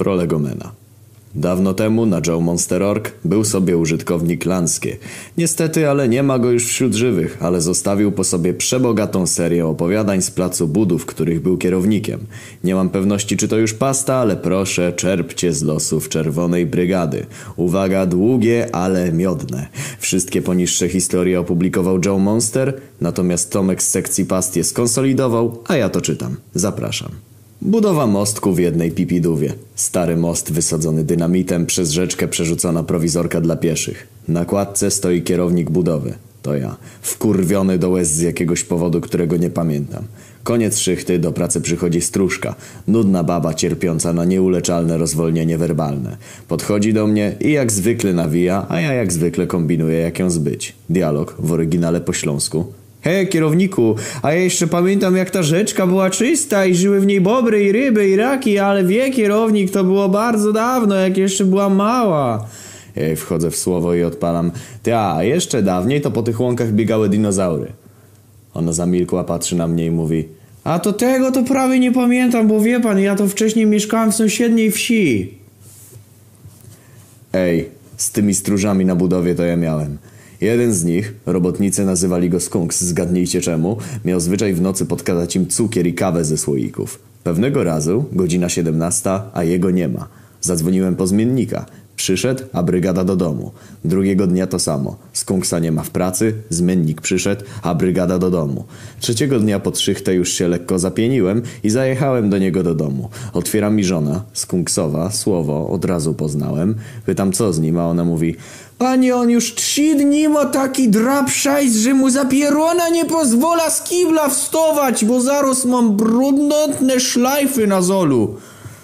Prolegomena. Dawno temu na Joe Monster.org był sobie użytkownik Lanskie. Niestety, ale nie ma go już wśród żywych, ale zostawił po sobie przebogatą serię opowiadań z placu budów, których był kierownikiem. Nie mam pewności, czy to już pasta, ale proszę, czerpcie z losów Czerwonej Brygady. Uwaga, długie, ale miodne. Wszystkie poniższe historie opublikował Joe Monster, natomiast Tomek z sekcji past je skonsolidował, a ja to czytam. Zapraszam. Budowa mostku w jednej pipidówie. Stary most wysadzony dynamitem, przez rzeczkę przerzucona prowizorka dla pieszych. Na kładce stoi kierownik budowy. To ja. Wkurwiony do łez z jakiegoś powodu, którego nie pamiętam. Koniec szychty, do pracy przychodzi stróżka. Nudna baba cierpiąca na nieuleczalne rozwolnienie werbalne. Podchodzi do mnie i jak zwykle nawija, a ja jak zwykle kombinuję, jak ją zbyć. Dialog w oryginale po śląsku. Hej, kierowniku, a ja jeszcze pamiętam, jak ta rzeczka była czysta i żyły w niej bobry i ryby i raki, ale wie kierownik, to było bardzo dawno, jak jeszcze była mała. Ja wchodzę w słowo i odpalam. A jeszcze dawniej to po tych łąkach biegały dinozaury. Ona zamilkła, patrzy na mnie i mówi. A to tego to prawie nie pamiętam, bo wie pan, ja to wcześniej mieszkałem w sąsiedniej wsi. Ej, z tymi stróżami na budowie to ja miałem. Jeden z nich, robotnicy nazywali go Skunks, zgadnijcie czemu, miał zwyczaj w nocy podkładać im cukier i kawę ze słoików. Pewnego razu, godzina 17, a jego nie ma. Zadzwoniłem po zmiennika. Przyszedł, a brygada do domu. Drugiego dnia to samo. Skunksa nie ma w pracy, zmiennik przyszedł, a brygada do domu. Trzeciego dnia pod szychtę już się lekko zapieniłem i zajechałem do niego do domu. Otwiera mi żona, skunksowa, słowo, od razu poznałem. Pytam co z nim, a ona mówi... Panie, on już 3 dni ma taki drap szajs, że mu zapierona nie pozwala z kibla wstawać, bo zaraz mam brudnotne szlajfy na zolu.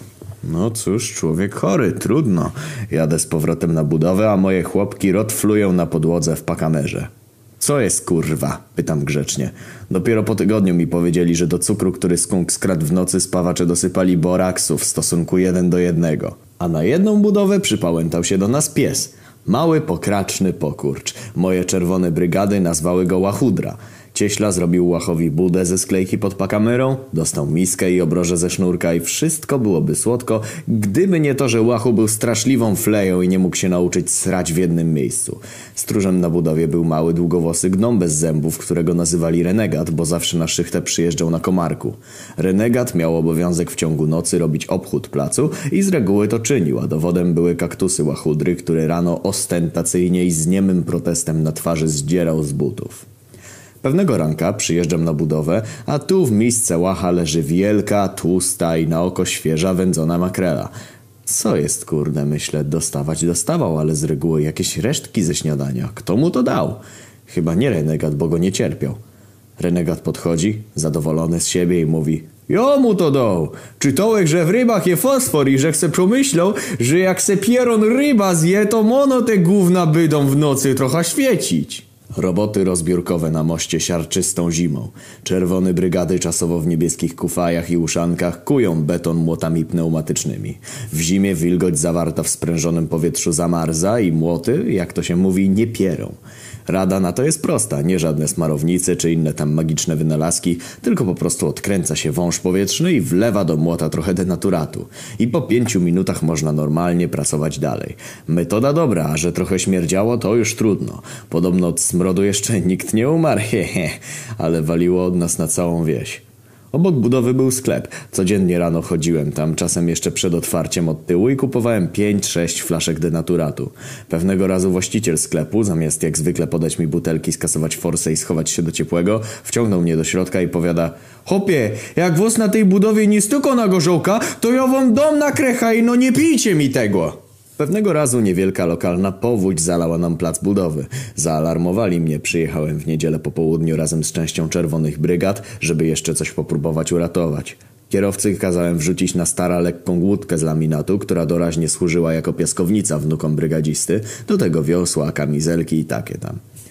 No cóż, człowiek chory, trudno. Jadę z powrotem na budowę, a moje chłopki rotflują na podłodze w pakamerze. Co jest kurwa? Pytam grzecznie. Dopiero po tygodniu mi powiedzieli, że do cukru, który skunk skradł w nocy, spawacze dosypali boraksu w stosunku 1:1. A na jedną budowę przypałętał się do nas pies. Mały, pokraczny pokurcz. Moje czerwone brygady nazwały go Łachudra. Cieśla zrobił Łachowi budę ze sklejki pod pakamerą, dostał miskę i obroże ze sznurka i wszystko byłoby słodko, gdyby nie to, że Łachu był straszliwą fleją i nie mógł się nauczyć srać w jednym miejscu. Stróżem na budowie był mały, długowłosy gnom bez zębów, którego nazywali Renegat, bo zawsze na szychtę przyjeżdżał na komarku. Renegat miał obowiązek w ciągu nocy robić obchód placu i z reguły to czynił, a dowodem były kaktusy Łachudry, które rano ostentacyjnie i z niemym protestem na twarzy zdzierał z butów. Pewnego ranka przyjeżdżam na budowę, a tu w misce Łacha leży wielka, tłusta i na oko świeża wędzona makrela. Co jest kurde, myślę, dostawał, ale z reguły jakieś resztki ze śniadania. Kto mu to dał? Chyba nie Renegat, bo go nie cierpiał. Renegat podchodzi, zadowolony z siebie i mówi: ja mu to dał. Czytałeś, że w rybach je fosfor i że chce przemyślał, że jak se pieron ryba zje, to mono te gówna bydą w nocy trochę świecić. Roboty rozbiórkowe na moście siarczystą zimą. Czerwone brygady czasowo w niebieskich kufajach i uszankach kują beton młotami pneumatycznymi. W zimie wilgoć zawarta w sprężonym powietrzu zamarza i młoty, jak to się mówi, nie pierą. Rada na to jest prosta, nie żadne smarownice czy inne tam magiczne wynalazki, tylko po prostu odkręca się wąż powietrzny i wlewa do młota trochę denaturatu. I po 5 minutach można normalnie pracować dalej. Metoda dobra, a że trochę śmierdziało, to już trudno. Podobno od smrodu jeszcze nikt nie umarł, hehe, ale waliło od nas na całą wieś. Obok budowy był sklep. Codziennie rano chodziłem tam, czasem jeszcze przed otwarciem od tyłu i kupowałem 5-6 flaszek denaturatu. Pewnego razu właściciel sklepu, zamiast jak zwykle podać mi butelki, skasować forsę i schować się do ciepłego, wciągnął mnie do środka i powiada: hopie, jak was na tej budowie nie stuko na gorzołka, to ja wam dom nakrecha i no nie pijcie mi tego. Pewnego razu niewielka lokalna powódź zalała nam plac budowy. Zaalarmowali mnie, przyjechałem w niedzielę po południu razem z częścią czerwonych brygad, żeby jeszcze coś popróbować uratować. Kierowcy kazałem wrzucić na stara lekką łódkę z laminatu, która doraźnie służyła jako piaskownica wnukom brygadzisty, do tego wiosła, kamizelki i takie tam.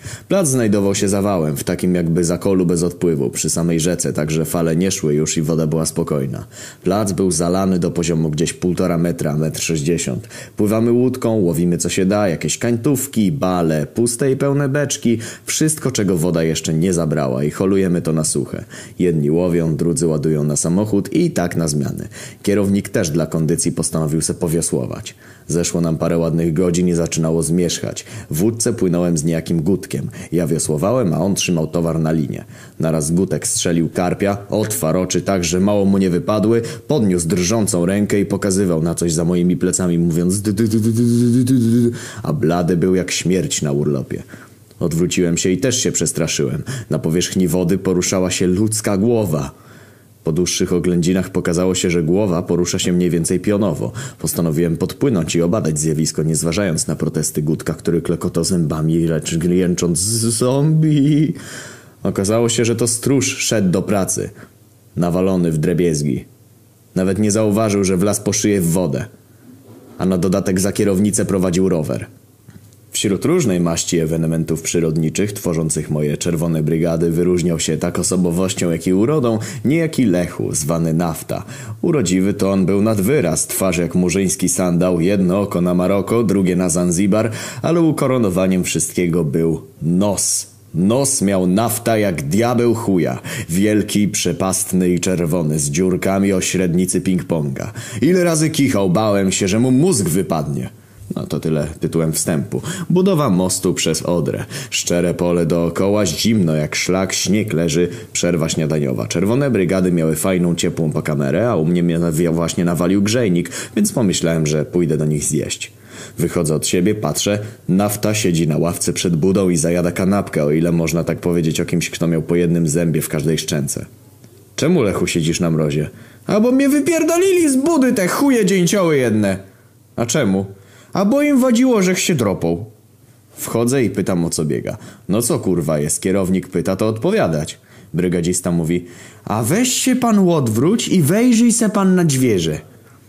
Plac znajdował się za wałem, w takim jakby zakolu bez odpływu, przy samej rzece, tak że fale nie szły już i woda była spokojna. Plac był zalany do poziomu gdzieś 1,5 metra, 1,60 m. Pływamy łódką, łowimy co się da, jakieś kańtówki, bale, puste i pełne beczki, wszystko czego woda jeszcze nie zabrała i holujemy to na suche. Jedni łowią, drudzy ładują na samochód i tak na zmiany. Kierownik też dla kondycji postanowił se powiosłować. Zeszło nam parę ładnych godzin i zaczynało zmierzchać. W łódce płynąłem z niejakim Gutkiem. Ja wiosłowałem, a on trzymał towar na linie. Naraz Gutek strzelił karpia, otwarł oczy tak, że mało mu nie wypadły, podniósł drżącą rękę i pokazywał na coś za moimi plecami, mówiąc a blady był jak śmierć na urlopie. Odwróciłem się i też się przestraszyłem. Na powierzchni wody poruszała się ludzka głowa. Po dłuższych oględzinach pokazało się, że głowa porusza się mniej więcej pionowo. Postanowiłem podpłynąć i obadać zjawisko, nie zważając na protesty Gutka, który klekotał zębami, lecz jęcząc zombie. Okazało się, że to stróż szedł do pracy. Nawalony w drebiezgi. Nawet nie zauważył, że wlazł po szyję w wodę. A na dodatek za kierownicę prowadził rower. Wśród różnej maści ewenementów przyrodniczych tworzących moje czerwone brygady wyróżniał się tak osobowością, jak i urodą niejaki Lechu, zwany Nafta. Urodziwy to on był nad wyraz, twarz jak murzyński sandał, jedno oko na Maroko, drugie na Zanzibar, ale ukoronowaniem wszystkiego był nos. Nos miał Nafta jak diabeł chuja. Wielki, przepastny i czerwony, z dziurkami o średnicy ping-ponga. Ile razy kichał, bałem się, że mu mózg wypadnie. No to tyle tytułem wstępu. Budowa mostu przez Odrę. Szczere pole dookoła, zimno jak szlak, śnieg leży, przerwa śniadaniowa. Czerwone brygady miały fajną, ciepłą kamerę, a u mnie właśnie nawalił grzejnik, więc pomyślałem, że pójdę do nich zjeść. Wychodzę od siebie, patrzę, Nafta siedzi na ławce przed budą i zajada kanapkę, o ile można tak powiedzieć o kimś, kto miał po jednym zębie w każdej szczęce. Czemu, Lechu, siedzisz na mrozie? A bo mnie wypierdolili z budy te chuje dzięcioły jedne. A czemu? A bo im wadziło, żech się dropał. Wchodzę i pytam, o co biega. No co kurwa jest, kierownik pyta, to odpowiadać. Brygadzista mówi, a weź się pan odwróć i wejrzyj se pan na dźwierze.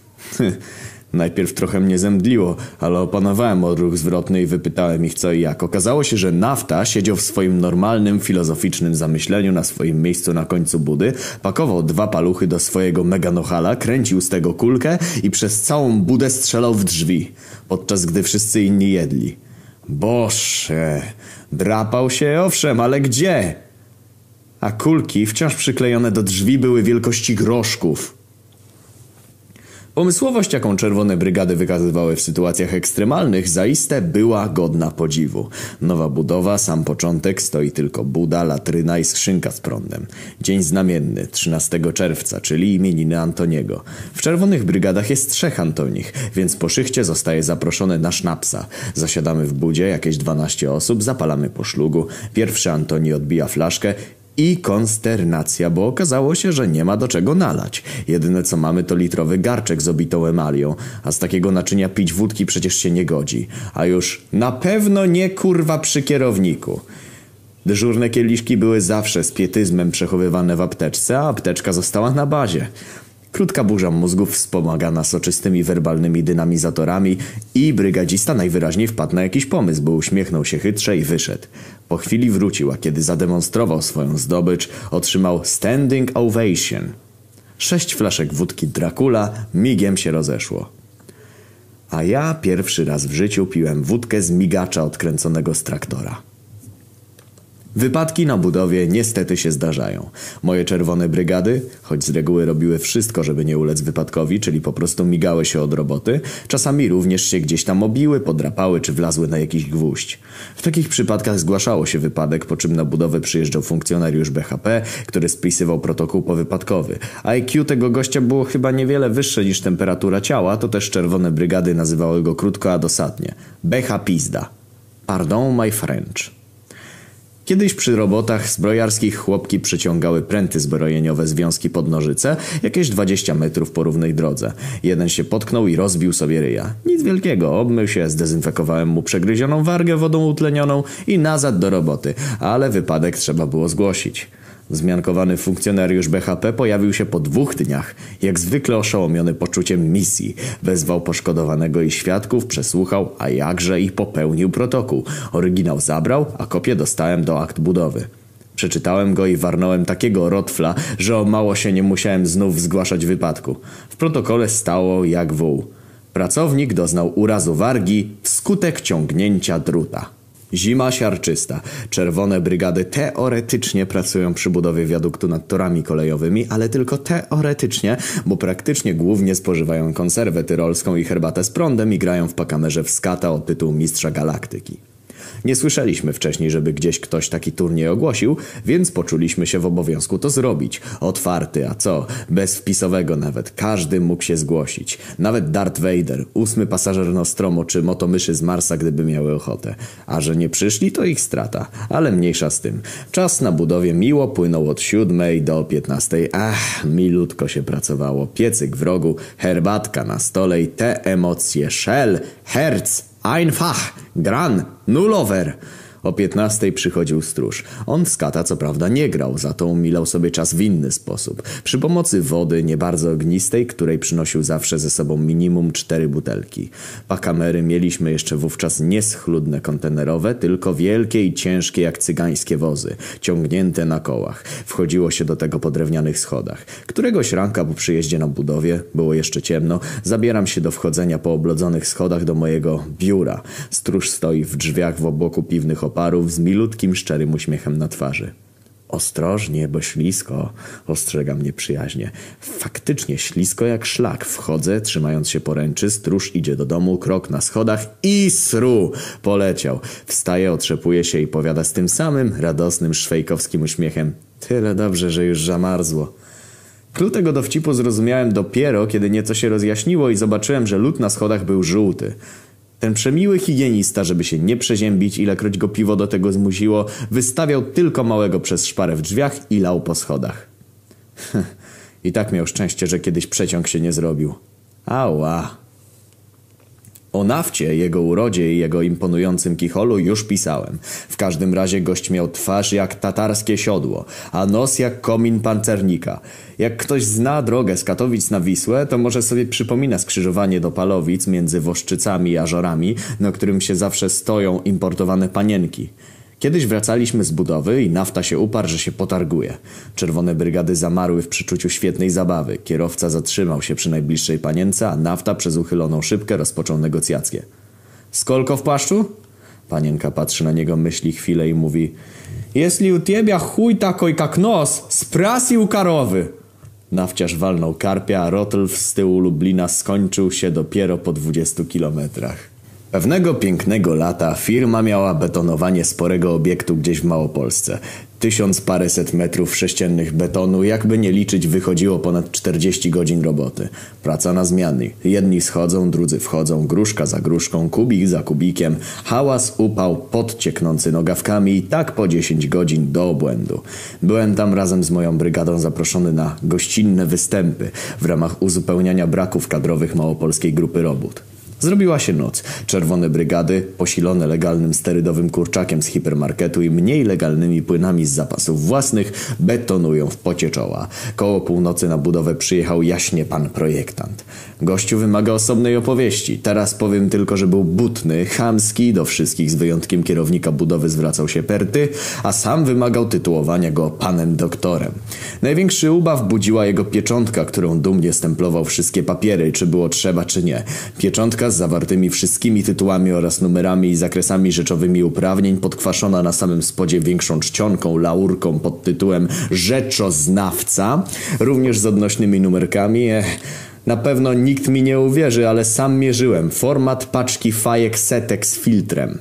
Najpierw trochę mnie zemdliło, ale opanowałem odruch zwrotny i wypytałem ich co i jak. Okazało się, że Nafta siedział w swoim normalnym, filozoficznym zamyśleniu na swoim miejscu na końcu budy, pakował 2 paluchy do swojego meganohala, kręcił z tego kulkę i przez całą budę strzelał w drzwi, podczas gdy wszyscy inni jedli. Boże, drapał się owszem, ale gdzie? A kulki wciąż przyklejone do drzwi były wielkości groszków. Pomysłowość, jaką czerwone brygady wykazywały w sytuacjach ekstremalnych, zaiste była godna podziwu. Nowa budowa, sam początek, stoi tylko buda, latryna i skrzynka z prądem. Dzień znamienny, 13 czerwca, czyli imieniny Antoniego. W czerwonych brygadach jest 3 Antonich, więc po szychcie zostaje zaproszone na sznapsa. Zasiadamy w budzie, jakieś 12 osób, zapalamy po szlugu. Pierwszy Antoni odbija flaszkę i konsternacja, bo okazało się, że nie ma do czego nalać. Jedyne co mamy to litrowy garczek z obitą emalią, a z takiego naczynia pić wódki przecież się nie godzi. A już na pewno nie kurwa przy kierowniku. Dyżurne kieliszki były zawsze z pietyzmem przechowywane w apteczce, a apteczka została na bazie. Krótka burza mózgów wspomagana soczystymi werbalnymi dynamizatorami i brygadzista najwyraźniej wpadł na jakiś pomysł, bo uśmiechnął się chytrze i wyszedł. Po chwili wrócił, a kiedy zademonstrował swoją zdobycz, otrzymał standing ovation. 6 flaszek wódki Dracula migiem się rozeszło. A ja pierwszy raz w życiu piłem wódkę z migacza odkręconego z traktora. Wypadki na budowie niestety się zdarzają. Moje czerwone brygady, choć z reguły robiły wszystko, żeby nie ulec wypadkowi, czyli po prostu migały się od roboty, czasami również się gdzieś tam obiły, podrapały czy wlazły na jakiś gwóźdź. W takich przypadkach zgłaszało się wypadek, po czym na budowę przyjeżdżał funkcjonariusz BHP, który spisywał protokół powypadkowy. IQ tego gościa było chyba niewiele wyższe niż temperatura ciała, to też czerwone brygady nazywały go krótko a dosadnie. BH pizda. Pardon my French. Kiedyś przy robotach zbrojarskich chłopki przyciągały pręty zbrojeniowe związki pod nożyce, jakieś 20 metrów po równej drodze. Jeden się potknął i rozbił sobie ryja. Nic wielkiego, obmył się, zdezynfekowałem mu przegryzioną wargę wodą utlenioną i nazad do roboty, ale wypadek trzeba było zgłosić. Wzmiankowany funkcjonariusz BHP pojawił się po 2 dniach, jak zwykle oszołomiony poczuciem misji. Wezwał poszkodowanego i świadków, przesłuchał, a jakże i popełnił protokół. Oryginał zabrał, a kopię dostałem do akt budowy. Przeczytałem go i warnąłem takiego rotfla, że o mało się nie musiałem znów zgłaszać wypadku. W protokole stało jak wół. Pracownik doznał urazu wargi wskutek ciągnięcia druta. Zima siarczysta. Czerwone brygady teoretycznie pracują przy budowie wiaduktu nad torami kolejowymi, ale tylko teoretycznie, bo praktycznie głównie spożywają konserwę tyrolską i herbatę z prądem i grają w pakamerze w skata o tytuł Mistrza Galaktyki. Nie słyszeliśmy wcześniej, żeby gdzieś ktoś taki turniej ogłosił, więc poczuliśmy się w obowiązku to zrobić. Otwarty, a co? Bez wpisowego nawet. Każdy mógł się zgłosić. Nawet Darth Vader, 8. pasażer Nostromo czy motomyszy z Marsa, gdyby miały ochotę. A że nie przyszli, to ich strata. Ale mniejsza z tym. Czas na budowie miło płynął od 7 do 15. Milutko się pracowało. Piecyk w rogu, herbatka na stole i te emocje. Shell, Herz, einfach, gran, nullover. O 15 przychodził stróż. On w skata co prawda nie grał, za to umilał sobie czas w inny sposób. Przy pomocy wody nie bardzo ognistej, której przynosił zawsze ze sobą minimum 4 butelki. Pakamery mieliśmy jeszcze wówczas nie schludne kontenerowe, tylko wielkie i ciężkie jak cygańskie wozy, ciągnięte na kołach. Wchodziło się do tego po drewnianych schodach. Któregoś ranka po przyjeździe na budowie, było jeszcze ciemno, zabieram się do wchodzenia po oblodzonych schodach do mojego biura. Stróż stoi w drzwiach w obłoku piwnych oparów z milutkim, szczerym uśmiechem na twarzy. Ostrożnie, bo ślisko, ostrzega mnie przyjaźnie. Faktycznie ślisko jak szlak. Wchodzę, trzymając się poręczy, stróż idzie do domu, krok na schodach i sru! Poleciał. Wstaje, otrzepuje się i powiada z tym samym radosnym, szwejkowskim uśmiechem. Tyle dobrze, że już zamarzło. Klucz tego dowcipu zrozumiałem dopiero, kiedy nieco się rozjaśniło i zobaczyłem, że lód na schodach był żółty. Ten przemiły higienista, żeby się nie przeziębić, ilekroć go piwo do tego zmusiło, wystawiał tylko małego przez szparę w drzwiach i lał po schodach. I tak miał szczęście, że kiedyś przeciąg się nie zrobił. Ała. O nafcie, jego urodzie i jego imponującym kicholu już pisałem. W każdym razie gość miał twarz jak tatarskie siodło, a nos jak komin pancernika. Jak ktoś zna drogę z Katowic na Wisłę, to może sobie przypomina skrzyżowanie do Palowic między Woszczycami i Ażorami, na którym się zawsze stoją importowane panienki. Kiedyś wracaliśmy z budowy i nafta się uparł, że się potarguje. Czerwone brygady zamarły w przeczuciu świetnej zabawy. Kierowca zatrzymał się przy najbliższej panience, a nafta przez uchyloną szybkę rozpoczął negocjacje. Skolko w płaszczu? Panienka patrzy na niego, myśli chwilę i mówi: Jeśli u ciebie chuj takoj jak nos, sprasi u karowy. Nafciarz walnął karpia, a rotl z tyłu Lublina skończył się dopiero po 20 kilometrach. Pewnego pięknego lata firma miała betonowanie sporego obiektu gdzieś w Małopolsce. 1000 paręset metrów sześciennych betonu, jakby nie liczyć, wychodziło ponad 40 godzin roboty. Praca na zmiany. Jedni schodzą, drudzy wchodzą, gruszka za gruszką, kubik za kubikiem. Hałas, upał, pot cieknący nogawkami i tak po 10 godzin do obłędu. Byłem tam razem z moją brygadą zaproszony na gościnne występy w ramach uzupełniania braków kadrowych Małopolskiej Grupy Robót. Zrobiła się noc. Czerwone brygady, posilone legalnym sterydowym kurczakiem z hipermarketu i mniej legalnymi płynami z zapasów własnych, betonują w pocie czoła. Koło północy na budowę przyjechał jaśnie pan projektant. Gościu wymaga osobnej opowieści. Teraz powiem tylko, że był butny, chamski, do wszystkich z wyjątkiem kierownika budowy zwracał się per ty, a sam wymagał tytułowania go panem doktorem. Największy ubaw budziła jego pieczątka, którą dumnie stemplował wszystkie papiery, czy było trzeba, czy nie. Pieczątka z zawartymi wszystkimi tytułami oraz numerami i zakresami rzeczowymi uprawnień, podkwaszona na samym spodzie większą czcionką, laurką pod tytułem Rzeczoznawca, również z odnośnymi numerkami. Na pewno nikt mi nie uwierzy, ale sam mierzyłem. Format paczki fajek setek z filtrem.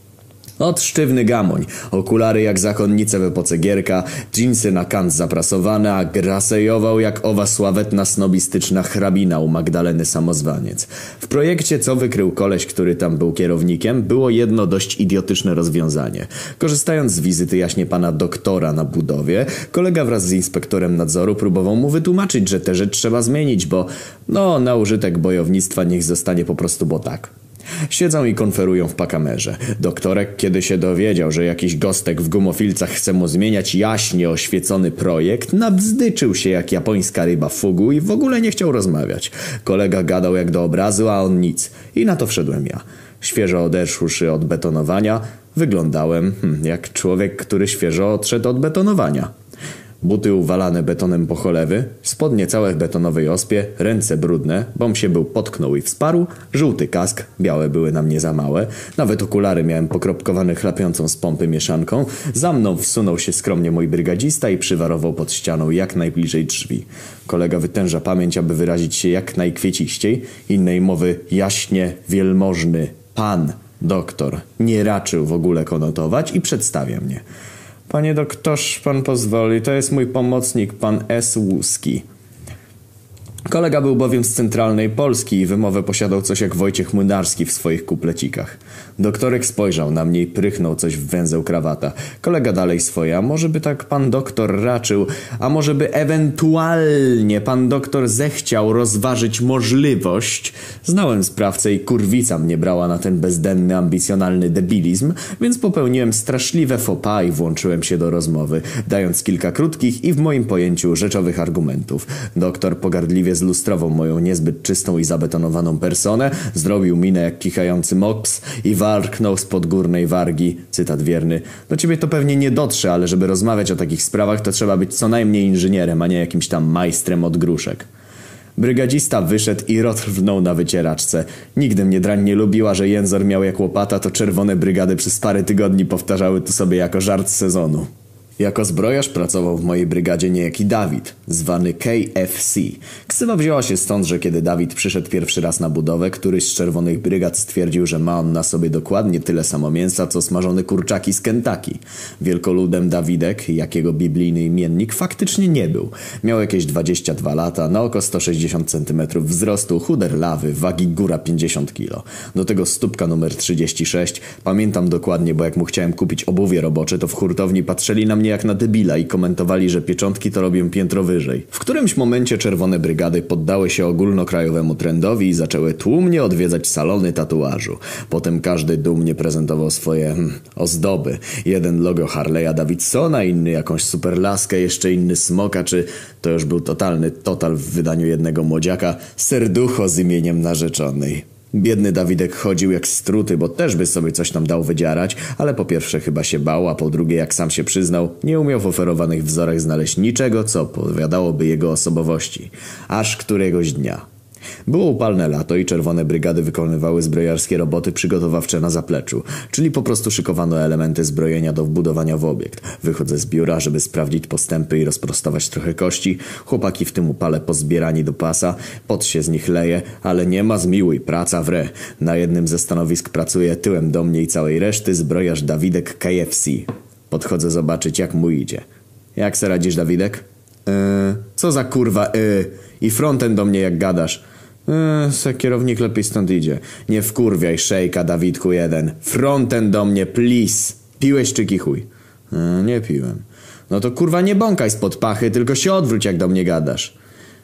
Ot sztywny gamoń, okulary jak zakonnice w epoce Gierka, dżinsy na kant zaprasowane, a grasejował jak owa sławetna snobistyczna hrabina u Magdaleny Samozwaniec. W projekcie, co wykrył koleś, który tam był kierownikiem, było jedno dość idiotyczne rozwiązanie. Korzystając z wizyty jaśnie pana doktora na budowie, kolega wraz z inspektorem nadzoru próbował mu wytłumaczyć, że tę rzecz trzeba zmienić, bo na użytek bojownictwa niech zostanie po prostu bo tak. Siedzą i konferują w pakamerze. Doktorek, kiedy się dowiedział, że jakiś gostek w gumofilcach chce mu zmieniać jaśnie oświecony projekt, nabzdyczył się jak japońska ryba w fugu i w ogóle nie chciał rozmawiać. Kolega gadał jak do obrazu, a on nic. I na to wszedłem ja. Świeżo odeszłszy od betonowania, wyglądałem jak człowiek, który świeżo odszedł od betonowania. Buty uwalane betonem po cholewy, spodnie całe w betonowej ospie, ręce brudne, bom się był potknął i wsparł, żółty kask, białe były na mnie za małe, nawet okulary miałem pokropkowane chlapiącą z pompy mieszanką, za mną wsunął się skromnie mój brygadzista i przywarował pod ścianą jak najbliżej drzwi. Kolega wytęża pamięć, aby wyrazić się jak najkwieciściej, innej mowy jaśnie, wielmożny, pan, doktor, nie raczył w ogóle konotować i przedstawia mnie. Panie doktorze, pan pozwoli, to jest mój pomocnik, pan S. Łuski. Kolega był bowiem z centralnej Polski i wymowę posiadał coś jak Wojciech Młynarski w swoich kuplecikach. Doktorek spojrzał na mnie i prychnął coś w węzeł krawata. Kolega dalej swoje, a może by tak pan doktor raczył, a może by ewentualnie pan doktor zechciał rozważyć możliwość. Znałem sprawcę i kurwica mnie brała na ten bezdenny, ambicjonalny debilizm, więc popełniłem straszliwe faux pas i włączyłem się do rozmowy, dając kilka krótkich i w moim pojęciu rzeczowych argumentów. Doktor pogardliwie zlustrował moją niezbyt czystą i zabetonowaną personę, zrobił minę jak kichający mops i warknął spod górnej wargi, cytat wierny: do ciebie to pewnie nie dotrze, ale żeby rozmawiać o takich sprawach, to trzeba być co najmniej inżynierem, a nie jakimś tam majstrem od gruszek. Brygadzista wyszedł i rotwnął na wycieraczce. Nigdy mnie drań nie lubiła, że jęzor miał jak łopata, to czerwone brygady przez parę tygodni powtarzały to sobie jako żart sezonu. Jako zbrojarz pracował w mojej brygadzie niejaki Dawid, zwany KFC. Ksywa wzięła się stąd, że kiedy Dawid przyszedł pierwszy raz na budowę, któryś z czerwonych brygad stwierdził, że ma on na sobie dokładnie tyle samo mięsa, co smażone kurczaki z Kentucky. Wielkoludem Dawidek, jak jego biblijny imiennik, faktycznie nie był. Miał jakieś 22 lata, na oko 160 cm wzrostu, chuderlawy, wagi góra 50 kg. Do tego stópka numer 36. Pamiętam dokładnie, bo jak mu chciałem kupić obuwie robocze, to w hurtowni patrzyli na mnie jak na debila i komentowali, że pieczątki to robią piętro wyżej. W którymś momencie czerwone brygady poddały się ogólnokrajowemu trendowi i zaczęły tłumnie odwiedzać salony tatuażu. Potem każdy dumnie prezentował swoje ozdoby. Jeden logo Harley'a Davidsona, inny jakąś superlaskę, jeszcze inny smoka, czy to już był totalny total w wydaniu jednego młodziaka, serducho z imieniem narzeczonej. Biedny Dawidek chodził jak struty, bo też by sobie coś tam dał wydzierać, ale po pierwsze chyba się bał, a po drugie, jak sam się przyznał, nie umiał w oferowanych wzorach znaleźć niczego, co odpowiadałoby jego osobowości. Aż któregoś dnia. Było upalne lato i czerwone brygady wykonywały zbrojarskie roboty przygotowawcze na zapleczu, czyli po prostu szykowano elementy zbrojenia do wbudowania w obiekt. Wychodzę z biura, żeby sprawdzić postępy i rozprostować trochę kości. Chłopaki w tym upale pozbierani do pasa, pot się z nich leje, ale nie ma zmiłuj, praca wre. Na jednym ze stanowisk pracuje tyłem do mnie i całej reszty zbrojarz Dawidek KFC. Podchodzę zobaczyć, jak mu idzie. Jak se radzisz, Dawidek? Co za kurwa i frontem do mnie jak gadasz. Se kierownik lepiej stąd idzie. Nie wkurwiaj szejka, Dawidku jeden. Frontem do mnie, please. Piłeś czy kichuj? Nie piłem. No to kurwa nie bąkaj spod pachy, tylko się odwróć jak do mnie gadasz.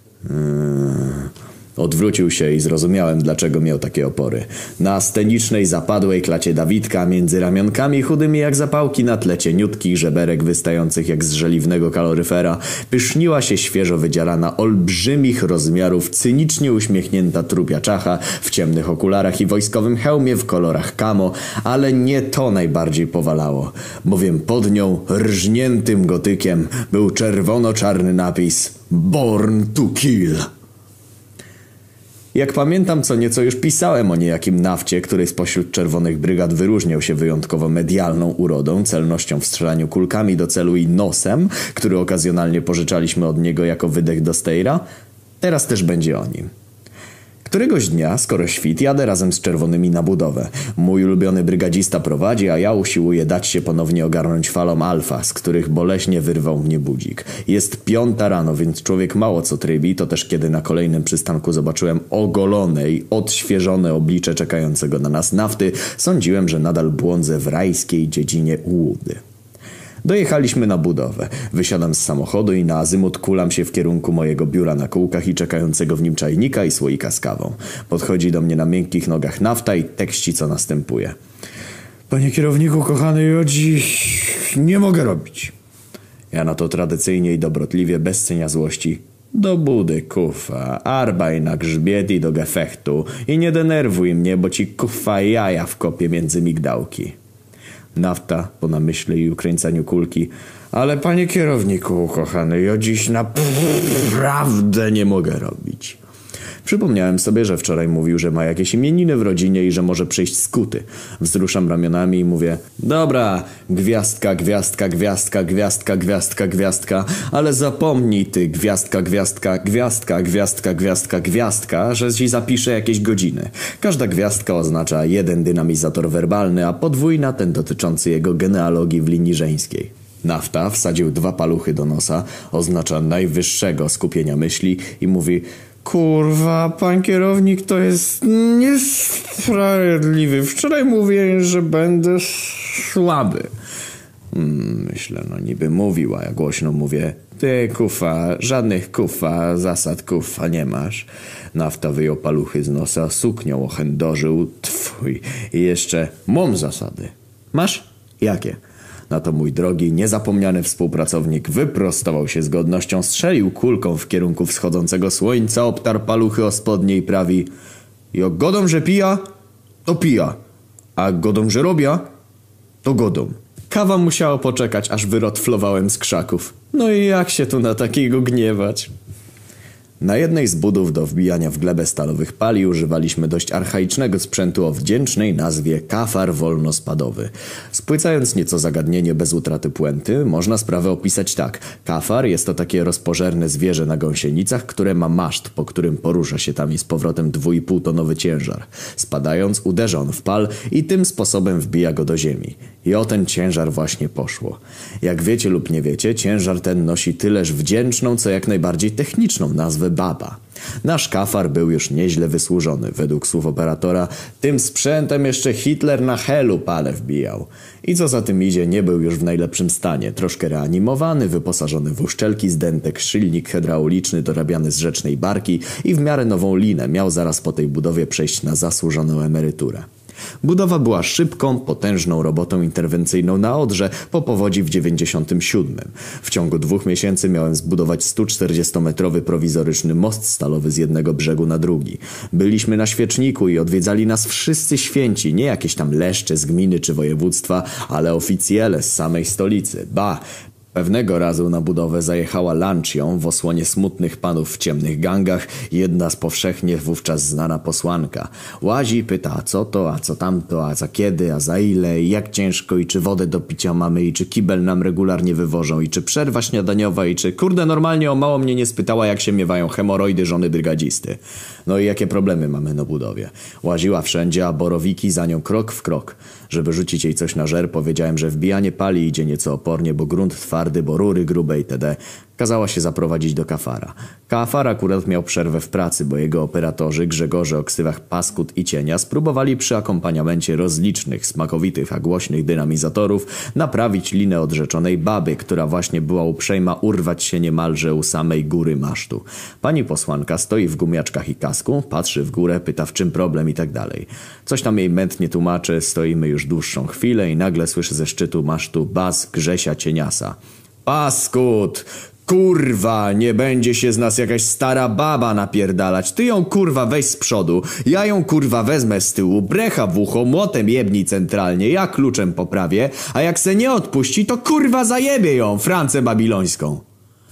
Odwrócił się i zrozumiałem, dlaczego miał takie opory. Na scenicznej, zapadłej klacie Dawidka, między ramionkami chudymi jak zapałki, na tle cieniutkich żeberek wystających jak z żeliwnego kaloryfera, pyszniła się świeżo wydzierana, olbrzymich rozmiarów, cynicznie uśmiechnięta trupia czacha w ciemnych okularach i wojskowym hełmie w kolorach camo, ale nie to najbardziej powalało, bowiem pod nią, rżniętym gotykiem, był czerwono-czarny napis Born to Kill. Jak pamiętam, co nieco już pisałem o niejakim Nafcie, który spośród czerwonych brygad wyróżniał się wyjątkowo medialną urodą, celnością w strzelaniu kulkami do celu i nosem, który okazjonalnie pożyczaliśmy od niego jako wydech do stejra, teraz też będzie o nim. Któregoś dnia, skoro świt, jadę razem z czerwonymi na budowę. Mój ulubiony brygadzista prowadzi, a ja usiłuję dać się ponownie ogarnąć falom alfa, z których boleśnie wyrwał mnie budzik. Jest 5 rano, więc człowiek mało co trybi, to też kiedy na kolejnym przystanku zobaczyłem ogolone i odświeżone oblicze czekającego na nas Nafty, sądziłem, że nadal błądzę w rajskiej dziedzinie Ułudy. Dojechaliśmy na budowę. Wysiadam z samochodu i na azymut kulam się w kierunku mojego biura na kółkach i czekającego w nim czajnika i słoika z kawą. Podchodzi do mnie na miękkich nogach Nafta i tekści, co następuje. Panie kierowniku, kochany, ja dziś nie mogę robić. Ja na to tradycyjnie i dobrotliwie, bez cienia złości. Do budy, kufa, arbaj na grzbiet i do gefechtu i nie denerwuj mnie, bo ci kufa jaja wkopię między migdałki. Nafta, po namyśle i ukręcaniu kulki. Ale panie kierowniku, kochany, ja dziś naprawdę nie mogę robić. Przypomniałem sobie, że wczoraj mówił, że ma jakieś imieniny w rodzinie i że może przyjść skuty. Wzruszam ramionami i mówię: dobra, gwiazdka, gwiazdka, gwiazdka, gwiazdka, gwiazdka, gwiazdka, ale zapomnij ty, gwiazdka, gwiazdka, gwiazdka, gwiazdka, gwiazdka, gwiazdka, że ci zapiszę jakieś godziny. Każda gwiazdka oznacza jeden dynamizator werbalny, a podwójna ten dotyczący jego genealogii w linii żeńskiej. Nafta wsadził 2 paluchy do nosa, oznacza najwyższego skupienia myśli i mówi: kurwa, pan kierownik to jest niesprawiedliwy. Wczoraj mówiłem, że będę słaby. Myślę, no niby mówił, a ja głośno mówię: ty kufa, żadnych kufa, zasad kufa nie masz. Nafta wyjął paluchy z nosa, suknią ochędożył. Twój. I jeszcze: mam zasady. Masz? Jakie? Na to mój drogi, niezapomniany współpracownik wyprostował się z godnością, strzelił kulką w kierunku wschodzącego słońca, obtarł paluchy o spodnie i prawi: jak godą, że pija, to pija, a godą, że robia, to godą. Kawa musiała poczekać, aż wyrotflowałem z krzaków. No i jak się tu na takiego gniewać? Na jednej z budów do wbijania w glebę stalowych pali używaliśmy dość archaicznego sprzętu o wdzięcznej nazwie kafar wolnospadowy. Spłycając nieco zagadnienie bez utraty puenty, można sprawę opisać tak. Kafar jest to takie rozpożerne zwierzę na gąsienicach, które ma maszt, po którym porusza się tam i z powrotem 2,5-tonowy ciężar. Spadając, uderza on w pal i tym sposobem wbija go do ziemi. I o ten ciężar właśnie poszło. Jak wiecie lub nie wiecie, ciężar ten nosi tyleż wdzięczną, co jak najbardziej techniczną nazwę baba. Nasz kafar był już nieźle wysłużony. Według słów operatora, tym sprzętem jeszcze Hitler na helu pale wbijał. I co za tym idzie, nie był już w najlepszym stanie. Troszkę reanimowany, wyposażony w uszczelki z dentek, silnik hydrauliczny dorabiany z rzecznej barki i w miarę nową linę miał zaraz po tej budowie przejść na zasłużoną emeryturę. Budowa była szybką, potężną robotą interwencyjną na Odrze po powodzi w 97. W ciągu 2 miesięcy miałem zbudować 140-metrowy prowizoryczny most stalowy z jednego brzegu na drugi. Byliśmy na świeczniku i odwiedzali nas wszyscy święci, nie jakieś tam leszcze z gminy czy województwa, ale oficjele z samej stolicy. Ba! Pewnego razu na budowę zajechała Lancią w osłonie smutnych panów w ciemnych gangach jedna z powszechnie wówczas znana posłanka. Łazi, pyta, a co to, a co tamto, a za kiedy, a za ile, i jak ciężko, i czy wodę do picia mamy, i czy kibel nam regularnie wywożą, i czy przerwa śniadaniowa, i czy kurde normalnie o mało mnie nie spytała, jak się miewają hemoroidy żony brygadzisty. No i jakie problemy mamy na budowie. Łaziła wszędzie, a borowiki za nią krok w krok. Żeby rzucić jej coś na żer, powiedziałem, że wbijanie pali idzie nieco opornie, bo grunt twardy, bo rury grube itd. Kazała się zaprowadzić do kafara. Kafar akurat miał przerwę w pracy, bo jego operatorzy, Grzegorze o ksywach Paskut i Cienia, spróbowali przy akompaniamencie rozlicznych, smakowitych, a głośnych dynamizatorów naprawić linę odrzeczonej baby, która właśnie była uprzejma urwać się niemalże u samej góry masztu. Pani posłanka stoi w gumiaczkach i kasku, patrzy w górę, pyta w czym problem i tak dalej. Coś tam jej mętnie tłumaczy, stoimy już dłuższą chwilę i nagle słyszy ze szczytu masztu bas Grzesia Cieniasa. Paskut! Kurwa, nie będzie się z nas jakaś stara baba napierdalać. Ty ją kurwa weź z przodu, ja ją kurwa wezmę z tyłu, brecha w ucho, młotem jebnij centralnie, ja kluczem poprawię, a jak se nie odpuści, to kurwa zajebie ją, Francę babilońską.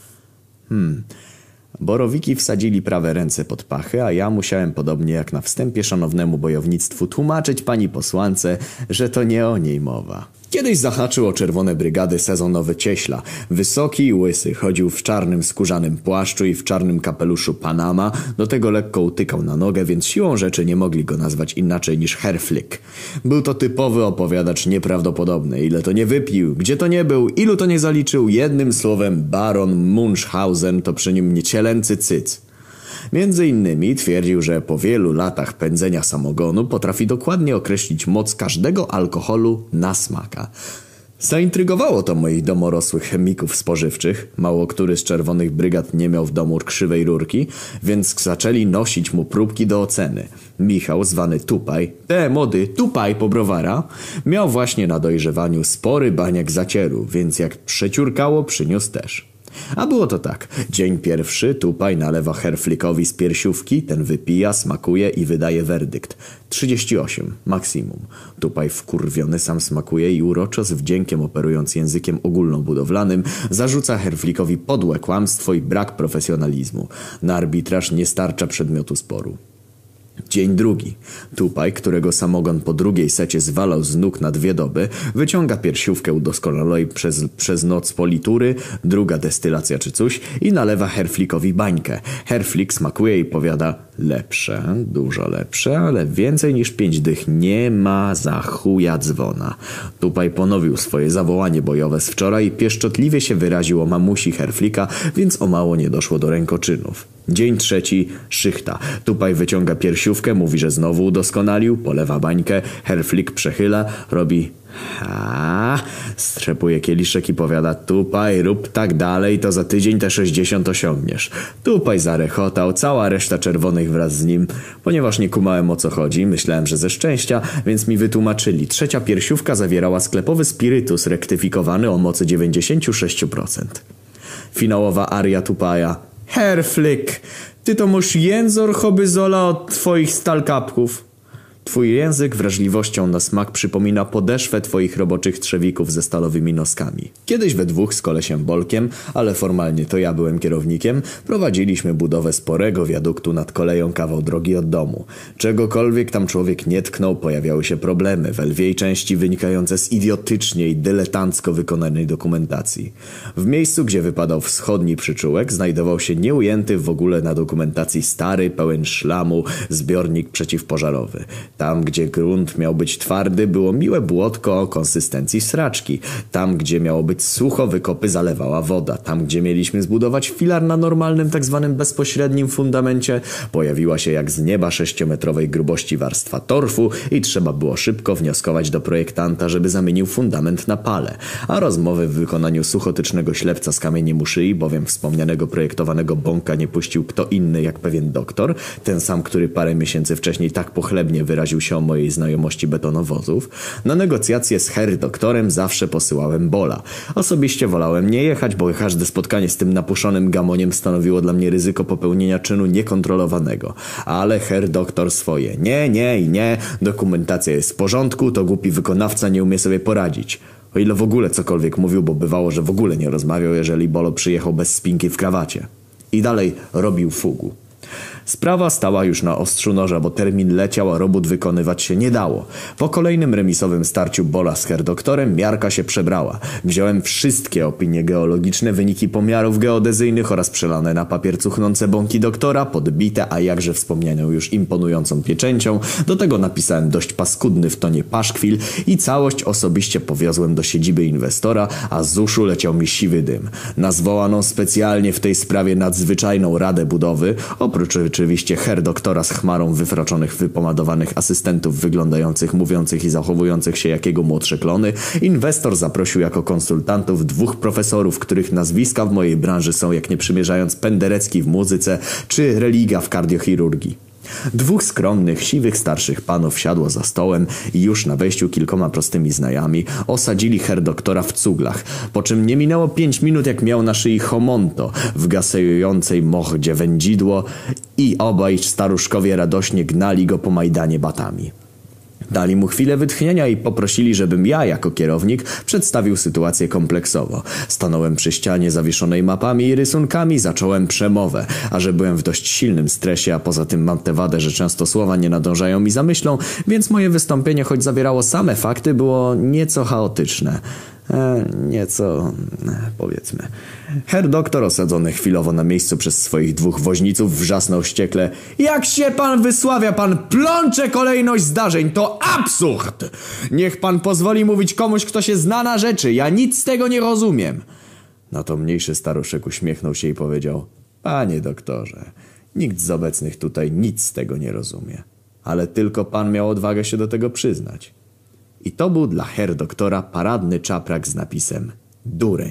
Borowiki wsadzili prawe ręce pod pachy, a ja musiałem podobnie jak na wstępie szanownemu bojownictwu tłumaczyć pani posłance, że to nie o niej mowa. Kiedyś zahaczył o czerwone brygady sezonowy Cieśla. Wysoki i łysy, chodził w czarnym skórzanym płaszczu i w czarnym kapeluszu Panama, do tego lekko utykał na nogę, więc siłą rzeczy nie mogli go nazwać inaczej niż Herflick. Był to typowy opowiadacz nieprawdopodobny. Ile to nie wypił, gdzie to nie był, ilu to nie zaliczył, jednym słowem baron Munchhausen to przy nim niecielęcy cyc. Między innymi twierdził, że po wielu latach pędzenia samogonu potrafi dokładnie określić moc każdego alkoholu na smaka. Zaintrygowało to moich domorosłych chemików spożywczych. Mało który z czerwonych brygad nie miał w domu krzywej rurki, więc zaczęli nosić mu próbki do oceny. Michał, zwany Tupaj, młody, Tupaj po browara, miał właśnie na dojrzewaniu spory baniak zacieru, więc jak przeciurkało, przyniósł też. A było to tak. Dzień pierwszy Tupaj nalewa Herflikowi z piersiówki, ten wypija, smakuje i wydaje werdykt. 38, maksimum. Tupaj wkurwiony sam smakuje i uroczo z wdziękiem operując językiem ogólnobudowlanym zarzuca Herflikowi podłe kłamstwo i brak profesjonalizmu. Na arbitraż nie starcza przedmiotu sporu. Dzień drugi. Tupaj, którego samogon po drugiej secie zwalał z nóg na 2 doby, wyciąga piersiówkę udoskonalonej przez noc politury, druga destylacja czy coś i nalewa Herflikowi bańkę. Herflik smakuje i powiada: lepsze, dużo lepsze, ale więcej niż 5 dych nie ma za chuja dzwona. Tupaj ponowił swoje zawołanie bojowe z wczoraj i pieszczotliwie się wyraził o mamusi Herflika, więc o mało nie doszło do rękoczynów. Dzień trzeci, szychta. Tupaj wyciąga piersiówkę, mówi, że znowu udoskonalił, polewa bańkę, Herflik przechyla, robi strzepuje kieliszek i powiada: Tupaj, rób tak dalej, to za tydzień te 60 osiągniesz. Tupaj zarechotał, cała reszta czerwonych wraz z nim. Ponieważ nie kumałem, o co chodzi, myślałem, że ze szczęścia, więc mi wytłumaczyli. Trzecia piersiówka zawierała sklepowy spirytus rektyfikowany o mocy 96%. Finałowa aria Tupaja: Herflik, ty to masz jęzor hobbyzola od twoich stalkapków. Twój język wrażliwością na smak przypomina podeszwę twoich roboczych trzewików ze stalowymi noskami. Kiedyś we dwóch z kolesiem Bolkiem, ale formalnie to ja byłem kierownikiem, prowadziliśmy budowę sporego wiaduktu nad koleją kawał drogi od domu. Czegokolwiek tam człowiek nie tknął, pojawiały się problemy, w lwiej części wynikające z idiotycznie i dyletancko wykonanej dokumentacji. W miejscu, gdzie wypadał wschodni przyczółek, znajdował się nieujęty w ogóle na dokumentacji stary, pełen szlamu zbiornik przeciwpożarowy. Tam, gdzie grunt miał być twardy, było miłe błotko o konsystencji sraczki. Tam, gdzie miało być sucho, wykopy zalewała woda. Tam, gdzie mieliśmy zbudować filar na normalnym, tak zwanym bezpośrednim fundamencie, pojawiła się jak z nieba 6-metrowej grubości warstwa torfu i trzeba było szybko wnioskować do projektanta, żeby zamienił fundament na palę. A rozmowy w wykonaniu suchotycznego ślepca z kamieniem u szyi, bowiem wspomnianego projektowanego bąka nie puścił kto inny jak pewien doktor, ten sam, który parę miesięcy wcześniej tak pochlebnie wyraził się o mojej znajomości betonowozów. Na negocjacje z doktorem zawsze posyłałem Bola. Osobiście wolałem nie jechać, bo każde spotkanie z tym napuszonym gamoniem stanowiło dla mnie ryzyko popełnienia czynu niekontrolowanego. Ale doktor swoje. Nie. Dokumentacja jest w porządku, to głupi wykonawca nie umie sobie poradzić. O ile w ogóle cokolwiek mówił, bo bywało, że w ogóle nie rozmawiał, jeżeli Bolo przyjechał bez spinki w krawacie. I dalej robił fugu. Sprawa stała już na ostrzu noża, bo termin leciał, a robót wykonywać się nie dało. Po kolejnym remisowym starciu Bola z doktorem miarka się przebrała. Wziąłem wszystkie opinie geologiczne, wyniki pomiarów geodezyjnych oraz przelane na papier cuchnące bąki doktora, podbite, a jakże wspomnianą już imponującą pieczęcią. Do tego napisałem dość paskudny w tonie paszkwil i całość osobiście powiozłem do siedziby inwestora, a z uszu leciał mi siwy dym. Na zwołaną specjalnie w tej sprawie nadzwyczajną radę budowy, oprócz oczywiście doktora z chmarą wyfraczonych, wypomadowanych asystentów wyglądających, mówiących i zachowujących się jak jego młodsze klony, inwestor zaprosił jako konsultantów 2 profesorów, których nazwiska w mojej branży są jak nie przymierzając Penderecki w muzyce czy Religa w kardiochirurgii. 2 skromnych, siwych starszych panów siadło za stołem i już na wejściu kilkoma prostymi znajami osadzili doktora w cuglach, po czym nie minęło 5 minut, jak miał na szyi homonto w gasejującej mochdzie wędzidło i obaj staruszkowie radośnie gnali go po Majdanie batami. Dali mu chwilę wytchnienia i poprosili, żebym ja, jako kierownik, przedstawił sytuację kompleksowo. Stanąłem przy ścianie zawieszonej mapami i rysunkami, zacząłem przemowę. A że byłem w dość silnym stresie, a poza tym mam tę wadę, że często słowa nie nadążają mi za myślą, więc moje wystąpienie, choć zawierało same fakty, było nieco chaotyczne. Powiedzmy. Doktor, osadzony chwilowo na miejscu przez swoich 2 woźniców, wrzasnął wściekle: jak się pan wysławia, pan plącze kolejność zdarzeń, to absurd! Niech pan pozwoli mówić komuś, kto się zna na rzeczy, ja nic z tego nie rozumiem. Na to mniejszy staruszek uśmiechnął się i powiedział: panie doktorze, nikt z obecnych tutaj nic z tego nie rozumie, ale tylko pan miał odwagę się do tego przyznać. I to był dla Herr doktora paradny czaprak z napisem Dureń.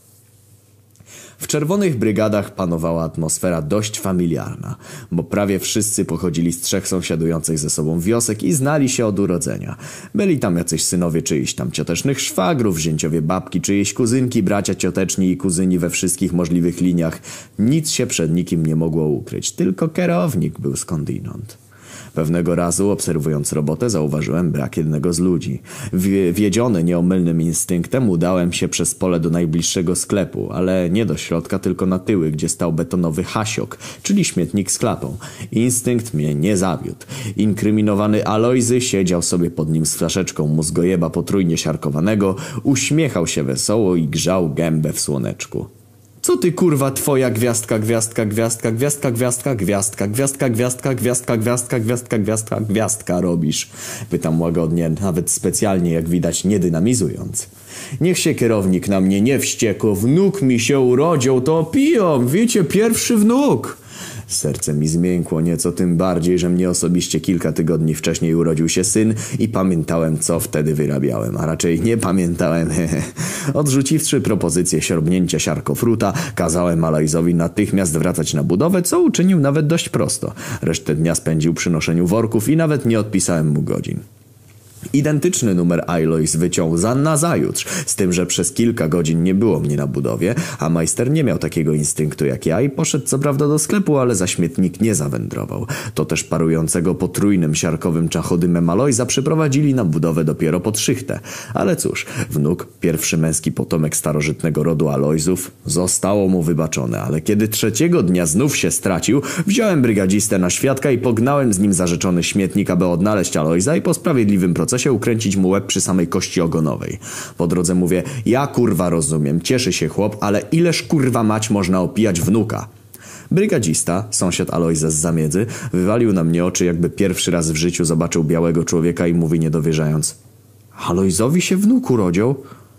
W czerwonych brygadach panowała atmosfera dość familiarna, bo prawie wszyscy pochodzili z 3 sąsiadujących ze sobą wiosek i znali się od urodzenia. Byli tam jacyś synowie czyichś tam ciotecznych szwagrów, zięciowie babki, czyjeś kuzynki, bracia cioteczni i kuzyni we wszystkich możliwych liniach. Nic się przed nikim nie mogło ukryć, tylko kierownik był skądinąd. Pewnego razu, obserwując robotę, zauważyłem brak jednego z ludzi. Wiedziony nieomylnym instynktem udałem się przez pole do najbliższego sklepu, ale nie do środka, tylko na tyły, gdzie stał betonowy hasiok, czyli śmietnik z klapą. Instynkt mnie nie zawiódł. Inkryminowany Alojzy siedział sobie pod nim z flaszeczką mózgojeba potrójnie siarkowanego, uśmiechał się wesoło i grzał gębę w słoneczku. Co ty kurwa twoja gwiazdka, gwiazdka, gwiazdka, gwiazdka, gwiazdka, gwiazdka, gwiazdka, gwiazdka, gwiazdka, gwiazdka, gwiazdka, gwiazdka, gwiazdka robisz? Pytam łagodnie, nawet specjalnie jak widać nie dynamizując. Niech się kierownik na mnie nie wściekł, wnuk mi się urodził, to piją, wiecie, pierwszy wnuk. Serce mi zmiękło nieco, tym bardziej, że mnie osobiście kilka tygodni wcześniej urodził się syn i pamiętałem, co wtedy wyrabiałem, a raczej nie pamiętałem. Odrzuciwszy propozycję siorbnięcia siarkofruta, kazałem Alojzowi natychmiast wracać na budowę, co uczynił nawet dość prosto. Resztę dnia spędził przy noszeniu worków i nawet nie odpisałem mu godzin. Identyczny numer Alois wyciął nazajutrz, z tym, że przez kilka godzin nie było mnie na budowie, a majster nie miał takiego instynktu jak ja i poszedł co prawda do sklepu, ale za śmietnik nie zawędrował. To też parującego potrójnym siarkowym czachodymem Alojza przyprowadzili na budowę dopiero pod szychtę. Ale cóż, wnuk, pierwszy męski potomek starożytnego rodu Alojzów, zostało mu wybaczone, ale kiedy 3. dnia znów się stracił, wziąłem brygadzistę na świadka i pognałem z nim zarzeczony śmietnik, aby odnaleźć Alojza i po sprawiedliwym procesie ukręcić mu łeb przy samej kości ogonowej. Po drodze mówię, ja kurwa rozumiem, cieszy się chłop, ale ileż kurwa mać można opijać wnuka? Brygadzista, sąsiad Alojza z Zamiedzy, wywalił na mnie oczy, jakby pierwszy raz w życiu zobaczył białego człowieka i mówi niedowierzając. Alojzowi się wnuk urodził?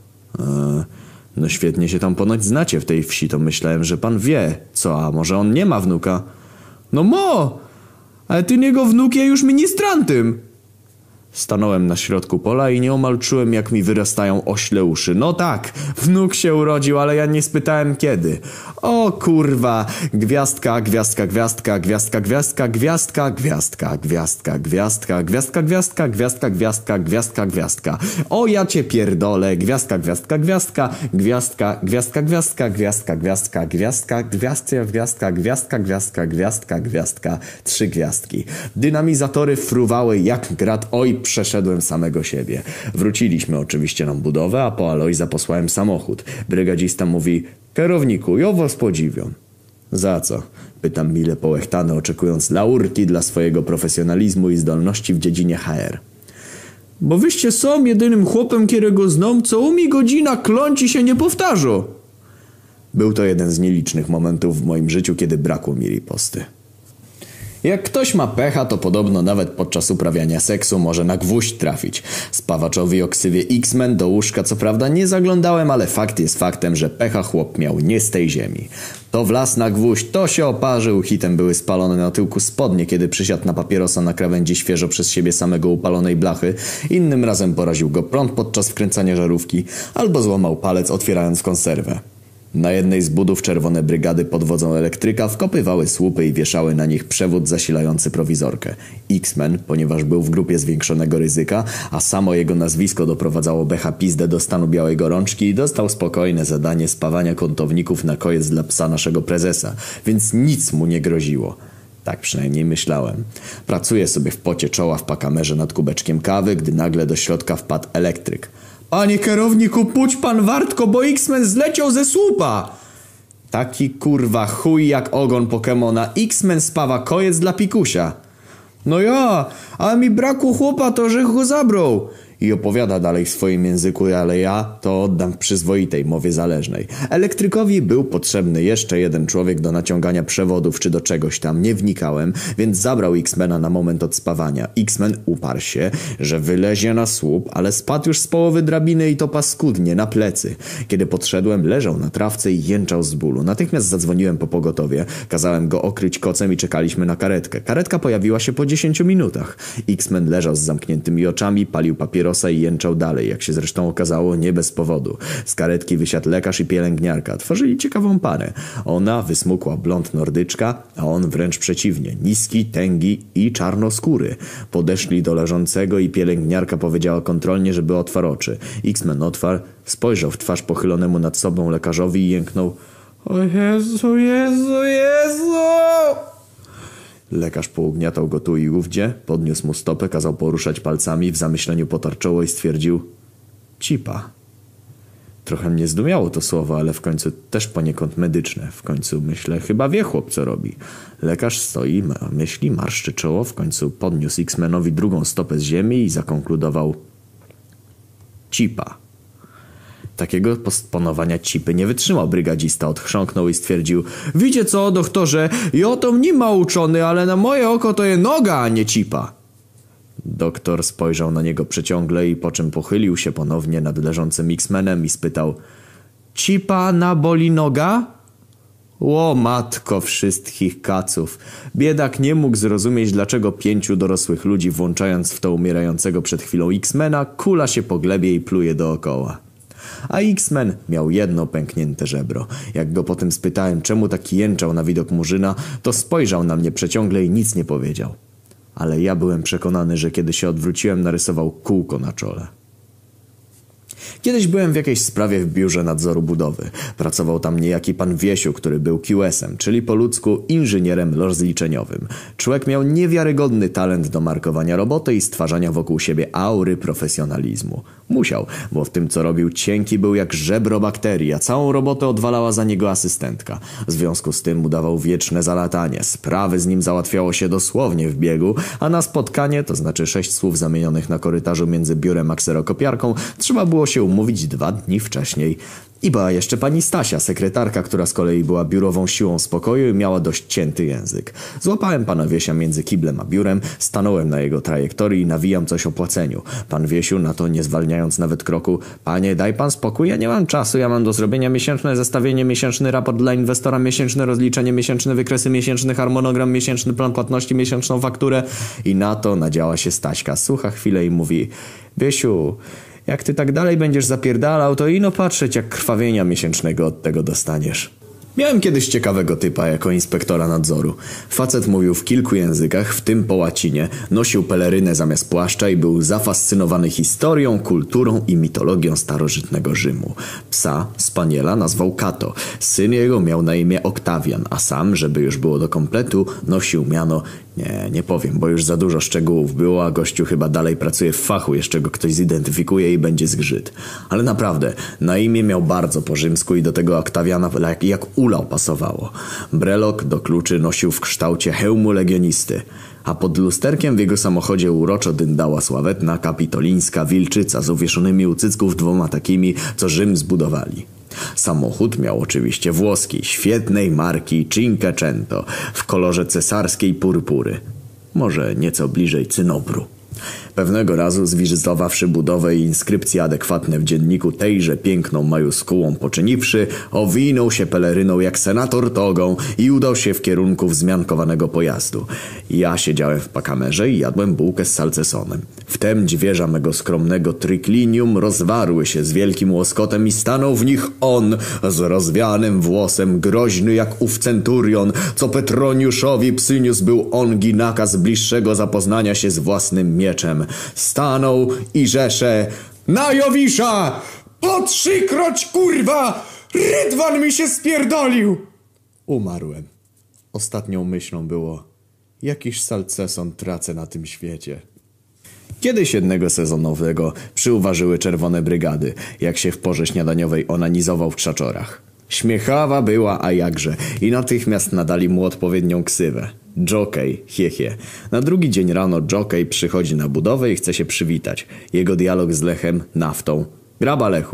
No świetnie się tam ponoć znacie w tej wsi, to myślałem, że pan wie. Co, a może on nie ma wnuka? No ale ty niego wnuk je już ministrantem. Stanąłem na środku pola i nieomal czułem, jak mi wyrastają ośle uszy. No tak, wnuk się urodził, ale ja nie spytałem kiedy. O kurwa, gwiazdka, gwiazdka, gwiazdka, gwiazdka, gwiazdka, gwiazdka, gwiazdka, gwiazdka, gwiazdka, gwiazdka, gwiazdka, gwiazdka, gwiazdka, gwiazdka, gwiazdka. O ja cię pierdolę, gwiazdka, gwiazdka, gwiazdka, gwiazdka, gwiazdka, gwiazdka, gwiazdka, gwiazdka, gwiazdka, gwiazdka, gwiazdka, gwiazdka, gwiazdka, gwiazdka, gwiazdka, 3 gwiazdki. Dynamizatory fruwały jak grat, oj, przeszedłem samego siebie. Wróciliśmy oczywiście na budowę, a po Alojza posłałem samochód. Brygadzista mówi, kierowniku, ja was podziwiam. Za co? Pytam mile połechtany, oczekując laurki dla swojego profesjonalizmu i zdolności w dziedzinie HR. Bo wyście są jedynym chłopem, którego znam, co umi godzina kląci się nie powtarza. Był to jeden z nielicznych momentów w moim życiu, kiedy brakło mi riposty. Jak ktoś ma pecha, to podobno nawet podczas uprawiania seksu może na gwóźdź trafić. Spawaczowi o ksywie X-Men do łóżka co prawda nie zaglądałem, ale fakt jest faktem, że pecha chłop miał nie z tej ziemi. To wlazł na gwóźdź, to się oparzył, hitem były spalone na tyłku spodnie, kiedy przysiadł na papierosa na krawędzi świeżo przez siebie samego upalonej blachy. Innym razem poraził go prąd podczas wkręcania żarówki, albo złamał palec otwierając konserwę. Na jednej z budów czerwone brygady pod wodzą elektryka wkopywały słupy i wieszały na nich przewód zasilający prowizorkę. X-Men, ponieważ był w grupie zwiększonego ryzyka, a samo jego nazwisko doprowadzało Becha Pizdę do stanu białej gorączki, dostał spokojne zadanie spawania kątowników na kojec dla psa naszego prezesa, więc nic mu nie groziło. Tak przynajmniej myślałem. Pracuję sobie w pocie czoła w pakamerze nad kubeczkiem kawy, gdy nagle do środka wpadł elektryk. Panie kierowniku, puść pan wartko, bo X-Men zleciał ze słupa! Taki kurwa chuj jak ogon Pokemona. X-Men spawa kojec dla pikusia. No ja, ale mi brakło chłopa, to że go zabrał. I opowiada dalej w swoim języku, ale ja to oddam w przyzwoitej mowie zależnej. Elektrykowi był potrzebny jeszcze jeden człowiek do naciągania przewodów czy do czegoś tam, nie wnikałem, więc zabrał X-Mena na moment od spawania. X-Men uparł się, że wylezie na słup, ale spadł już z połowy drabiny i to paskudnie, na plecy. Kiedy podszedłem, leżał na trawce i jęczał z bólu. Natychmiast zadzwoniłem po pogotowie, kazałem go okryć kocem i czekaliśmy na karetkę. Karetka pojawiła się po 10 minutach. X-Men leżał z zamkniętymi oczami, palił papierosy papierosa i jęczał dalej, jak się zresztą okazało, nie bez powodu. Z karetki wysiadł lekarz i pielęgniarka. Tworzyli ciekawą parę. Ona wysmukła blond nordyczka, a on wręcz przeciwnie. Niski, tęgi i czarnoskóry. Podeszli do leżącego i pielęgniarka powiedziała kontrolnie, żeby otwarł oczy. X-Men otwarł, spojrzał w twarz pochylonemu nad sobą lekarzowi i jęknął: o Jezu, Jezu, Jezu! Lekarz pougniatał go tu i ówdzie, podniósł mu stopę, kazał poruszać palcami, w zamyśleniu potarł czoło i stwierdził: cipa. Trochę mnie zdumiało to słowo, ale w końcu też poniekąd medyczne. W końcu, myślę, chyba wie chłop, co robi. Lekarz stoi, myśli, marszczy czoło, w końcu podniósł X-Menowi drugą stopę z ziemi i zakonkludował: cipa. Takiego postponowania cipy nie wytrzymał brygadzista, odchrząknął i stwierdził: wiecie co, doktorze, ja to nie ma uczony, ale na moje oko to je noga, a nie cipa. Doktor spojrzał na niego przeciągle i po czym pochylił się ponownie nad leżącym X-Menem i spytał: cipa na boli noga? O matko wszystkich kaców. Biedak nie mógł zrozumieć, dlaczego 5 dorosłych ludzi, włączając w to umierającego przed chwilą X-Mena, kula się po glebie i pluje dookoła. A X-Men miał jedno pęknięte żebro. Jak go potem spytałem, czemu taki jęczał na widok murzyna, to spojrzał na mnie przeciągle i nic nie powiedział. Ale ja byłem przekonany, że kiedy się odwróciłem, narysował kółko na czole. Kiedyś byłem w jakiejś sprawie w biurze nadzoru budowy. Pracował tam niejaki pan Wiesiu, który był QS-em, czyli po ludzku inżynierem rozliczeniowym. Człowiek miał niewiarygodny talent do markowania roboty i stwarzania wokół siebie aury profesjonalizmu. Musiał, bo w tym co robił cienki był jak żebro bakterii, a całą robotę odwalała za niego asystentka. W związku z tym udawał wieczne zalatanie. Sprawy z nim załatwiało się dosłownie w biegu, a na spotkanie, to znaczy 6 słów zamienionych na korytarzu między biurem a kserokopiarką, trzeba było się umówić 2 dni wcześniej. I była jeszcze pani Stasia, sekretarka, która z kolei była biurową siłą spokoju i miała dość cięty język. Złapałem pana Wiesia między kiblem a biurem, stanąłem na jego trajektorii i nawijam coś o płaceniu. Pan Wiesiu na to, nie zwalniając nawet kroku: panie, daj pan spokój, ja nie mam czasu, ja mam do zrobienia miesięczne zestawienie, miesięczny raport dla inwestora, miesięczne rozliczenie, miesięczne wykresy, miesięczny harmonogram, miesięczny plan płatności, miesięczną fakturę. I na to nadziała się Staśka, słucha chwilę i mówi: Wiesiu, jak ty tak dalej będziesz zapierdalał, to ino patrzeć, jak krwawienia miesięcznego od tego dostaniesz. Miałem kiedyś ciekawego typa jako inspektora nadzoru. Facet mówił w kilku językach, w tym po łacinie, nosił pelerynę zamiast płaszcza i był zafascynowany historią, kulturą i mitologią starożytnego Rzymu. Psa, spaniela, nazwał Kato. Syn jego miał na imię Oktawian, a sam, żeby już było do kompletu, nosił miano... Nie powiem, bo już za dużo szczegółów było, a gościu chyba dalej pracuje w fachu, jeszcze go ktoś zidentyfikuje i będzie zgrzyt. Ale naprawdę, na imię miał bardzo po rzymsku i do tego Oktawiana jak ulał pasowało. Brelok do kluczy nosił w kształcie hełmu legionisty, a pod lusterkiem w jego samochodzie uroczo dyndała sławetna kapitolińska wilczyca z uwieszonymi u cycków 2 takimi, co Rzym zbudowali. Samochód miał oczywiście włoski, świetnej marki Cinquecento w kolorze cesarskiej purpury. Może nieco bliżej cynobru. Pewnego razu, zwizytowawszy budowę i inskrypcje adekwatne w dzienniku tejże piękną majuskułą poczyniwszy, owinął się peleryną jak senator togą i udał się w kierunku wzmiankowanego pojazdu. Ja siedziałem w pakamerze i jadłem bułkę z salcesonem. Wtem dźwierza mego skromnego tryklinium rozwarły się z wielkim łoskotem i stanął w nich on, z rozwianym włosem, groźny jak ów centurion, co Petroniuszowi przyniósł był ongi nakaz bliższego zapoznania się z własnym mieczem. Stanął i rzesze: na Jowisza! Po 3-kroć, kurwa! Rydwan mi się spierdolił! Umarłem. Ostatnią myślą było: jakiż salceson tracę na tym świecie. Kiedyś jednego sezonowego przyuważyły czerwone brygady, jak się w porze śniadaniowej onanizował w krzaczorach. Śmiechawa była, a jakże, i natychmiast nadali mu odpowiednią ksywę. Jockey, Na drugi dzień rano Jockey przychodzi na budowę i chce się przywitać. Jego dialog z Lechem naftą: graba Lechu,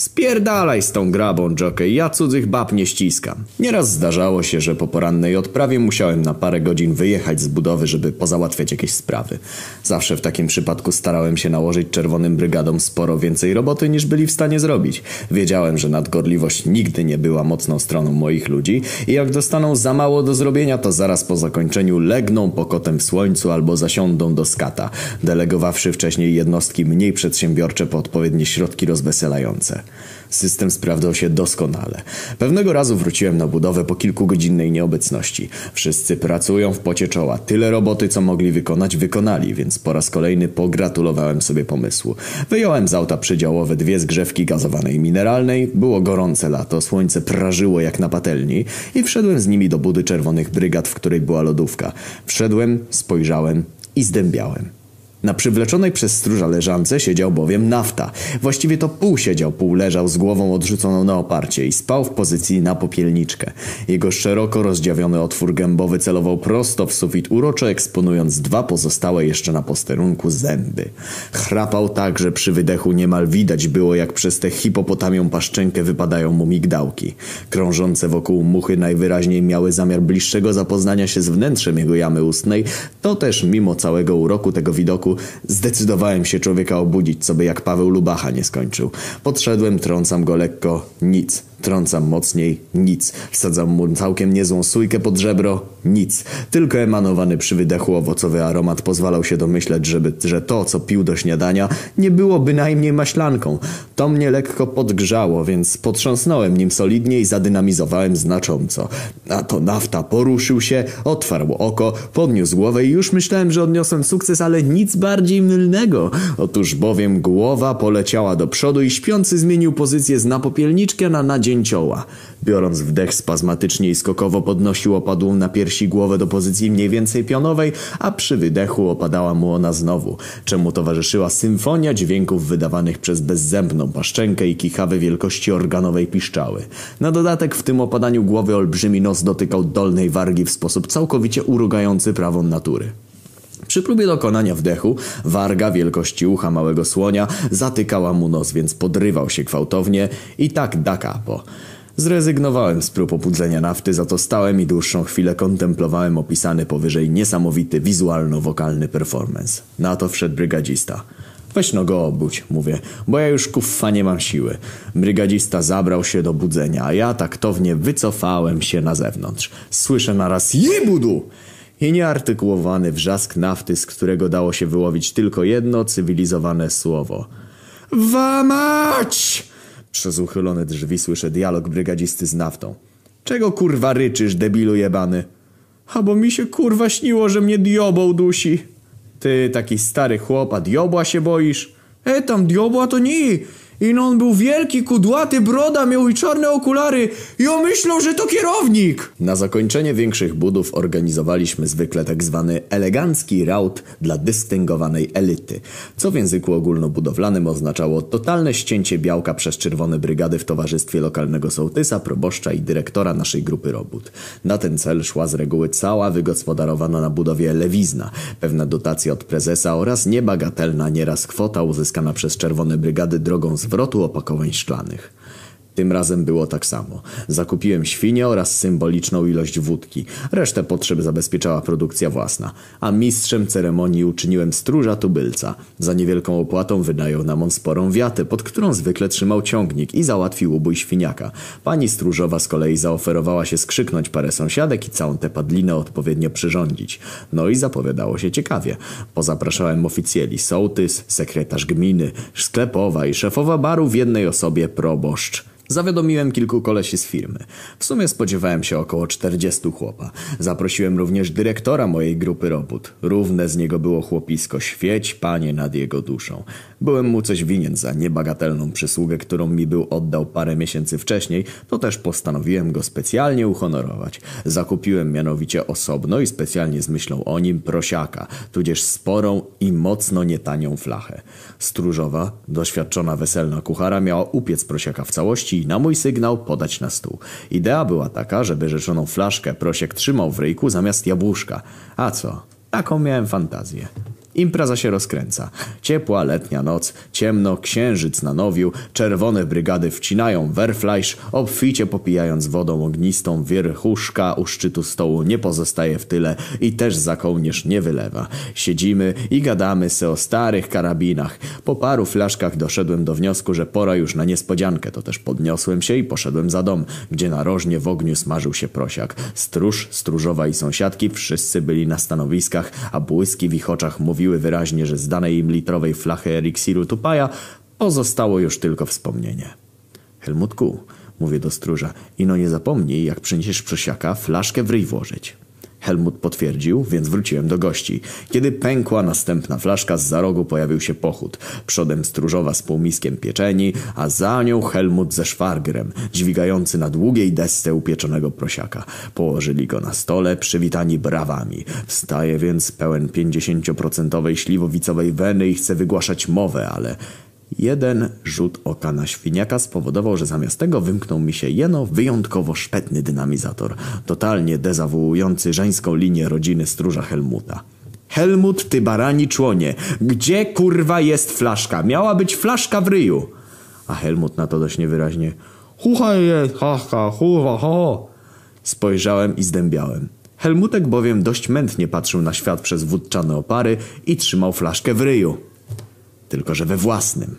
Spierdalaj z tą grabą, Jockey, ja cudzych bab nie ściskam. Nieraz zdarzało się, że po porannej odprawie musiałem na parę godzin wyjechać z budowy, żeby pozałatwiać jakieś sprawy. Zawsze w takim przypadku starałem się nałożyć czerwonym brygadom sporo więcej roboty niż byli w stanie zrobić. Wiedziałem, że nadgorliwość nigdy nie była mocną stroną moich ludzi i jak dostaną za mało do zrobienia, to zaraz po zakończeniu legną pokotem w słońcu albo zasiądą do skata, delegowawszy wcześniej jednostki mniej przedsiębiorcze po odpowiednie środki rozweselające. System sprawdzał się doskonale. Pewnego razu wróciłem na budowę po kilkugodzinnej nieobecności. Wszyscy pracują w pocie czoła. Tyle roboty, co mogli wykonać, wykonali, więc po raz kolejny pogratulowałem sobie pomysłu. Wyjąłem z auta przydziałowe 2 zgrzewki gazowanej mineralnej. Było gorące lato, słońce prażyło jak na patelni i wszedłem z nimi do budy czerwonych brygad, w której była lodówka. Wszedłem, spojrzałem i zdębiałem. Na przywleczonej przez stróża leżance siedział bowiem Nafta. Właściwie to pół siedział, pół leżał z głową odrzuconą na oparcie i spał w pozycji na popielniczkę. Jego szeroko rozdziawiony otwór gębowy celował prosto w sufit, uroczo eksponując 2 pozostałe jeszcze na posterunku zęby. Chrapał tak, że przy wydechu niemal widać było, jak przez tę hipopotamią paszczękę wypadają mu migdałki. Krążące wokół muchy najwyraźniej miały zamiar bliższego zapoznania się z wnętrzem jego jamy ustnej, to też mimo całego uroku tego widoku zdecydowałem się człowieka obudzić, co by jak Paweł Lubacha nie skończył. Podszedłem, trącam go lekko, nic. Trącam mocniej, nic. Wsadzam mu całkiem niezłą sójkę pod żebro, nic. Tylko emanowany przy wydechu owocowy aromat pozwalał się domyśleć, że to, co pił do śniadania, nie było bynajmniej maślanką. To mnie lekko podgrzało, więc potrząsnąłem nim solidnie i zadynamizowałem znacząco. A to Nafta poruszył się, otwarł oko, podniósł głowę i już myślałem, że odniosłem sukces, ale nic bardziej mylnego. Otóż bowiem głowa poleciała do przodu i śpiący zmienił pozycję z napopielniczkę na nadzięcioła. Biorąc wdech spazmatycznie i skokowo podnosił opadłą na piersi głowę do pozycji mniej więcej pionowej, a przy wydechu opadała mu ona znowu, czemu towarzyszyła symfonia dźwięków wydawanych przez bezzębną paszczękę i kichawe wielkości organowej piszczały. Na dodatek w tym opadaniu głowy olbrzymi nos dotykał dolnej wargi w sposób całkowicie urugający prawom natury. Przy próbie dokonania wdechu warga wielkości ucha małego słonia zatykała mu nos, więc podrywał się gwałtownie i tak da capo. Zrezygnowałem z prób obudzenia Nafty, za to stałem i dłuższą chwilę kontemplowałem opisany powyżej niesamowity wizualno-wokalny performance. Na to wszedł brygadzista. Weź no go obudź, mówię, bo ja już kuffa nie mam siły. Brygadzista zabrał się do budzenia, a ja taktownie wycofałem się na zewnątrz. Słyszę naraz jebudu! I nieartykułowany wrzask Nafty, z którego dało się wyłowić tylko jedno cywilizowane słowo. Wamać! Przez uchylone drzwi słyszę dialog brygadzisty z Naftą. Czego kurwa ryczysz, debilu jebany? A bo mi się kurwa śniło, że mnie diobą dusi. Ty, taki stary chłop, a diobła się boisz? Tam diobła to nie. Ino on był wielki, kudłaty, broda, miał i czarne okulary. I on myślał, że to kierownik. Na zakończenie większych budów organizowaliśmy zwykle tak zwany elegancki raut dla dystyngowanej elity, co w języku ogólnobudowlanym oznaczało totalne ścięcie białka przez czerwone brygady w towarzystwie lokalnego sołtysa, proboszcza i dyrektora naszej grupy robót. Na ten cel szła z reguły cała wygospodarowana na budowie lewizna, pewna dotacja od prezesa oraz niebagatelna nieraz kwota uzyskana przez czerwone brygady drogą zwrotu opakowań szklanych. Tym razem było tak samo. Zakupiłem świnię oraz symboliczną ilość wódki. Resztę potrzeb zabezpieczała produkcja własna. A mistrzem ceremonii uczyniłem stróża tubylca. Za niewielką opłatą wynajął nam on sporą wiatę, pod którą zwykle trzymał ciągnik i załatwił ubój świniaka. Pani stróżowa z kolei zaoferowała się skrzyknąć parę sąsiadek i całą tę padlinę odpowiednio przyrządzić. No i zapowiadało się ciekawie. Pozapraszałem oficjeli, sołtys, sekretarz gminy, sklepowa i szefowa baru w jednej osobie proboszcz. Zawiadomiłem kilku kolesi z firmy. W sumie spodziewałem się około 40 chłopa. Zaprosiłem również dyrektora mojej grupy robót. Równe z niego było chłopisko. Świeć, panie, nad jego duszą. Byłem mu coś winien za niebagatelną przysługę, którą mi był oddał parę miesięcy wcześniej, to też postanowiłem go specjalnie uhonorować. Zakupiłem mianowicie osobno i specjalnie z myślą o nim prosiaka, tudzież sporą i mocno nietanią flachę. Stróżowa, doświadczona weselna kuchara miała upiec prosiaka w całości i na mój sygnał podać na stół. Idea była taka, żeby rzeczoną flaszkę prosiek trzymał w ryjku zamiast jabłuszka. A co? Taką miałem fantazję. Impreza się rozkręca. Ciepła letnia noc, ciemno, księżyc na nowiu, czerwone brygady wcinają werfleisch, obficie popijając wodą ognistą, wierchuszka u szczytu stołu nie pozostaje w tyle i też za kołnierz nie wylewa. Siedzimy i gadamy se o starych karabinach. Po paru flaszkach doszedłem do wniosku, że pora już na niespodziankę, to też podniosłem się i poszedłem za dom, gdzie narożnie w ogniu smażył się prosiak. Stróż, stróżowa i sąsiadki wszyscy byli na stanowiskach, a błyski w ich oczach mówiły wyraźnie, że z danej im litrowej flachy eliksiru Tupaja pozostało już tylko wspomnienie. Helmutku, mówię do stróża, ino nie zapomnij, jak przyniesiesz prosiaka, flaszkę w ryj włożyć. Helmut potwierdził, więc wróciłem do gości. Kiedy pękła następna flaszka, zza rogu pojawił się pochód. Przodem stróżowa z półmiskiem pieczeni, a za nią Helmut ze szwagrem, dźwigający na długiej desce upieczonego prosiaka. Położyli go na stole, przywitani brawami. Wstaje więc pełen 50% śliwowicowej weny i chce wygłaszać mowę, ale... jeden rzut oka na świniaka spowodował, że zamiast tego wymknął mi się jeno wyjątkowo szpetny dynamizator, totalnie dezawuujący żeńską linię rodziny stróża Helmuta. Helmut, ty barani członie, gdzie kurwa jest flaszka? Miała być flaszka w ryju. A Helmut na to dość niewyraźnie. Hucha jest, ha, ha, hucha, ho. Spojrzałem i zdębiałem. Helmutek bowiem dość mętnie patrzył na świat przez wódczane opary i trzymał flaszkę w ryju. Tylko że we własnym.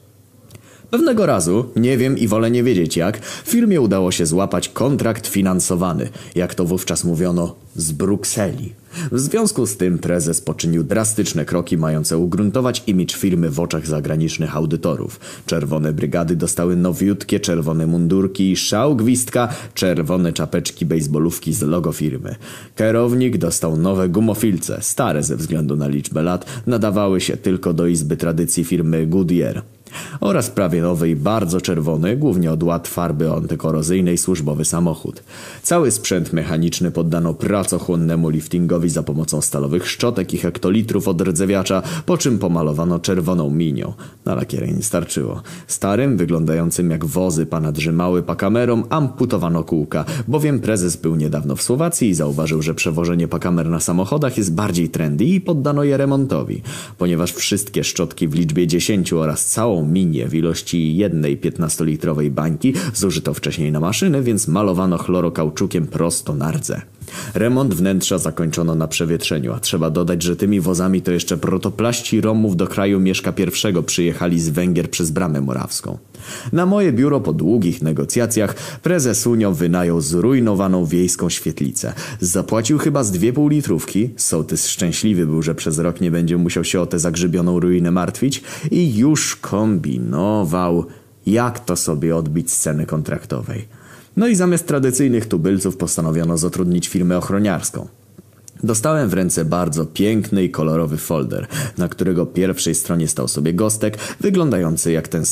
Pewnego razu, nie wiem i wolę nie wiedzieć jak, firmie udało się złapać kontrakt finansowany, jak to wówczas mówiono, z Brukseli. W związku z tym prezes poczynił drastyczne kroki mające ugruntować imidż firmy w oczach zagranicznych audytorów. Czerwone brygady dostały nowiutkie czerwone mundurki i szał gwizdka, czerwone czapeczki bejsbolówki z logo firmy. Kierownik dostał nowe gumofilce, stare ze względu na liczbę lat, nadawały się tylko do izby tradycji firmy Goodyear. Oraz prawie nowy i bardzo czerwony, głównie od łat farby antykorozyjnej, służbowy samochód. Cały sprzęt mechaniczny poddano pracochłonnemu liftingowi za pomocą stalowych szczotek i hektolitrów od rdzewiacza, po czym pomalowano czerwoną minią. Na lakierę nie starczyło. Starym, wyglądającym jak wozy pana Drzymały pakamerom, amputowano kółka, bowiem prezes był niedawno w Słowacji i zauważył, że przewożenie pakamer na samochodach jest bardziej trendy i poddano je remontowi. Ponieważ wszystkie szczotki w liczbie 10 oraz całą minię w ilości jednej 15-litrowej bańki zużyto wcześniej na maszyny, więc malowano chlorokauczukiem prosto na rdze. Remont wnętrza zakończono na przewietrzeniu, a trzeba dodać, że tymi wozami to jeszcze protoplaści Romów do kraju Mieszka I przyjechali z Węgier przez Bramę Morawską. Na moje biuro po długich negocjacjach prezes Unio wynajął zrujnowaną wiejską świetlicę. Zapłacił chyba z 2,5 litrówki, sołtys szczęśliwy był, że przez rok nie będzie musiał się o tę zagrzybioną ruinę martwić i już kombinował, jak to sobie odbić z ceny kontraktowej. No i zamiast tradycyjnych tubylców postanowiono zatrudnić firmę ochroniarską. Dostałem w ręce bardzo piękny i kolorowy folder, na którego pierwszej stronie stał sobie Gostek, wyglądający jak ten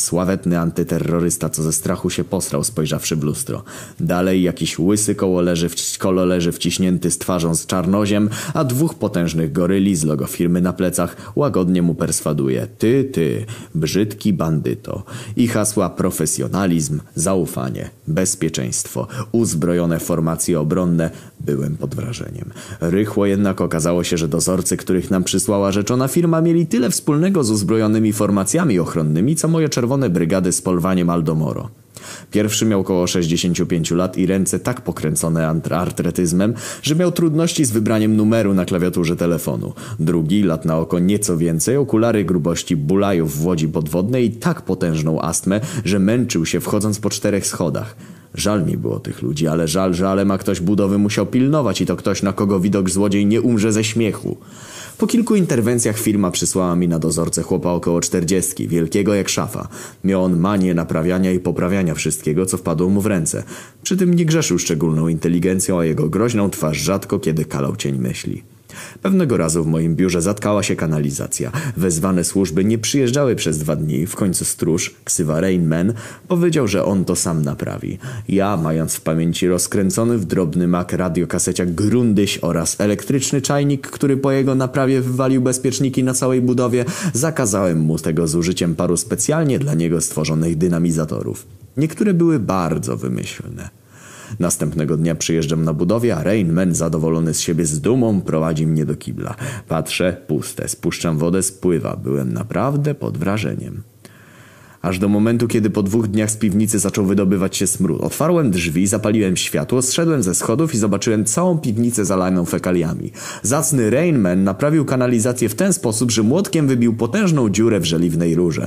sławetny antyterrorysta, co ze strachu się posrał, spojrzawszy w lustro. Dalej jakiś łysy kololeży wciśnięty z twarzą z czarnoziem, a 2 potężnych goryli z logo firmy na plecach łagodnie mu perswaduje: ty, brzydki bandyto. I hasła profesjonalizm, zaufanie, bezpieczeństwo, uzbrojone formacje obronne. Byłem pod wrażeniem. Rychło jednak okazało się, że dozorcy, których nam przysłała rzeczona firma, mieli tyle wspólnego z uzbrojonymi formacjami ochronnymi, co moje czerwone brygady z polwaniem Aldomoro. Pierwszy miał około 65 lat i ręce tak pokręcone artretyzmem, że miał trudności z wybraniem numeru na klawiaturze telefonu. Drugi, lat na oko nieco więcej, okulary grubości Bulajów w łodzi podwodnej i tak potężną astmę, że męczył się wchodząc po 4 schodach. Żal mi było tych ludzi, ale żalem, a ktoś budowy musiał pilnować i to ktoś, na kogo widok złodziej nie umrze ze śmiechu. Po kilku interwencjach firma przysłała mi na dozorcę chłopa około 40, wielkiego jak szafa. Miał on manię naprawiania i poprawiania wszystkiego, co wpadło mu w ręce. Przy tym nie grzeszył szczególną inteligencją, a jego groźną twarz rzadko kiedy kalał cień myśli. Pewnego razu w moim biurze zatkała się kanalizacja. Wezwane służby nie przyjeżdżały przez 2 dni. W końcu stróż, ksywa Rain Man, powiedział, że on to sam naprawi. Ja, mając w pamięci rozkręcony w drobny mak radiokaseciak Grundyś oraz elektryczny czajnik, który po jego naprawie wywalił bezpieczniki na całej budowie, zakazałem mu tego z użyciem paru specjalnie dla niego stworzonych dynamizatorów. Niektóre były bardzo wymyślne. Następnego dnia przyjeżdżam na budowie, a Rainman zadowolony z siebie z dumą prowadzi mnie do kibla. Patrzę, puste, spuszczam wodę, spływa. Byłem naprawdę pod wrażeniem. Aż do momentu, kiedy po 2 dniach z piwnicy zaczął wydobywać się smród. Otwarłem drzwi, zapaliłem światło, zszedłem ze schodów i zobaczyłem całą piwnicę zalaną fekaliami. Zacny Rainman naprawił kanalizację w ten sposób, że młotkiem wybił potężną dziurę w żeliwnej rurze.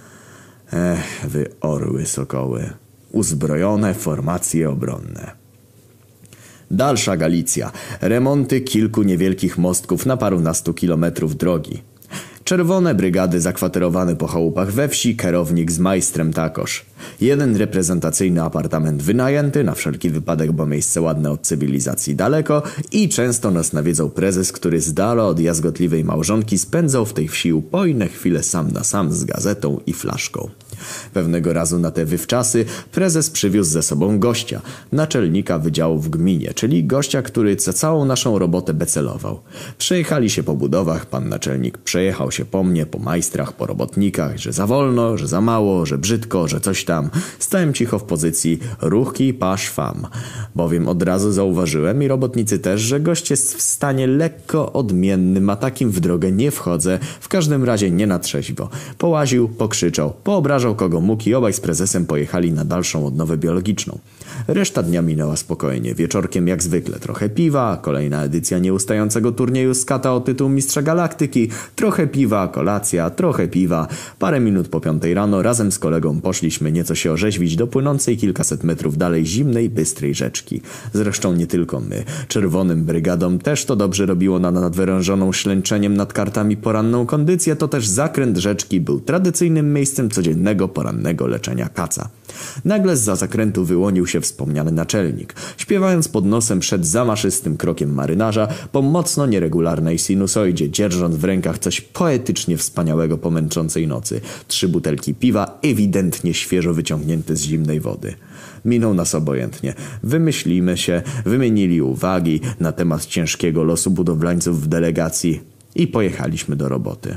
Wy orły sokoły. Uzbrojone formacje obronne. Dalsza Galicja. Remonty kilku niewielkich mostków na parunastu kilometrów drogi. Czerwone brygady zakwaterowane po chałupach we wsi, kierownik z majstrem takoż. Jeden reprezentacyjny apartament wynajęty, na wszelki wypadek, bo miejsce ładne od cywilizacji daleko i często nas nawiedzał prezes, który z dala od jazgotliwej małżonki spędzał w tej wsi upojne chwile sam na sam z gazetą i flaszką. Pewnego razu na te wywczasy prezes przywiózł ze sobą gościa, naczelnika wydziału w gminie, czyli gościa, który za całą naszą robotę becelował. Przejechali się po budowach, pan naczelnik przejechał się po mnie, po majstrach, po robotnikach, że za wolno, że za mało, że brzydko, że coś tam. Stałem cicho w pozycji ruchki pasz fam, bowiem od razu zauważyłem i robotnicy też, że gość jest w stanie lekko odmiennym, a takim w drogę nie wchodzę, w każdym razie nie na trzeźwo. Połaził, pokrzyczał, poobrażał kogo mógł i obaj z prezesem pojechali na dalszą odnowę biologiczną. Reszta dnia minęła spokojnie. Wieczorkiem jak zwykle trochę piwa, kolejna edycja nieustającego turnieju skata o tytuł Mistrza Galaktyki, trochę piwa, kolacja, trochę piwa. Parę minut po 5 rano razem z kolegą poszliśmy nieco się orzeźwić do płynącej kilkaset metrów dalej zimnej, bystrej rzeczki. Zresztą nie tylko my. Czerwonym brygadom też to dobrze robiło na nadwyrężoną ślęczeniem nad kartami poranną kondycję, to też zakręt rzeczki był tradycyjnym miejscem codziennego porannego leczenia kaca. Nagle zza zakrętu wyłonił się wspomniany naczelnik. Śpiewając pod nosem szedł zamaszystym krokiem marynarza po mocno nieregularnej sinusoidzie, dzierżąc w rękach coś poetycznie wspaniałego po męczącej nocy. 3 butelki piwa, ewidentnie świeżo wyciągnięte z zimnej wody. Minął nas obojętnie. Wymyślimy się, wymienili uwagi na temat ciężkiego losu budowlańców w delegacji i pojechaliśmy do roboty.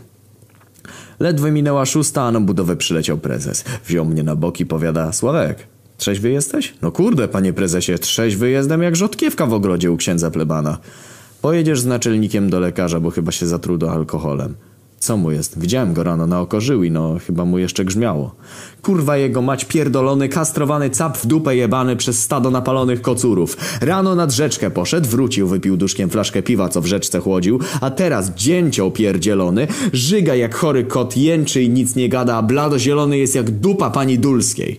Ledwie minęła 6, a na budowę przyleciał prezes. Wziął mnie na bok i powiada: Sławek, trzeźwy jesteś? No kurde, panie prezesie, trzeźwy jestem jak rzodkiewka w ogrodzie u księdza plebana. Pojedziesz z naczelnikiem do lekarza, bo chyba się zatruł do alkoholem. Co mu jest? Widziałem go rano na oko żył i no chyba mu jeszcze grzmiało. Kurwa jego mać pierdolony, kastrowany cap w dupę jebany przez stado napalonych kocurów. Rano nad rzeczkę poszedł, wrócił, wypił duszkiem flaszkę piwa, co w rzeczce chłodził, a teraz dzięcioł pierdzielony, żyga jak chory kot, jęczy i nic nie gada, a bladozielony jest jak dupa pani Dulskiej.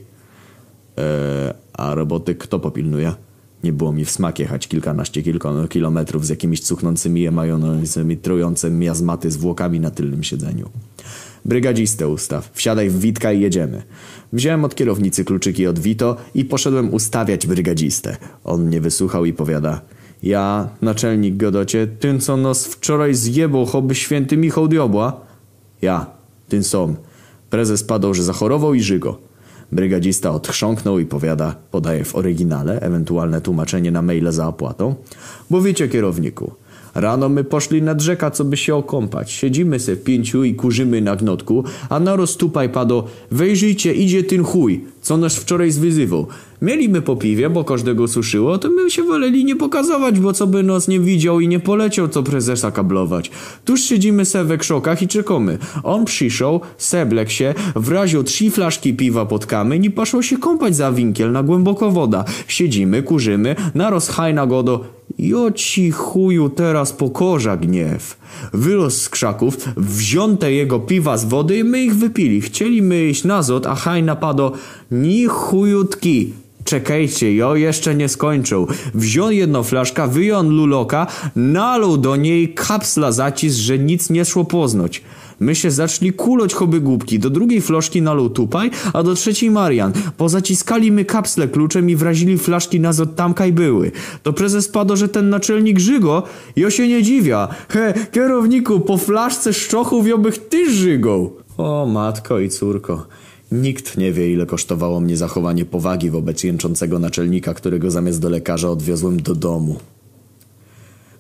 A roboty kto popilnuje? Nie było mi w smak jechać kilkanaście kilometrów z jakimiś cuchnącymi majonezami, trujące miazmaty zwłokami na tylnym siedzeniu. Brygadzistę ustaw, wsiadaj w Witka i jedziemy. Wziąłem od kierownicy kluczyki od Vito i poszedłem ustawiać brygadzistę. On mnie wysłuchał i powiada: ja, naczelnik Godocie, ten co nos wczoraj zjebał, choby święty Michał diobła? Ja, ten som. Prezes padał, że zachorował i żygo. Brygadzista odchrząknął i powiada, podaje w oryginale, ewentualne tłumaczenie na maile za opłatą: bo wiecie, kierowniku, rano my poszli nad rzeka, co by się okąpać. Siedzimy se w 5 i kurzymy na gnotku, a naroz tupaj padło: wejrzyjcie, idzie ten chuj, co nas wczoraj zwyzywał. Mieliśmy po piwie, bo każdego suszyło, to my się woleli nie pokazować, bo co by nos nie widział i nie poleciał co prezesa kablować. Tuż siedzimy se we krzokach i czekamy. On przyszedł, seblek się, wraził 3 flaszki piwa pod kamień i poszło się kąpać za winkiel na głęboko woda. Siedzimy, kurzymy, naroz hajna godo: jo ci chuju teraz pokorza gniew. Wylos z krzaków, wziąte jego piwa z wody i my ich wypili. Chcieliśmy iść nazad, a hajna pado: ni chujutki. Czekajcie, jo jeszcze nie skończył. Wziął jedną flaszkę, wyjął luloka, nalał do niej kapsla zacis, że nic nie szło poznać. My się zaczęli kuloć choby głupki. Do drugiej flaszki nalał tupaj, a do trzeciej Marian. Pozaciskali my kapsle kluczem i wrazili flaszki nazad tamkaj były. To prezes padł, że ten naczelnik żygo, jo się nie dziwia. Kierowniku, po flaszce szczochów jobych ty żygał. O matko i córko. Nikt nie wie, ile kosztowało mnie zachowanie powagi wobec jęczącego naczelnika, którego zamiast do lekarza odwiozłem do domu.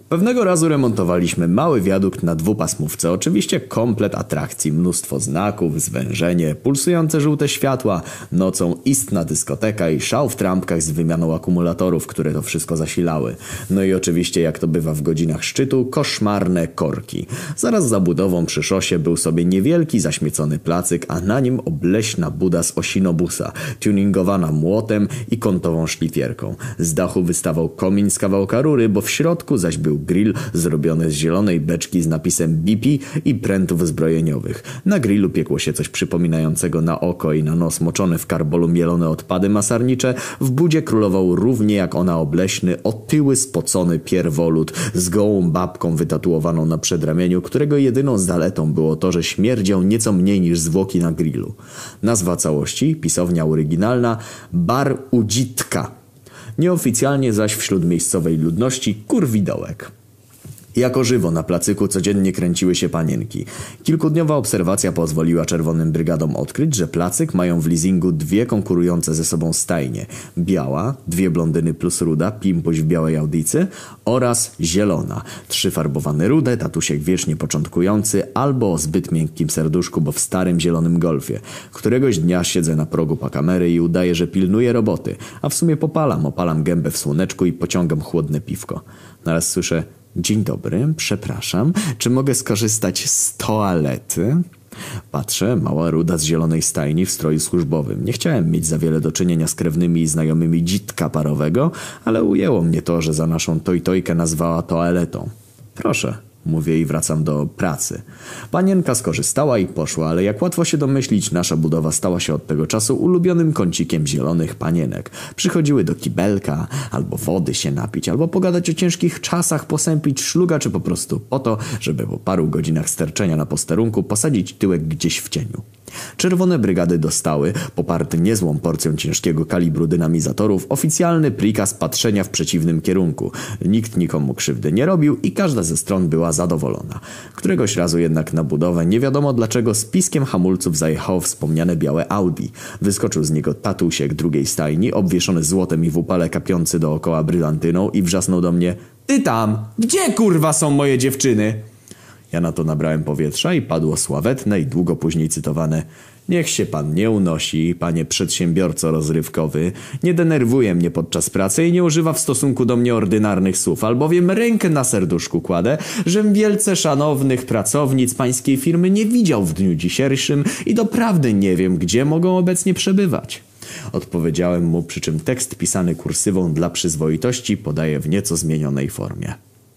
Pewnego razu remontowaliśmy mały wiadukt na dwupasmówce, oczywiście komplet atrakcji, mnóstwo znaków, zwężenie, pulsujące żółte światła, nocą istna dyskoteka i szał w trampkach z wymianą akumulatorów, które to wszystko zasilały. No i oczywiście, jak to bywa w godzinach szczytu, koszmarne korki. Zaraz za budową przy szosie był sobie niewielki, zaśmiecony placyk, a na nim obleśna buda z osinobusa, tuningowana młotem i kątową szlifierką. Z dachu wystawał komin z kawałka rury, bo w środku zaś był grill zrobiony z zielonej beczki z napisem BP i prętów zbrojeniowych. Na grillu piekło się coś przypominającego na oko i na nos moczone w karbolu mielone odpady masarnicze. W budzie królował równie jak ona obleśny, otyły spocony pierwolut z gołą babką wytatuowaną na przedramieniu, którego jedyną zaletą było to, że śmierdział nieco mniej niż zwłoki na grillu. Nazwa całości, pisownia oryginalna, Bar Udzitka. Nieoficjalnie zaś wśród miejscowej ludności Kurwidołek. Jako żywo na placyku codziennie kręciły się panienki. Kilkudniowa obserwacja pozwoliła czerwonym brygadom odkryć, że placyk mają w leasingu dwie konkurujące ze sobą stajnie. Biała, dwie blondyny plus ruda, pimpuś w białej audicy oraz zielona. Trzy farbowane rude, tatusiek wiecznie początkujący albo o zbyt miękkim serduszku, bo w starym zielonym golfie. Któregoś dnia siedzę na progu pakamery i udaję, że pilnuję roboty, a w sumie opalam gębę w słoneczku i pociągam chłodne piwko. Naraz słyszę: dzień dobry, przepraszam, czy mogę skorzystać z toalety? Patrzę, mała ruda z zielonej stajni w stroju służbowym. Nie chciałem mieć za wiele do czynienia z krewnymi i znajomymi dzitka parowego, ale ujęło mnie to, że za naszą tojtojkę nazwała toaletą. Proszę, mówię i wracam do pracy. Panienka skorzystała i poszła, ale jak łatwo się domyślić, nasza budowa stała się od tego czasu ulubionym kącikiem zielonych panienek. Przychodziły do kibelka, albo wody się napić, albo pogadać o ciężkich czasach, posępić szluga, czy po prostu po to, żeby po paru godzinach sterczenia na posterunku posadzić tyłek gdzieś w cieniu. Czerwone brygady dostały, poparte niezłą porcją ciężkiego kalibru dynamizatorów, oficjalny prikaz patrzenia w przeciwnym kierunku. Nikt nikomu krzywdy nie robił i każda ze stron była zadowolona. Któregoś razu jednak na budowę nie wiadomo dlaczego z piskiem hamulców zajechało wspomniane białe Audi. Wyskoczył z niego tatusiek drugiej stajni, obwieszony złotem i w upale kapiący dookoła brylantyną i wrzasnął do mnie: ty tam! Gdzie kurwa są moje dziewczyny? Ja na to nabrałem powietrza i padło sławetne i długo później cytowane: niech się pan nie unosi, panie przedsiębiorco rozrywkowy, nie denerwuje mnie podczas pracy i nie używa w stosunku do mnie ordynarnych słów, albowiem rękę na serduszku kładę, żem wielce szanownych pracownic pańskiej firmy nie widział w dniu dzisiejszym i doprawdy nie wiem, gdzie mogą obecnie przebywać. Odpowiedziałem mu, przy czym tekst pisany kursywą dla przyzwoitości podaję w nieco zmienionej formie.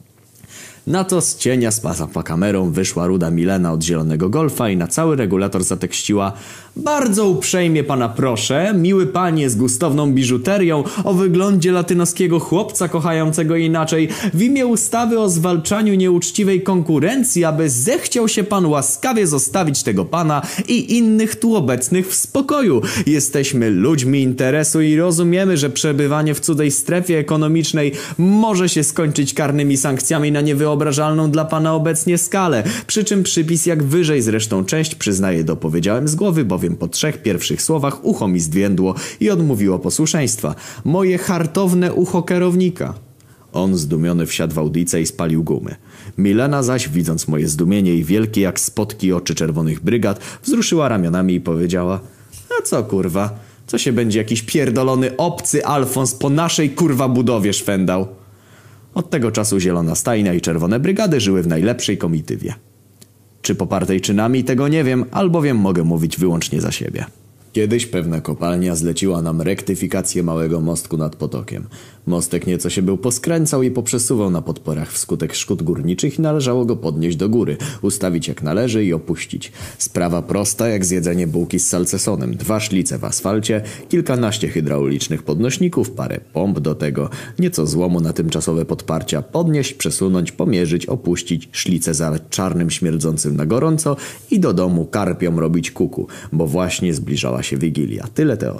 Na to z cienia z kamerą wyszła ruda Milena od zielonego golfa i na cały regulator zatekściła: bardzo uprzejmie pana proszę, miły panie z gustowną biżuterią o wyglądzie latynoskiego chłopca kochającego inaczej, w imię ustawy o zwalczaniu nieuczciwej konkurencji, aby zechciał się pan łaskawie zostawić tego pana i innych tu obecnych w spokoju. Jesteśmy ludźmi interesu i rozumiemy, że przebywanie w cudzej strefie ekonomicznej może się skończyć karnymi sankcjami na niewyobrażalną dla pana obecnie skalę, przy czym przypis jak wyżej zresztą część przyznaję dopowiedziałem z głowy, bowiem po 3 pierwszych słowach ucho mi zdwiędło i odmówiło posłuszeństwa. Moje hartowne ucho kierownika. On zdumiony wsiadł w audicę i spalił gumy. Milena zaś, widząc moje zdumienie i wielkie jak spotki oczy czerwonych brygad, wzruszyła ramionami i powiedziała: a co kurwa, co się będzie jakiś pierdolony obcy Alfons po naszej kurwa budowie szwendał? Od tego czasu zielona stajnia i czerwone brygady żyły w najlepszej komitywie. Czy popartej czynami, tego nie wiem, albowiem mogę mówić wyłącznie za siebie. Kiedyś pewna kopalnia zleciła nam rektyfikację małego mostku nad potokiem. Mostek nieco się był poskręcał i poprzesuwał na podporach wskutek szkód górniczych i należało go podnieść do góry, ustawić jak należy i opuścić. Sprawa prosta jak zjedzenie bułki z salcesonem. 2 szlice w asfalcie, kilkanaście hydraulicznych podnośników, parę pomp do tego, nieco złomu na tymczasowe podparcia, podnieść, przesunąć, pomierzyć, opuścić, szlice zalać czarnym śmierdzącym na gorąco i do domu karpiom robić kuku, bo właśnie zbliżała się Wigilia. Tyle teorii.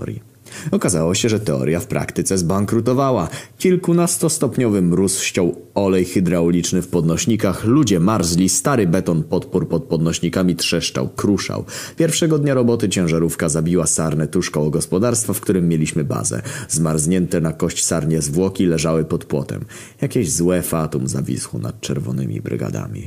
Okazało się, że teoria w praktyce zbankrutowała. Kilkunastostopniowy mróz ściął olej hydrauliczny w podnośnikach, ludzie marzli, stary beton podpór pod podnośnikami trzeszczał, kruszał. Pierwszego dnia roboty ciężarówka zabiła sarnę tuż koło gospodarstwa, w którym mieliśmy bazę. Zmarznięte na kość sarnie zwłoki leżały pod płotem. Jakieś złe fatum zawisło nad czerwonymi brygadami.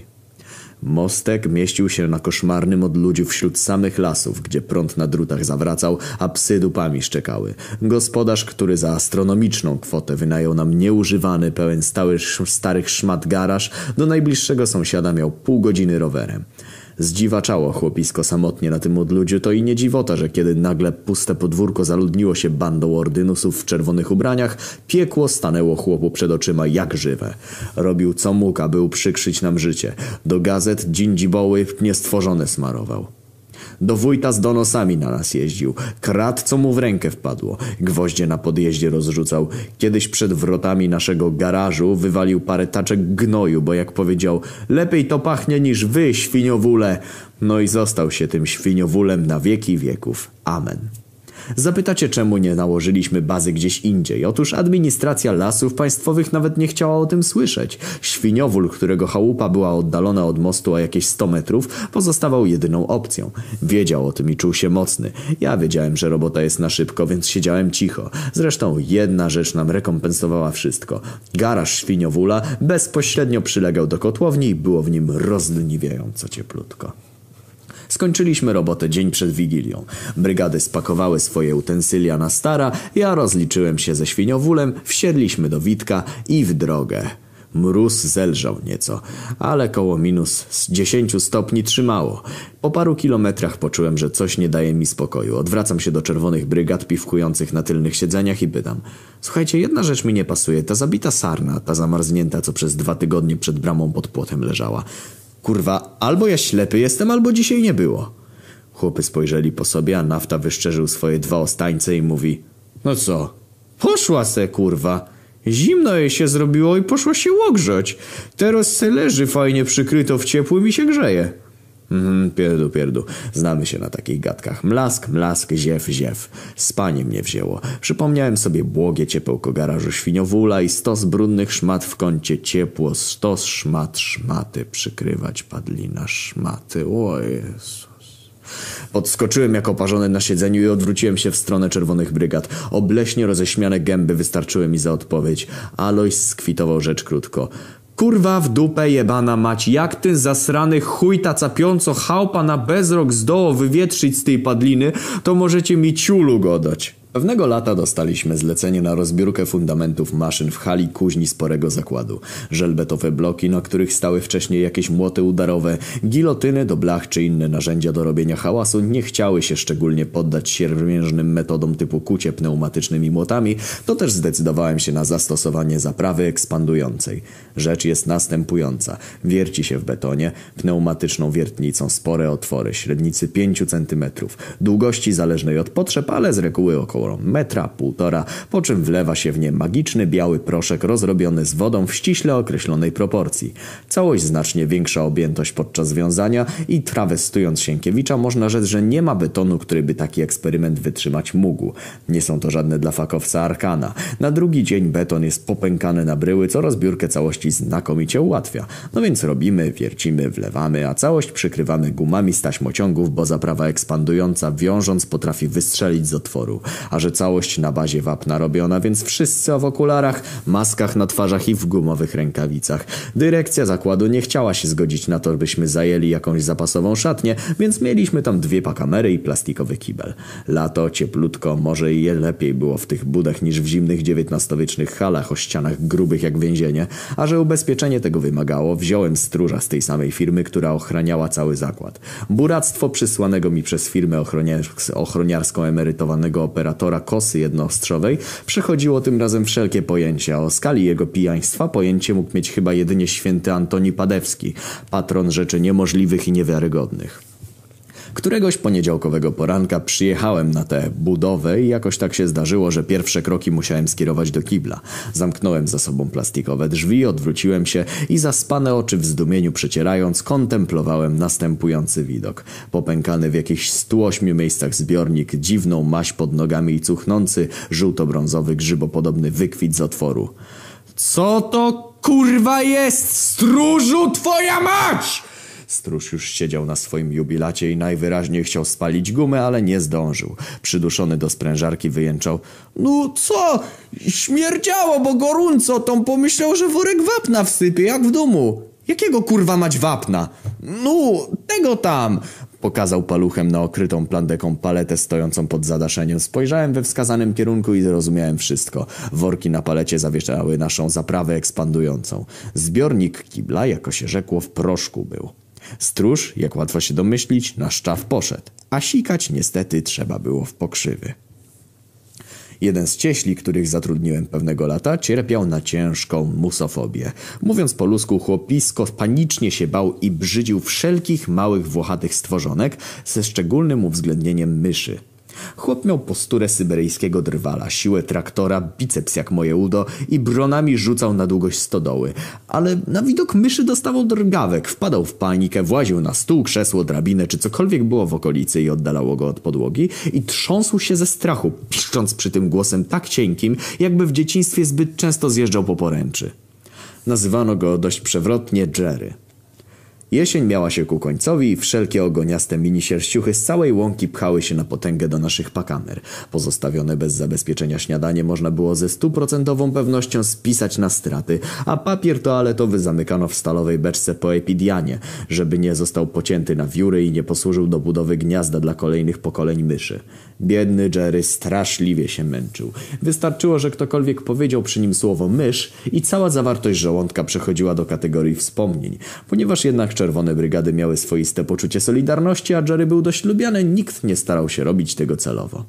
Mostek mieścił się na koszmarnym odludziu wśród samych lasów, gdzie prąd na drutach zawracał, a psy dupami szczekały. Gospodarz, który za astronomiczną kwotę wynajął nam nieużywany, pełen starych szmat garaż, do najbliższego sąsiada miał pół godziny rowerem. Zdziwaczało chłopisko samotnie na tym odludziu, to i nie dziwota, że kiedy nagle puste podwórko zaludniło się bandą ordynusów w czerwonych ubraniach, piekło stanęło chłopu przed oczyma jak żywe. Robił co mógł, aby uprzykrzyć nam życie. Do gazet dzińdziboły niestworzone smarował. Do wójta z donosami na nas jeździł. Kradł, co mu w rękę wpadło. Gwoździe na podjeździe rozrzucał. Kiedyś przed wrotami naszego garażu wywalił parę taczek gnoju, bo jak powiedział, lepiej to pachnie niż wy, świniowule. No i został się tym świniowulem na wieki wieków. Amen. Zapytacie, czemu nie nałożyliśmy bazy gdzieś indziej? Otóż administracja lasów państwowych nawet nie chciała o tym słyszeć. Świniowól, którego chałupa była oddalona od mostu o jakieś 100 metrów, pozostawał jedyną opcją. Wiedział o tym i czuł się mocny. Ja wiedziałem, że robota jest na szybko, więc siedziałem cicho. Zresztą jedna rzecz nam rekompensowała wszystko. Garaż świniowóla bezpośrednio przylegał do kotłowni i było w nim rozdniwiająco cieplutko. Skończyliśmy robotę dzień przed Wigilią. Brygady spakowały swoje utensylia na stara, ja rozliczyłem się ze świniowólem, wsiedliśmy do Witka i w drogę. Mróz zelżał nieco, ale koło minus 10 stopni trzymało. Po paru kilometrach poczułem, że coś nie daje mi spokoju. Odwracam się do czerwonych brygad piwkujących na tylnych siedzeniach i pytam. Słuchajcie, jedna rzecz mi nie pasuje. Ta zabita sarna, ta zamarznięta, co przez 2 tygodnie przed bramą pod płotem leżała. Kurwa, albo ja ślepy jestem, albo dzisiaj nie było. Chłopy spojrzeli po sobie, a Nafta wyszczerzył swoje 2 ostańce i mówi. No co? Poszła se, kurwa. Zimno jej się zrobiło i poszła się łogrzeć. Teraz se leży fajnie przykryto w ciepłym i się grzeje. Pierdu. Znamy się na takich gadkach. Mlask, ziew. Spanie mnie wzięło. Przypomniałem sobie błogie ciepełko garażu świniowóla i 100 brudnych szmat w kącie ciepło. 100 szmaty przykrywać padlina szmaty. O Jezus. Podskoczyłem jak oparzony na siedzeniu i odwróciłem się w stronę czerwonych brygad. Obleśnie roześmiane gęby wystarczyły mi za odpowiedź. Alojs skwitował rzecz krótko. Kurwa w dupę jebana mać, jak ten zasrany chuj ta capiąco chałpa na bezrok zdoło wywietrzyć z tej padliny, to możecie mi ciulu godać. Pewnego lata dostaliśmy zlecenie na rozbiórkę fundamentów maszyn w hali kuźni sporego zakładu. Żelbetowe bloki, na których stały wcześniej jakieś młoty udarowe, gilotyny do blach czy inne narzędzia do robienia hałasu nie chciały się szczególnie poddać siermiężnym metodom typu kucie pneumatycznymi młotami, to też zdecydowałem się na zastosowanie zaprawy ekspandującej. Rzecz jest następująca. Wierci się w betonie, pneumatyczną wiertnicą spore otwory, średnicy 5 cm, długości zależnej od potrzeb, ale z reguły około 1,5 m, po czym wlewa się w nie magiczny biały proszek rozrobiony z wodą w ściśle określonej proporcji. Całość znacznie większa objętość podczas wiązania i trawestując Sienkiewicza można rzec, że nie ma betonu, który by taki eksperyment wytrzymać mógł. Nie są to żadne dla fakowca arkana. Na drugi dzień beton jest popękany na bryły, co rozbiórkę całości znakomicie ułatwia. No więc robimy, wiercimy, wlewamy, a całość przykrywamy gumami z taśmociągów, bo zaprawa ekspandująca wiążąc potrafi wystrzelić z otworu. A że całość na bazie wapna robiona, więc wszyscy w okularach, maskach na twarzach i w gumowych rękawicach. Dyrekcja zakładu nie chciała się zgodzić na to, byśmy zajęli jakąś zapasową szatnię, więc mieliśmy tam 2 pakamery i plastikowy kibel. Lato, cieplutko, może i lepiej było w tych budach niż w zimnych XIX-wiecznych halach o ścianach grubych jak więzienie, a że ubezpieczenie tego wymagało, wziąłem stróża z tej samej firmy, która ochraniała cały zakład. Buractwo przysłanego mi przez firmę ochroniarską emerytowanego operatora kosy jednoostrzowej przechodziło tym razem wszelkie pojęcia. O skali jego pijaństwa pojęcie mógł mieć chyba jedynie święty Antoni Padewski, patron rzeczy niemożliwych i niewiarygodnych. Któregoś poniedziałkowego poranka przyjechałem na tę budowę i jakoś tak się zdarzyło, że pierwsze kroki musiałem skierować do kibla. Zamknąłem za sobą plastikowe drzwi, odwróciłem się i zaspane oczy w zdumieniu przecierając, kontemplowałem następujący widok. Popękany w jakichś 108 miejscach zbiornik, dziwną maź pod nogami i cuchnący, żółto-brązowy, grzybopodobny wykwit z otworu. Co to kurwa jest, stróżu, twoja mać! Stróż już siedział na swoim jubilacie i najwyraźniej chciał spalić gumę, ale nie zdążył. Przyduszony do sprężarki wyjęczał. No co? Śmierdziało, bo gorąco, Tom pomyślał, że worek wapna wsypie, jak w domu. Jakiego kurwa mać wapna? No, tego tam! Pokazał paluchem na okrytą plandeką paletę stojącą pod zadaszeniem. Spojrzałem we wskazanym kierunku i zrozumiałem wszystko. Worki na palecie zawieszały naszą zaprawę ekspandującą. Zbiornik kibla, jako się rzekło, w proszku był. Stróż, jak łatwo się domyślić, na szczaw poszedł, a sikać niestety trzeba było w pokrzywy. Jeden z cieśli, których zatrudniłem pewnego lata, cierpiał na ciężką musofobię. Mówiąc po ludzku, chłopisko panicznie się bał i brzydził wszelkich małych włochatych stworzonek ze szczególnym uwzględnieniem myszy. Chłop miał posturę syberyjskiego drwala, siłę traktora, biceps jak moje udo i bronami rzucał na długość stodoły. Ale na widok myszy dostawał drgawek, wpadał w panikę, właził na stół, krzesło, drabinę czy cokolwiek było w okolicy i oddalało go od podłogi i trząsł się ze strachu, piszcząc przy tym głosem tak cienkim, jakby w dzieciństwie zbyt często zjeżdżał po poręczy. Nazywano go dość przewrotnie Jerry. Jesień miała się ku końcowi i wszelkie ogoniaste mini-sierściuchy z całej łąki pchały się na potęgę do naszych pakamer. Pozostawione bez zabezpieczenia śniadanie można było ze 100% pewnością spisać na straty, a papier toaletowy zamykano w stalowej beczce po epidianie, żeby nie został pocięty na wióry i nie posłużył do budowy gniazda dla kolejnych pokoleń myszy. Biedny Jerry straszliwie się męczył. Wystarczyło, że ktokolwiek powiedział przy nim słowo mysz i cała zawartość żołądka przechodziła do kategorii wspomnień. Ponieważ jednak czerwone brygady miały swoiste poczucie solidarności, a Jerry był dość lubiany, nikt nie starał się robić tego celowo.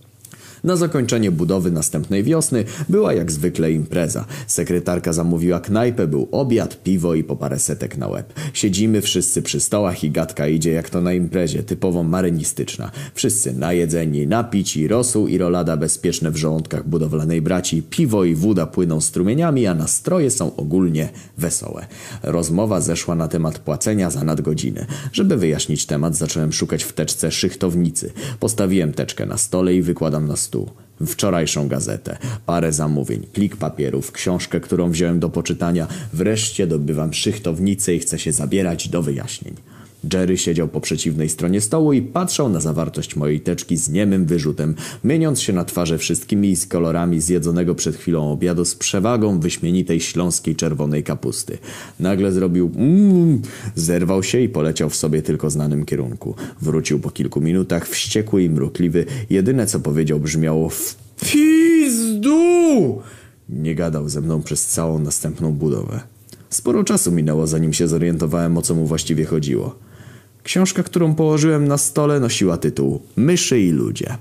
Na zakończenie budowy następnej wiosny była jak zwykle impreza. Sekretarka zamówiła knajpę, był obiad, piwo i po parę setek na łeb. Siedzimy wszyscy przy stołach i gadka idzie jak to na imprezie, typowo marynistyczna. Wszyscy najedzeni, napici, rosół i rolada bezpieczne w żołądkach budowlanej braci, piwo i woda płyną strumieniami, a nastroje są ogólnie wesołe. Rozmowa zeszła na temat płacenia za nadgodziny. Żeby wyjaśnić temat, zacząłem szukać w teczce szychtownicy. Postawiłem teczkę na stole i wykładam na stół. Wczorajszą gazetę, parę zamówień, plik papierów, książkę, którą wziąłem do poczytania. Wreszcie dobywam szychtownicę i chcę się zabierać do wyjaśnień. Jerry siedział po przeciwnej stronie stołu i patrzał na zawartość mojej teczki z niemym wyrzutem, mieniąc się na twarzy wszystkimi kolorami zjedzonego przed chwilą obiadu z przewagą wyśmienitej śląskiej czerwonej kapusty. Nagle zrobił zerwał się i poleciał w sobie tylko znanym kierunku. Wrócił po kilku minutach, wściekły i mrukliwy. Jedyne co powiedział brzmiało w pizdu! Nie gadał ze mną przez całą następną budowę. Sporo czasu minęło, zanim się zorientowałem, o co mu właściwie chodziło. Książka, którą położyłem na stole, nosiła tytuł Myszy i ludzie.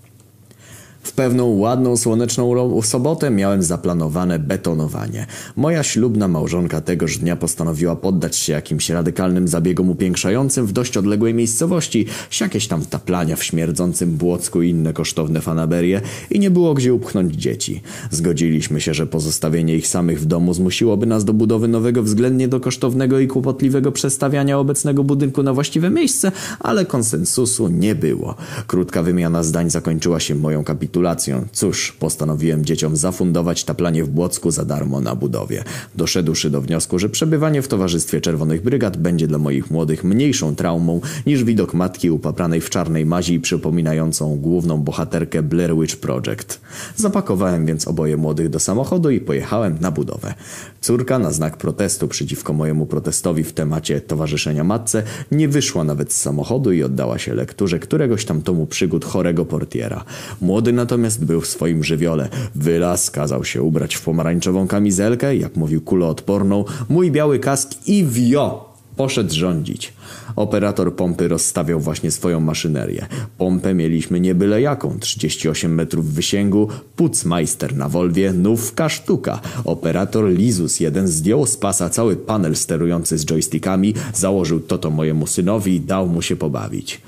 W pewną ładną, słoneczną sobotę miałem zaplanowane betonowanie. Moja ślubna małżonka tegoż dnia postanowiła poddać się jakimś radykalnym zabiegom upiększającym w dość odległej miejscowości, jakieś tam taplania w śmierdzącym Błocku i inne kosztowne fanaberie i nie było gdzie upchnąć dzieci. Zgodziliśmy się, że pozostawienie ich samych w domu zmusiłoby nas do budowy nowego względnie do kosztownego i kłopotliwego przestawiania obecnego budynku na właściwe miejsce, ale konsensusu nie było. Krótka wymiana zdań zakończyła się moją kapitulacją. Cóż, postanowiłem dzieciom zafundować taplanie w Błocku za darmo na budowie. Doszedłszy do wniosku, że przebywanie w towarzystwie Czerwonych Brygad będzie dla moich młodych mniejszą traumą niż widok matki upapranej w czarnej mazi i przypominającą główną bohaterkę Blair Witch Project. Zapakowałem więc oboje młodych do samochodu i pojechałem na budowę. Córka na znak protestu przeciwko mojemu protestowi w temacie towarzyszenia matce nie wyszła nawet z samochodu i oddała się lekturze któregoś tam tomu przygód chorego portiera. Młody natomiast był w swoim żywiole. Wylaz, kazał się ubrać w pomarańczową kamizelkę, jak mówił kuloodporną, mój biały kask i wio! Poszedł rządzić. Operator pompy rozstawiał właśnie swoją maszynerię. Pompę mieliśmy nie byle jaką, 38 metrów wysięgu, pucmeister na Volwie, nówka sztuka. Operator Lizus jeden zdjął z pasa cały panel sterujący z joystickami, założył to mojemu synowi i dał mu się pobawić.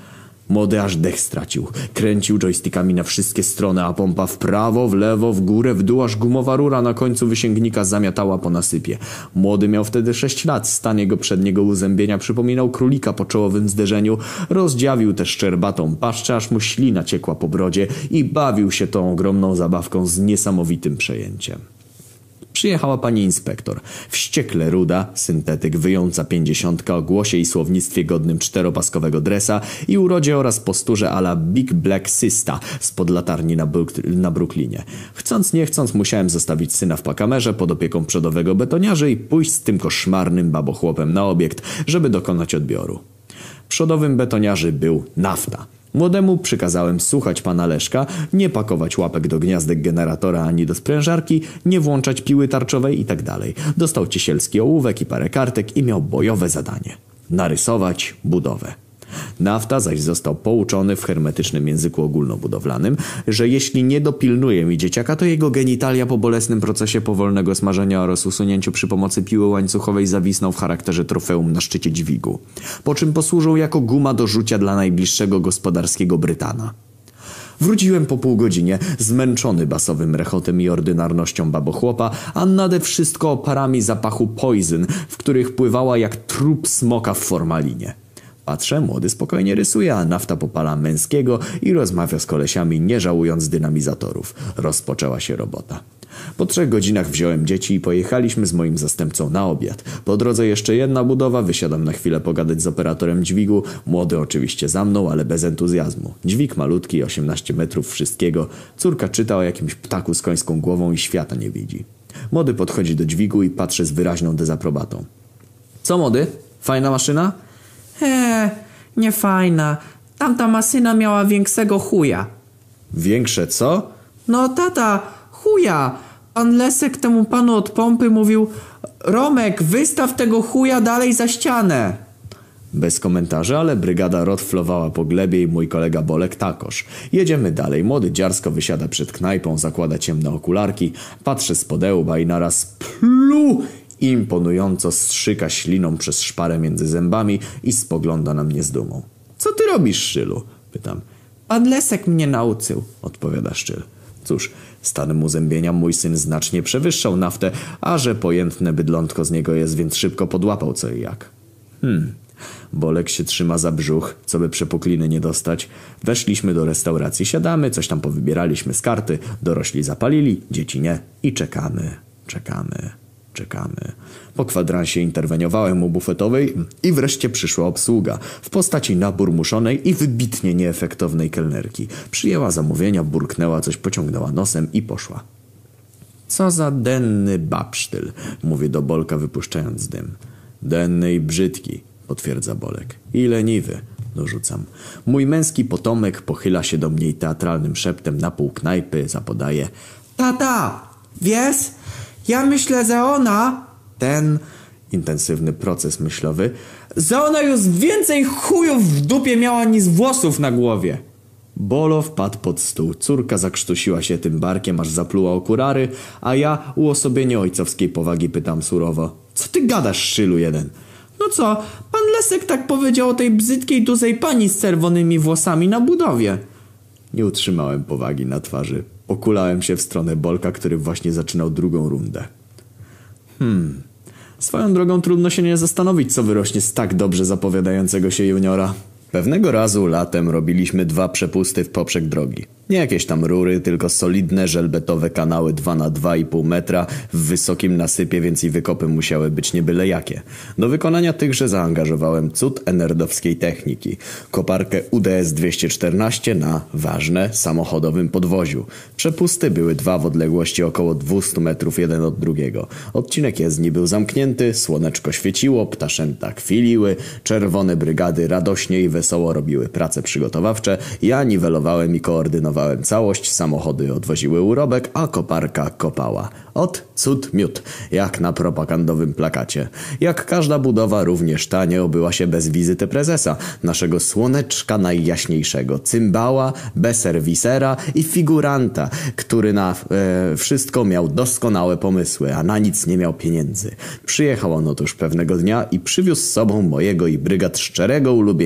Młody aż dech stracił. Kręcił joystickami na wszystkie strony, a pompa w prawo, w lewo, w górę, w dół, aż gumowa rura na końcu wysięgnika zamiatała po nasypie. Młody miał wtedy 6 lat. Stan jego przedniego uzębienia przypominał królika po czołowym zderzeniu. Rozdziawił tę szczerbatą paszczę, aż mu ślina ciekła po brodzie i bawił się tą ogromną zabawką z niesamowitym przejęciem. Przyjechała pani inspektor. Wściekle ruda, syntetyk, wyjąca 50 o głosie i słownictwie godnym czteropaskowego dresa i urodzie oraz posturze a la Big Black Sista spod latarni na Brooklynie. Chcąc nie chcąc musiałem zostawić syna w pakamerze pod opieką przodowego betoniarzy i pójść z tym koszmarnym babochłopem na obiekt, żeby dokonać odbioru. Przodowym betoniarzy był Nafta. Młodemu przykazałem słuchać pana Leszka, nie pakować łapek do gniazdek generatora ani do sprężarki, nie włączać piły tarczowej itd. Dostał ciesielski ołówek i parę kartek i miał bojowe zadanie. Narysować budowę. Nafta zaś został pouczony w hermetycznym języku ogólnobudowlanym, że jeśli nie dopilnuje mi dzieciaka, to jego genitalia po bolesnym procesie powolnego smażenia oraz usunięciu przy pomocy piły łańcuchowej zawisną w charakterze trofeum na szczycie dźwigu, po czym posłużą jako guma do rzucia dla najbliższego gospodarskiego Brytana. Wróciłem po półgodzinie, zmęczony basowym rechotem i ordynarnością babochłopa, a nade wszystko oparami zapachu poison, w których pływała jak trup smoka w formalinie. Patrzę, młody spokojnie rysuje, a Nafta popala męskiego i rozmawia z kolesiami, nie żałując dynamizatorów. Rozpoczęła się robota. Po 3 godzinach wziąłem dzieci i pojechaliśmy z moim zastępcą na obiad. Po drodze jeszcze jedna budowa, wysiadam na chwilę pogadać z operatorem dźwigu. Młody oczywiście za mną, ale bez entuzjazmu. Dźwig malutki, 18 metrów wszystkiego. Córka czyta o jakimś ptaku z końską głową i świata nie widzi. Młody podchodzi do dźwigu i patrzy z wyraźną dezaprobatą. Co młody? Fajna maszyna? Nie fajna. Tamta maszyna miała większego chuja. Większe co? No tata, chuja. Pan Lesek temu panu od pompy mówił: Romek, wystaw tego chuja dalej za ścianę. Bez komentarzy, ale brygada rotflowała po glebie i mój kolega Bolek takoż. Jedziemy dalej. Młody dziarsko wysiada przed knajpą, zakłada ciemne okularki, patrzy z podełba i naraz plu! Imponująco strzyka śliną przez szparę między zębami i spogląda na mnie z dumą. Co ty robisz, Szczylu? Pytam. Pan Lesek mnie nauczył, odpowiada Szczyl. Cóż, stanem uzębienia mój syn znacznie przewyższał Naftę, a że pojętne bydlątko z niego jest, więc szybko podłapał co i jak. Bolek się trzyma za brzuch, co by przepukliny nie dostać. Weszliśmy do restauracji, siadamy, coś tam powybieraliśmy z karty, dorośli zapalili, dzieci nie i czekamy. Po kwadransie interweniowałem u bufetowej i wreszcie przyszła obsługa w postaci naburmuszonej i wybitnie nieefektownej kelnerki. Przyjęła zamówienia, burknęła coś, pociągnęła nosem i poszła. Co za denny babsztyl, mówię do Bolka, wypuszczając dym. Denny i brzydki, potwierdza Bolek. I leniwy, dorzucam. Mój męski potomek pochyla się do mnie i teatralnym szeptem na pół knajpy zapodaje. Tata, wiesz? Ja myślę, że ona... Ten intensywny proces myślowy. Że ona już więcej chujów w dupie miała niż włosów na głowie. Bolo wpadł pod stół. Córka zakrztusiła się tym barkiem, aż zapluła okulary, a ja uosobienie ojcowskiej powagi pytam surowo. Co ty gadasz, Szczylu jeden? No co, pan Lesek tak powiedział o tej brzydkiej, dużej pani z czerwonymi włosami na budowie. Nie utrzymałem powagi na twarzy. Pokulałem się w stronę Bolka, który właśnie zaczynał drugą rundę. Swoją drogą trudno się nie zastanowić, co wyrośnie z tak dobrze zapowiadającego się juniora. Pewnego razu latem robiliśmy 2 przepusty w poprzek drogi. Nie jakieś tam rury, tylko solidne żelbetowe kanały 2 na 2,5 metra w wysokim nasypie, więc i wykopy musiały być nie byle jakie. Do wykonania tychże zaangażowałem cud enerdowskiej techniki. Koparkę UDS 214 na, ważne, samochodowym podwoziu. Przepusty były 2 w odległości około 200 metrów jeden od drugiego. Odcinek jezdni był zamknięty, słoneczko świeciło, ptaszęta kwiliły, czerwone brygady radośnie i wesoło robiły prace przygotowawcze, ja niwelowałem i koordynowałem całość, samochody odwoziły urobek, a koparka kopała. Ot, cud miód, jak na propagandowym plakacie. Jak każda budowa, również ta nie obyła się bez wizyty prezesa, naszego słoneczka najjaśniejszego, cymbała, beserwisera i figuranta, który na wszystko miał doskonałe pomysły, a na nic nie miał pieniędzy. Przyjechał on otóż pewnego dnia i przywiózł z sobą mojego i brygad szczerego ulubieńca,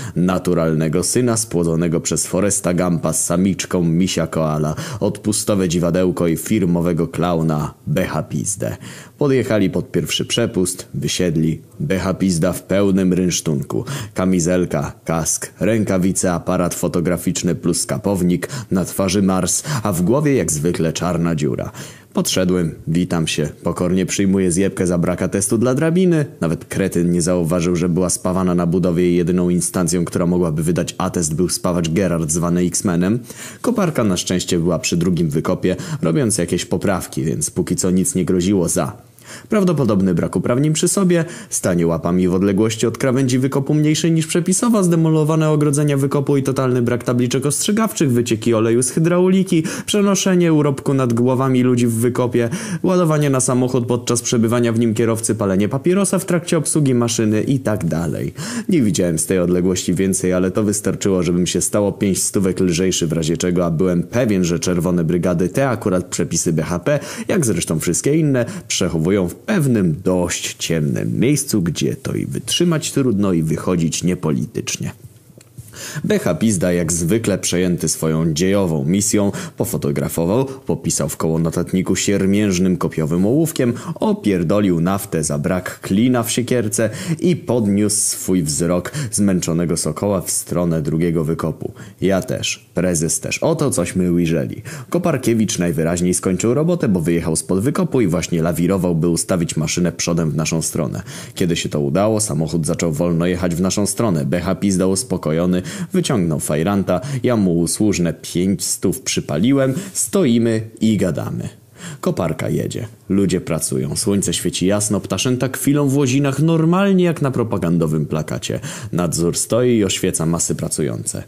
naturalnego syna spłodzonego przez Foresta Gampa z samiczką misia koala, odpustowe dziwadełko i firmowego klauna Becha Pizdę. Podjechali pod pierwszy przepust, wysiedli. Becha Pizda w pełnym rynsztunku. Kamizelka, kask, rękawice, aparat fotograficzny plus skapownik, na twarzy Mars, a w głowie jak zwykle czarna dziura. Podszedłem, witam się, pokornie przyjmuję zjebkę za brak atestu dla drabiny. Nawet kretyn nie zauważył, że była spawana na budowie i jedyną instancją, która mogłaby wydać atest, był spawacz Gerard zwany X-Menem. Koparka na szczęście była przy drugim wykopie, robiąc jakieś poprawki, więc póki co nic nie groziło za. Prawdopodobny brak uprawnień przy sobie, stanie łapami w odległości od krawędzi wykopu mniejszej niż przepisowa, zdemolowane ogrodzenia wykopu i totalny brak tabliczek ostrzegawczych, wycieki oleju z hydrauliki, przenoszenie urobku nad głowami ludzi w wykopie, ładowanie na samochód podczas przebywania w nim kierowcy, palenie papierosa w trakcie obsługi maszyny i tak dalej. Nie widziałem z tej odległości więcej, ale to wystarczyło, żebym się stało 5 stówek lżejszy w razie czego, a byłem pewien, że czerwone brygady te akurat przepisy BHP, jak zresztą wszystkie inne, przechowują w pewnym dość ciemnym miejscu, gdzie to i wytrzymać trudno i wychodzić niepolitycznie. Becha Pizda, jak zwykle przejęty swoją dziejową misją, pofotografował, popisał w koło notatniku siermiężnym kopiowym ołówkiem, opierdolił naftę za brak klina w siekierce i podniósł swój wzrok zmęczonego sokoła w stronę drugiego wykopu. Ja też, prezes też. Oto cośmy ujrzeli. Koparkiewicz najwyraźniej skończył robotę, bo wyjechał spod wykopu i właśnie lawirował, by ustawić maszynę przodem w naszą stronę. Kiedy się to udało, samochód zaczął wolno jechać w naszą stronę. Becha Pizda uspokojony wyciągnął fajranta, ja mu usłużne 500 przypaliłem, stoimy i gadamy. Koparka jedzie, ludzie pracują, słońce świeci jasno, ptaszęta kwilą w łozinach normalnie jak na propagandowym plakacie. Nadzór stoi i oświeca masy pracujące.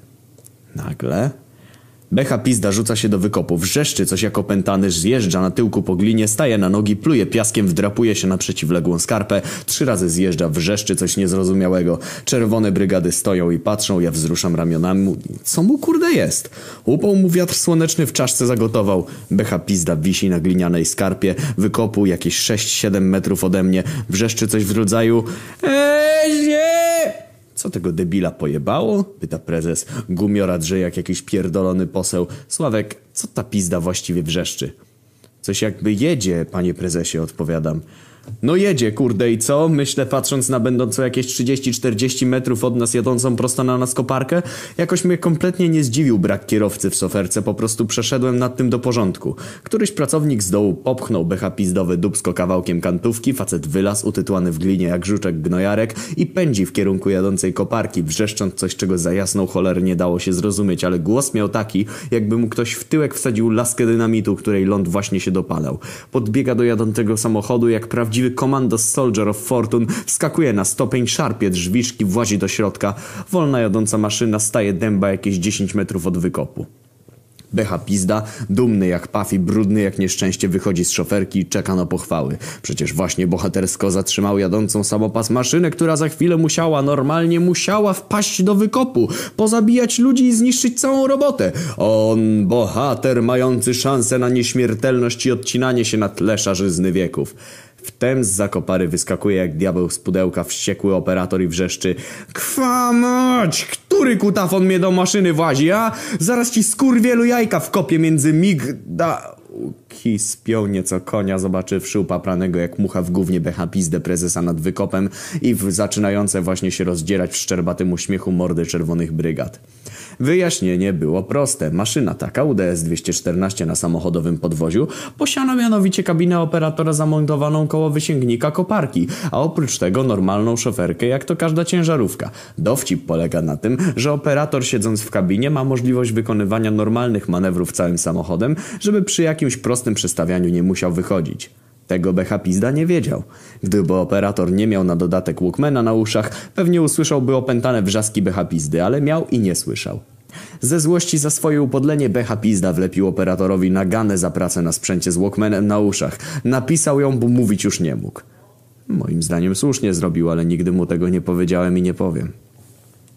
Nagle Becha Pizda rzuca się do wykopu, wrzeszczy coś jak opętany, zjeżdża na tyłku po glinie, staje na nogi, pluje piaskiem, wdrapuje się na przeciwległą skarpę, 3 razy zjeżdża, wrzeszczy coś niezrozumiałego. Czerwone brygady stoją i patrzą, ja wzruszam ramionami. Co mu kurde jest? Upał mu wiatr słoneczny w czaszce zagotował. Becha Pizda wisi na glinianej skarpie wykopu jakieś 6-7 metrów ode mnie, wrzeszczy coś w rodzaju nie! Co tego debila pojebało? Pyta prezes. Gumiora drze jak jakiś pierdolony poseł. Sławek, co ta pizda właściwie wrzeszczy? Coś jakby jedzie, panie prezesie, odpowiadam. No jedzie, kurde, i co? Myślę, patrząc na będącą jakieś 30-40 metrów od nas jadącą prosto na nas koparkę. Jakoś mnie kompletnie nie zdziwił brak kierowcy w soferce, po prostu przeszedłem nad tym do porządku. Któryś pracownik z dołu popchnął Becha Pizdowe dupsko kawałkiem kantówki, facet wylazł, utytułany w glinie jak żuczek gnojarek i pędzi w kierunku jadącej koparki, wrzeszcząc coś, czego za jasną cholerę nie dało się zrozumieć, ale głos miał taki, jakby mu ktoś w tyłek wsadził laskę dynamitu, której ląd właśnie się dopalał. Podbiega do jadącego samochodu jak prawdziwy Commandos Soldier of Fortune, wskakuje na stopień, szarpie drzwiczki, włazi do środka. Wolna jadąca maszyna staje dęba jakieś 10 metrów od wykopu. Becha Pizda, dumny jak paw i brudny jak nieszczęście, wychodzi z szoferki i czeka na pochwały. Przecież właśnie bohatersko zatrzymał jadącą samopas maszynę, która za chwilę normalnie musiała wpaść do wykopu, pozabijać ludzi i zniszczyć całą robotę. On, bohater mający szansę na nieśmiertelność i odcinanie się na tle szarzyzny wieków. Wtem zza kopary wyskakuje jak diabeł z pudełka wściekły operator i wrzeszczy: Kwa mać! Który kutafon mnie do maszyny włazi, a? Zaraz ci skurwielu jajka wkopię między migdałki. Spiął nieco konia, zobaczywszy upapranego jak mucha w gównie Becha Pizdę prezesa nad wykopem i w zaczynające właśnie się rozdzierać w szczerbatym uśmiechu mordy czerwonych brygad. Wyjaśnienie było proste. Maszyna taka UDS 214 na samochodowym podwoziu posiada mianowicie kabinę operatora zamontowaną koło wysięgnika koparki, a oprócz tego normalną szoferkę jak to każda ciężarówka. Dowcip polega na tym, że operator siedząc w kabinie ma możliwość wykonywania normalnych manewrów całym samochodem, żeby przy jakimś prostym przestawianiu nie musiał wychodzić. Tego Becha Pizda nie wiedział. Gdyby operator nie miał na dodatek Walkmana na uszach, pewnie usłyszałby opętane wrzaski Becha Pizdy, ale miał i nie słyszał. Ze złości za swoje upodlenie Becha Pizda wlepił operatorowi naganę za pracę na sprzęcie z Walkmanem na uszach. Napisał ją, bo mówić już nie mógł. Moim zdaniem słusznie zrobił, ale nigdy mu tego nie powiedziałem i nie powiem.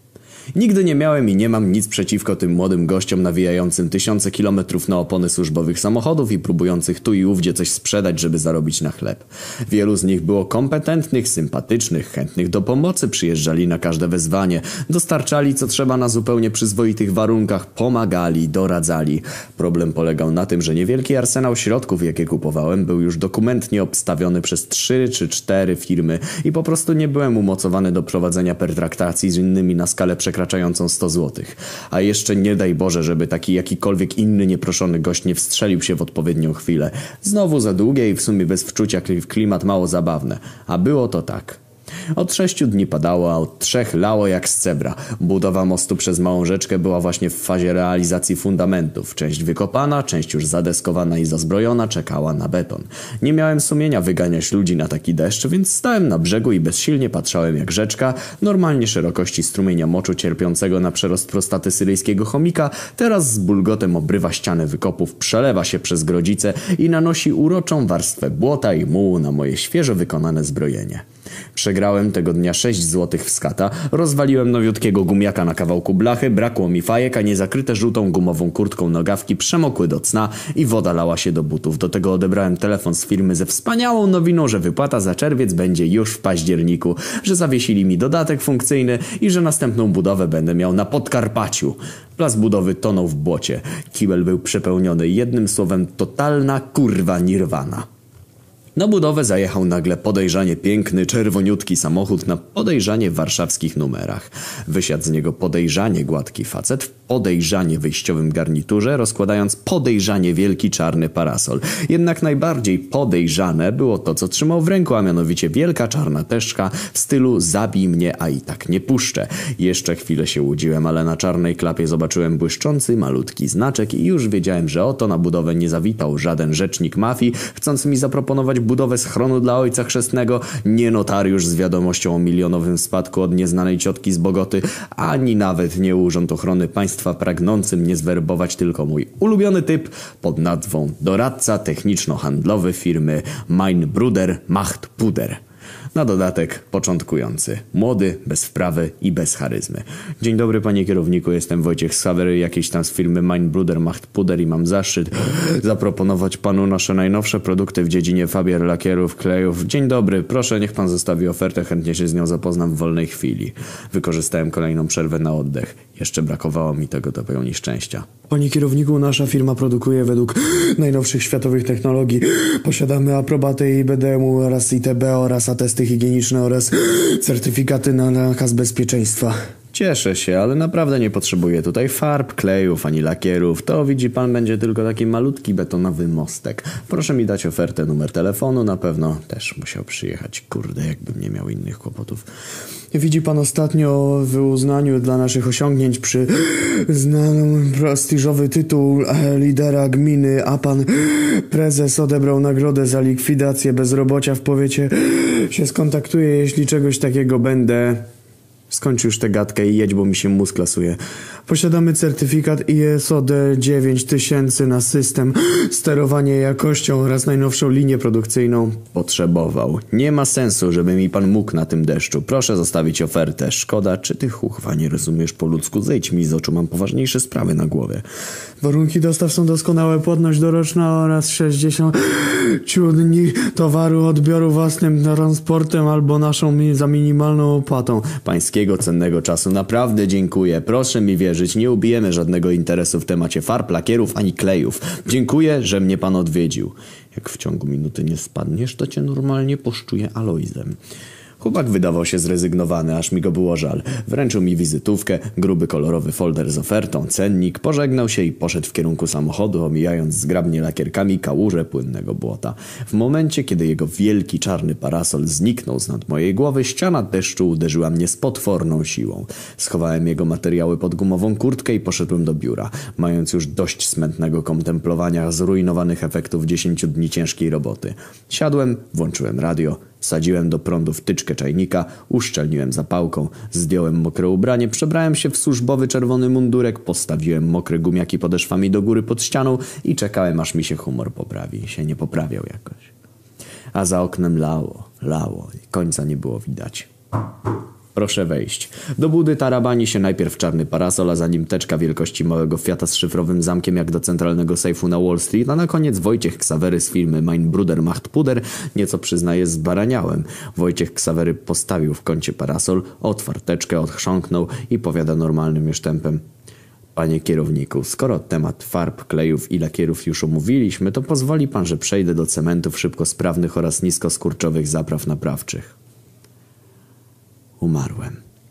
Nigdy nie miałem i nie mam nic przeciwko tym młodym gościom nawijającym tysiące kilometrów na opony służbowych samochodów i próbujących tu i ówdzie coś sprzedać, żeby zarobić na chleb. Wielu z nich było kompetentnych, sympatycznych, chętnych do pomocy, przyjeżdżali na każde wezwanie, dostarczali co trzeba na zupełnie przyzwoitych warunkach, pomagali, doradzali. Problem polegał na tym, że niewielki arsenał środków, jakie kupowałem, był już dokumentnie obstawiony przez 3 czy 4 firmy i po prostu nie byłem umocowany do prowadzenia pertraktacji z innymi na skalę przekraczającą 100 zł. A jeszcze nie daj Boże, żeby taki jakikolwiek inny nieproszony gość nie wstrzelił się w odpowiednią chwilę. Znowu za długie i w sumie bez wczucia klimat mało zabawne. A było to tak. Od 6 dni padało, a od 3 lało jak z cebra. Budowa mostu przez małą rzeczkę była właśnie w fazie realizacji fundamentów. Część wykopana, część już zadeskowana i zazbrojona czekała na beton. Nie miałem sumienia wyganiać ludzi na taki deszcz, więc stałem na brzegu i bezsilnie patrzałem jak rzeczka, normalnie szerokości strumienia moczu cierpiącego na przerost prostaty syryjskiego chomika, teraz z bulgotem obrywa ścianę wykopów, przelewa się przez grodzice i nanosi uroczą warstwę błota i mułu na moje świeżo wykonane zbrojenie. Przegrałem tego dnia 6 złotych w skata, rozwaliłem nowiutkiego gumiaka na kawałku blachy, brakło mi fajek, a niezakryte żółtą gumową kurtką nogawki przemokły do cna i woda lała się do butów. Do tego odebrałem telefon z firmy ze wspaniałą nowiną, że wypłata za czerwiec będzie już w październiku, że zawiesili mi dodatek funkcyjny i że następną budowę będę miał na Podkarpaciu. Plac budowy tonął w błocie. Kibel był przepełniony, jednym słowem totalna kurwa nirwana. Na budowę zajechał nagle podejrzanie piękny, czerwoniutki samochód na podejrzanie warszawskich numerach. Wysiadł z niego podejrzanie gładki facet w podejrzanie wyjściowym garniturze, rozkładając podejrzanie wielki czarny parasol. Jednak najbardziej podejrzane było to, co trzymał w ręku, a mianowicie wielka czarna teczka w stylu zabij mnie, a i tak nie puszczę. Jeszcze chwilę się łudziłem, ale na czarnej klapie zobaczyłem błyszczący, malutki znaczek i już wiedziałem, że oto na budowę nie zawitał żaden rzecznik mafii, chcący mi zaproponować budowę schronu dla ojca chrzestnego, nie notariusz z wiadomością o milionowym spadku od nieznanej ciotki z Bogoty, ani nawet nie Urząd Ochrony Państwa pragnący mnie zwerbować, tylko mój ulubiony typ pod nazwą doradca techniczno-handlowy firmy Mein Bruder macht Puder. Na dodatek początkujący, młody, bez wprawy i bez charyzmy. Dzień dobry panie kierowniku, jestem Wojciech Sawery, jakiś tam z firmy Mein Bruder macht Puder i mam zaszczyt zaproponować panu nasze najnowsze produkty w dziedzinie fabier, lakierów, klejów. Dzień dobry, proszę niech pan zostawi ofertę, chętnie się z nią zapoznam w wolnej chwili. Wykorzystałem kolejną przerwę na oddech. Jeszcze brakowało mi tego do pełni szczęścia. Panie kierowniku, nasza firma produkuje według najnowszych światowych technologii. Posiadamy aprobatę IBDM-u oraz ITB oraz atesty higieniczne oraz certyfikaty na nakaz bezpieczeństwa. Cieszę się, ale naprawdę nie potrzebuję tutaj farb, klejów ani lakierów. To widzi pan będzie tylko taki malutki betonowy mostek. Proszę mi dać ofertę, numer telefonu, na pewno też musiał przyjechać. Kurde, jakbym nie miał innych kłopotów. Widzi pan ostatnio w uznaniu dla naszych osiągnięć przy znanym prestiżowy tytuł lidera gminy, a pan prezes odebrał nagrodę za likwidację bezrobocia w powiecie. Się skontaktuję, jeśli czegoś takiego będę... Skończ już tę gadkę i jedź, bo mi się mózg lasuje. Posiadamy certyfikat ISO D9000 na system, sterowanie jakością oraz najnowszą linię produkcyjną. Potrzebował. Nie ma sensu, żeby mi pan mógł na tym deszczu. Proszę zostawić ofertę. Szkoda, czy ty chuchwa nie rozumiesz po ludzku? Zejdź mi z oczu, mam poważniejsze sprawy na głowie. Warunki dostaw są doskonałe, płatność doroczna oraz 60 dni towaru odbioru własnym transportem albo naszą za minimalną opłatą. Pańskiego cennego czasu naprawdę dziękuję. Proszę mi wierzyć, nie ubijemy żadnego interesu w temacie farb, lakierów ani klejów. Dziękuję, że mnie pan odwiedził. Jak w ciągu minuty nie spadniesz, to cię normalnie poszczuję Alojzem. Chłopak wydawał się zrezygnowany, aż mi go było żal. Wręczył mi wizytówkę, gruby kolorowy folder z ofertą, cennik, pożegnał się i poszedł w kierunku samochodu, omijając zgrabnie lakierkami kałużę płynnego błota. W momencie, kiedy jego wielki czarny parasol zniknął z nad mojej głowy, ściana deszczu uderzyła mnie z potworną siłą. Schowałem jego materiały pod gumową kurtkę i poszedłem do biura, mając już dość smętnego kontemplowania zrujnowanych efektów 10 dni ciężkiej roboty. Siadłem, włączyłem radio, wsadziłem do prądu wtyczkę czajnika, uszczelniłem zapałką, zdjąłem mokre ubranie, przebrałem się w służbowy czerwony mundurek, postawiłem mokre gumiaki podeszwami do góry pod ścianą i czekałem, aż mi się humor poprawi. Się nie poprawiał jakoś. A za oknem lało i końca nie było widać. Proszę wejść. Do budy tarabani się najpierw czarny parasol, a za nim teczka wielkości małego Fiata z szyfrowym zamkiem jak do centralnego sejfu na Wall Street, a na koniec Wojciech Ksawery z firmy Mein Bruder macht Puder, nieco przyznaje zbaraniałem. Wojciech Ksawery postawił w kącie parasol, otwarł teczkę, odchrząknął i powiada normalnym już tempem: Panie kierowniku, skoro temat farb, klejów i lakierów już omówiliśmy, to pozwoli pan, że przejdę do cementów szybkosprawnych oraz niskoskurczowych zapraw naprawczych. Umarłem.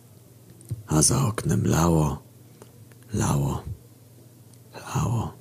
A za oknem lało, lało, lało.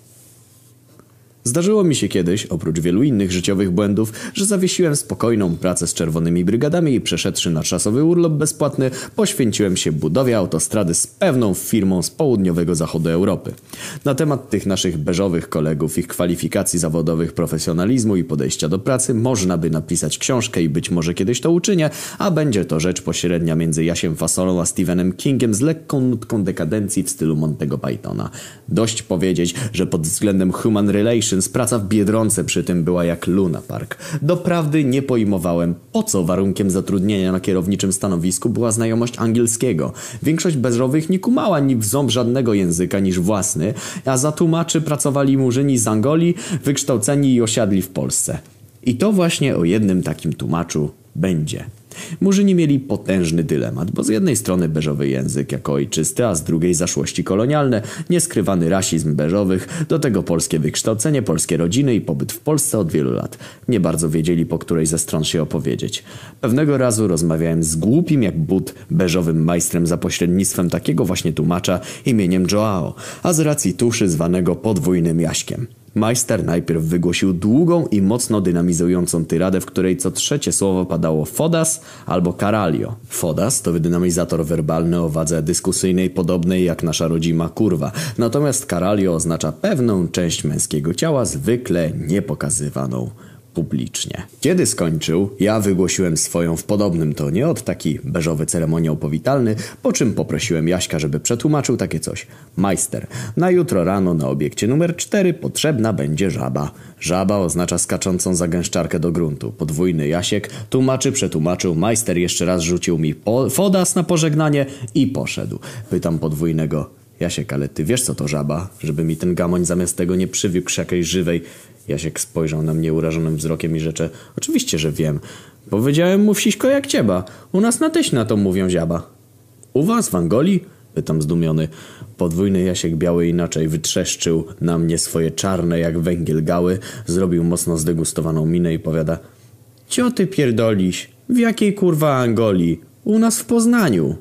Zdarzyło mi się kiedyś, oprócz wielu innych życiowych błędów, że zawiesiłem spokojną pracę z czerwonymi brygadami i przeszedłszy na czasowy urlop bezpłatny, poświęciłem się budowie autostrady z pewną firmą z południowego zachodu Europy. Na temat tych naszych beżowych kolegów, ich kwalifikacji zawodowych, profesjonalizmu i podejścia do pracy można by napisać książkę i być może kiedyś to uczynię, a będzie to rzecz pośrednia między Jasiem Fasolą a Stephenem Kingiem z lekką nutką dekadencji w stylu Montego Pythona. Dość powiedzieć, że pod względem human relations praca w Biedronce przy tym była jak Luna Park. Doprawdy nie pojmowałem, po co warunkiem zatrudnienia na kierowniczym stanowisku była znajomość angielskiego. Większość beżowych nie kumała ni w ząb żadnego języka niż własny, a za tłumaczy pracowali murzyni z Angolii, wykształceni i osiadli w Polsce. I to właśnie o jednym takim tłumaczu będzie. Murzyni mieli potężny dylemat, bo z jednej strony beżowy język jako ojczysty, a z drugiej zaszłości kolonialne, nieskrywany rasizm beżowych, do tego polskie wykształcenie, polskie rodziny i pobyt w Polsce od wielu lat. Nie bardzo wiedzieli, po której ze stron się opowiedzieć. Pewnego razu rozmawiałem z głupim jak but beżowym majstrem za pośrednictwem takiego właśnie tłumacza imieniem Joao, a z racji tuszy zwanego podwójnym Jaśkiem. Majster najpierw wygłosił długą i mocno dynamizującą tyradę, w której co trzecie słowo padało fodas albo caralho. Fodas to dynamizator werbalny o wadze dyskusyjnej podobnej jak nasza rodzima kurwa, natomiast caralho oznacza pewną część męskiego ciała zwykle niepokazywaną publicznie. Kiedy skończył, ja wygłosiłem swoją w podobnym tonie, od taki beżowy ceremoniał powitalny, po czym poprosiłem Jaśka, żeby przetłumaczył takie coś. Majster, na jutro rano na obiekcie numer 4 potrzebna będzie żaba. Żaba oznacza skaczącą zagęszczarkę do gruntu. Podwójny Jasiek przetłumaczył, majster jeszcze raz rzucił mi fodas na pożegnanie i poszedł. Pytam podwójnego: Jasiek, ale ty wiesz co to żaba? Żeby mi ten gamoń zamiast tego nie przywiógł jakiejś żywej. Jasiek spojrzał na mnie urażonym wzrokiem i rzecze: oczywiście, że wiem. Powiedziałem mu wsiśko jak cieba. U nas na Tyś na to mówią ziaba. U was w Angolii? Pytam zdumiony. Podwójny Jasiek biały inaczej wytrzeszczył na mnie swoje czarne jak węgiel gały, zrobił mocno zdegustowaną minę i powiada: cio ty pierdoliś? W jakiej kurwa Angolii? U nas w Poznaniu.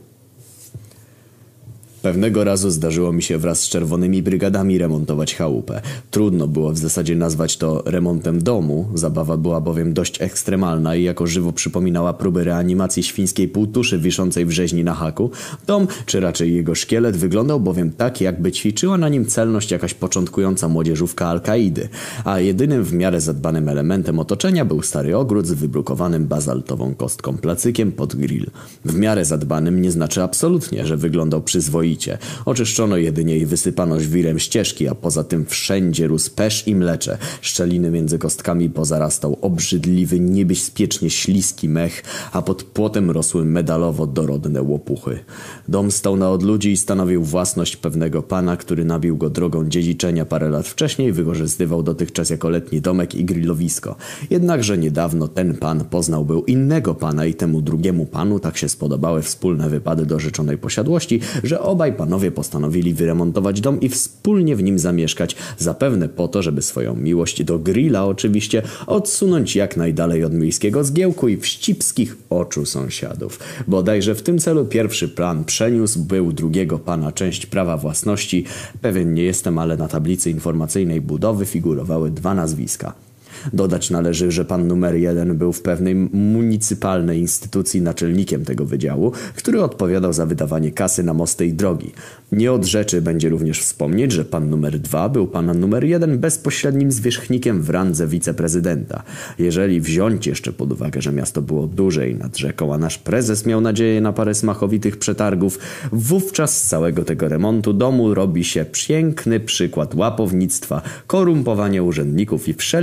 Pewnego razu zdarzyło mi się wraz z czerwonymi brygadami remontować chałupę. Trudno było w zasadzie nazwać to remontem domu. Zabawa była bowiem dość ekstremalna i jako żywo przypominała próby reanimacji świńskiej półtuszy wiszącej w rzeźni na haku. Dom, czy raczej jego szkielet, wyglądał bowiem tak, jakby ćwiczyła na nim celność jakaś początkująca młodzieżówka Al-Kaidy, a jedynym w miarę zadbanym elementem otoczenia był stary ogród z wybrukowanym bazaltową kostką placykiem pod grill. W miarę zadbanym nie znaczy absolutnie, że wyglądał przyzwoicie. Oczyszczono jedynie i wysypano żwirem ścieżki, a poza tym wszędzie rósł pesz i mlecze. Szczeliny między kostkami pozarastał obrzydliwy, niebezpiecznie śliski mech, a pod płotem rosły medalowo dorodne łopuchy. Dom stał na odludziu i stanowił własność pewnego pana, który nabił go drogą dziedziczenia parę lat wcześniej, wykorzystywał dotychczas jako letni domek i grillowisko. Jednakże niedawno ten pan poznał był innego pana i temu drugiemu panu tak się spodobały wspólne wypady do rzeczonej posiadłości, że obaj panowie postanowili wyremontować dom i wspólnie w nim zamieszkać, zapewne po to, żeby swoją miłość do grilla oczywiście odsunąć jak najdalej od miejskiego zgiełku i wścibskich oczu sąsiadów. Bodajże w tym celu pierwszy plan przeniósł był drugiego pana część prawa własności. Pewien nie jestem, ale na tablicy informacyjnej budowy figurowały 2 nazwiska. Dodać należy, że pan numer 1 był w pewnej municypalnej instytucji naczelnikiem tego wydziału, który odpowiadał za wydawanie kasy na mosty i drogi. Nie od rzeczy będzie również wspomnieć, że pan numer 2 był pana numer 1 bezpośrednim zwierzchnikiem w randze wiceprezydenta. Jeżeli wziąć jeszcze pod uwagę, że miasto było duże i nad rzeką, a nasz prezes miał nadzieję na parę smachowitych przetargów, wówczas z całego tego remontu domu robi się piękny przykład łapownictwa, korumpowania urzędników i wszelkich tych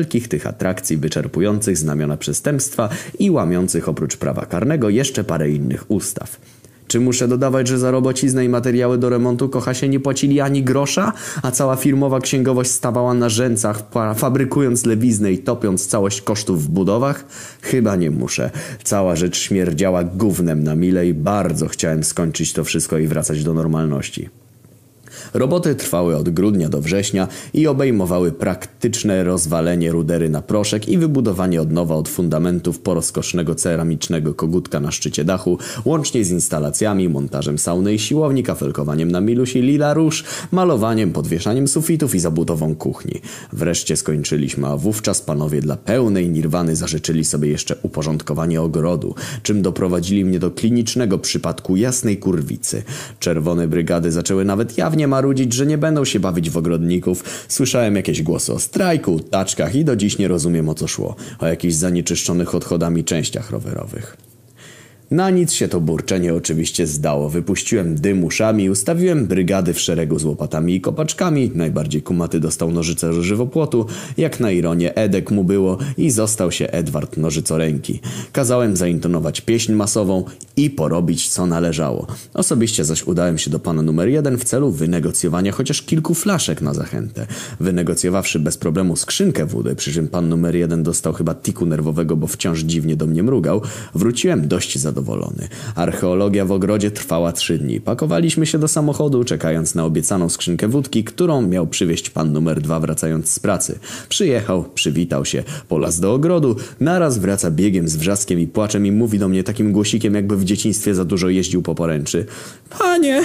oczywistych atrakcji wyczerpujących znamiona przestępstwa i łamiących oprócz prawa karnego jeszcze parę innych ustaw. Czy muszę dodawać, że za robociznę i materiały do remontu Kochasie nie płacili ani grosza, a cała firmowa księgowość stawała na rzęsach, fabrykując lewiznę i topiąc całość kosztów w budowach? Chyba nie muszę. Cała rzecz śmierdziała gównem na mile i bardzo chciałem skończyć to wszystko i wracać do normalności. Roboty trwały od grudnia do września i obejmowały praktyczne rozwalenie rudery na proszek i wybudowanie od nowa od fundamentów porozkosznego ceramicznego kogutka na szczycie dachu, łącznie z instalacjami, montażem sauny i siłowni, kafelkowaniem na Milusi Lila Róż, malowaniem, podwieszaniem sufitów i zabudową kuchni. Wreszcie skończyliśmy, a wówczas panowie dla pełnej nirwany zażyczyli sobie jeszcze uporządkowanie ogrodu, czym doprowadzili mnie do klinicznego przypadku jasnej kurwicy. Czerwone brygady zaczęły nawet jawnie marudzić, że nie będą się bawić w ogrodników. Słyszałem jakieś głosy o strajku, taczkach i do dziś nie rozumiem, o co szło. O jakichś zanieczyszczonych odchodami częściach rowerowych. Na nic się to burczenie oczywiście zdało. Wypuściłem dym uszami, ustawiłem brygady w szeregu z łopatami i kopaczkami. Najbardziej kumaty dostał nożyce żywopłotu. Jak na ironię Edek mu było i został się Edward nożycoręki. Kazałem zaintonować pieśń masową i porobić co należało. Osobiście zaś udałem się do pana numer 1 w celu wynegocjowania chociaż kilku flaszek na zachętę. Wynegocjowawszy bez problemu skrzynkę wody, przy czym pan numer 1 dostał chyba tiku nerwowego, bo wciąż dziwnie do mnie mrugał, wróciłem dość zadowolony. Archeologia w ogrodzie trwała 3 dni. Pakowaliśmy się do samochodu, czekając na obiecaną skrzynkę wódki, którą miał przywieźć pan numer 2 wracając z pracy. Przyjechał, przywitał się, polazł do ogrodu, naraz wraca biegiem z wrzaskiem i płaczem i mówi do mnie takim głosikiem, jakby w dzieciństwie za dużo jeździł po poręczy. Panie,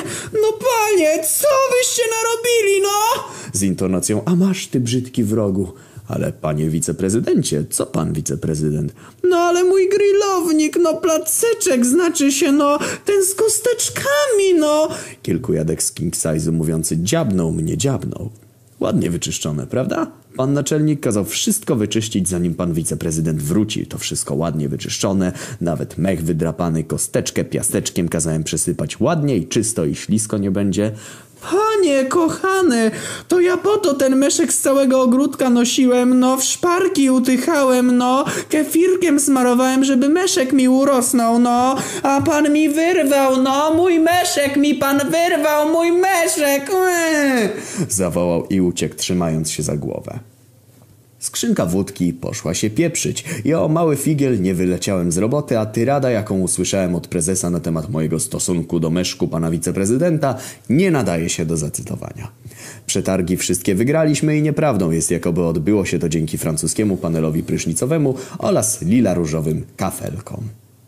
co wyście narobili, no? Z intonacją, a masz ty brzydki wrogu. Ale panie wiceprezydencie, co pan wiceprezydent? No ale mój grillownik, placeczek, znaczy się, ten z kosteczkami, Kilku jadek z king size'u mówiący dziabnął mnie dziabnął. Ładnie wyczyszczone, prawda? Pan naczelnik kazał wszystko wyczyścić, zanim pan wiceprezydent wróci. To wszystko ładnie wyczyszczone, nawet mech wydrapany, kosteczkę piasteczkiem kazałem przesypać ładnie i czysto i ślisko nie będzie. Panie kochany, to ja po to ten meszek z całego ogródka nosiłem, w szparki utychałem, kefirkiem smarowałem, żeby meszek mi urosnął, a pan mi wyrwał, mój meszek mi pan wyrwał, mój meszek, Zawołał i uciekł, trzymając się za głowę. Skrzynka wódki poszła się pieprzyć. Ja o mały figiel nie wyleciałem z roboty, a tyrada, jaką usłyszałem od prezesa na temat mojego stosunku do meszku pana wiceprezydenta, nie nadaje się do zacytowania. Przetargi wszystkie wygraliśmy i nieprawdą jest, jakoby odbyło się to dzięki francuskiemu panelowi prysznicowemu oraz lila różowym kafelkom.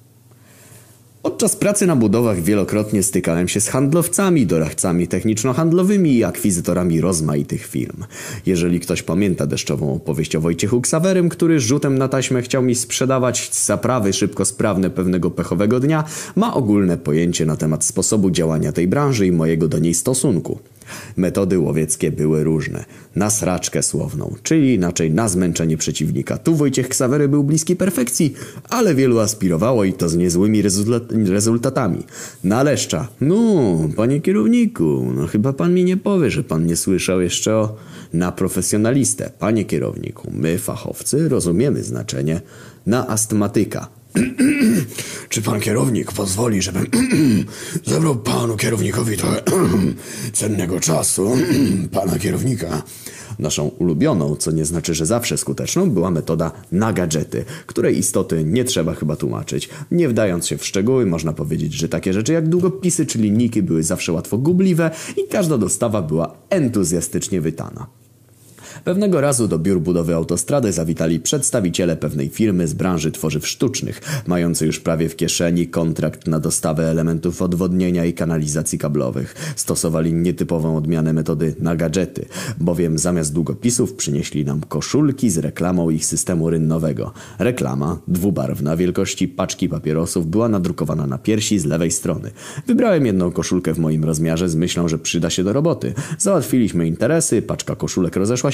Podczas pracy na budowach wielokrotnie stykałem się z handlowcami, doradcami techniczno-handlowymi i akwizytorami rozmaitych firm. Jeżeli ktoś pamięta deszczową opowieść o Wojciechu Ksawerym, który rzutem na taśmę chciał mi sprzedawać zaprawy szybko sprawne pewnego pechowego dnia, ma ogólne pojęcie na temat sposobu działania tej branży i mojego do niej stosunku. Metody łowieckie były różne. Na sraczkę słowną, czyli inaczej na zmęczenie przeciwnika. Tu Wojciech Ksawery był bliski perfekcji, ale wielu aspirowało i to z niezłymi rezultatami. Na leszcza. Panie kierowniku, chyba pan mi nie powie, że pan nie słyszał jeszcze o... Na profesjonalistę. Panie kierowniku, my fachowcy rozumiemy znaczenie. Na astmatyka. Czy pan kierownik pozwoli, żebym zabrał panu kierownikowi trochę cennego czasu pana kierownika? Naszą ulubioną, co nie znaczy, że zawsze skuteczną, była metoda na gadżety, której istoty nie trzeba chyba tłumaczyć. Nie wdając się w szczegóły, można powiedzieć, że takie rzeczy jak długopisy czy linijki były zawsze łatwo gubliwe i każda dostawa była entuzjastycznie witana. Pewnego razu do biur budowy autostrady zawitali przedstawiciele pewnej firmy z branży tworzyw sztucznych, mający już prawie w kieszeni kontrakt na dostawę elementów odwodnienia i kanalizacji kablowych. Stosowali nietypową odmianę metody na gadżety, bowiem zamiast długopisów przynieśli nam koszulki z reklamą ich systemu rynnowego. Reklama, dwubarwna, wielkości paczki papierosów, była nadrukowana na piersi z lewej strony. Wybrałem jedną koszulkę w moim rozmiarze z myślą, że przyda się do roboty. Załatwiliśmy interesy, paczka koszulek rozeszła się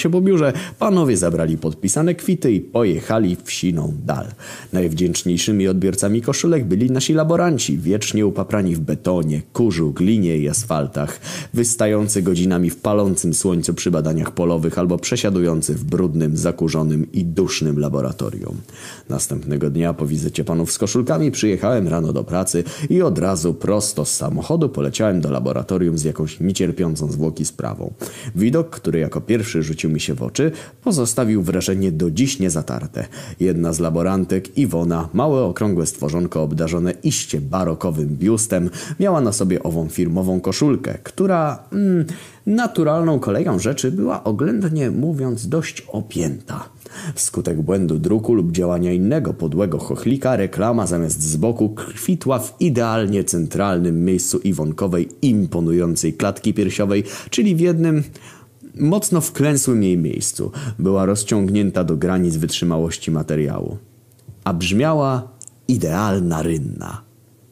się po biurze, panowie zabrali podpisane kwity i pojechali w siną dal. Najwdzięczniejszymi odbiorcami koszulek byli nasi laboranci, wiecznie upaprani w betonie, kurzu, glinie i asfaltach, wystający godzinami w palącym słońcu przy badaniach polowych albo przesiadujący w brudnym, zakurzonym i dusznym laboratorium. Następnego dnia po wizycie panów z koszulkami przyjechałem rano do pracy i od razu prosto z samochodu poleciałem do laboratorium z jakąś niecierpiącą zwłoki sprawą. Widok, który jako pierwszy rzucił mi się w oczy, pozostawił wrażenie do dziś niezatarte. Jedna z laborantek, Iwona, małe okrągłe stworzonko obdarzone iście barokowym biustem, miała na sobie ową firmową koszulkę, która naturalną koleją rzeczy była oględnie mówiąc dość opięta. Wskutek błędu druku lub działania innego podłego chochlika reklama zamiast z boku kwitła w idealnie centralnym miejscu iwonkowej imponującej klatki piersiowej, czyli w jednym mocno wklęsłym jej miejscu. Była rozciągnięta do granic wytrzymałości materiału. A brzmiała idealna rynna.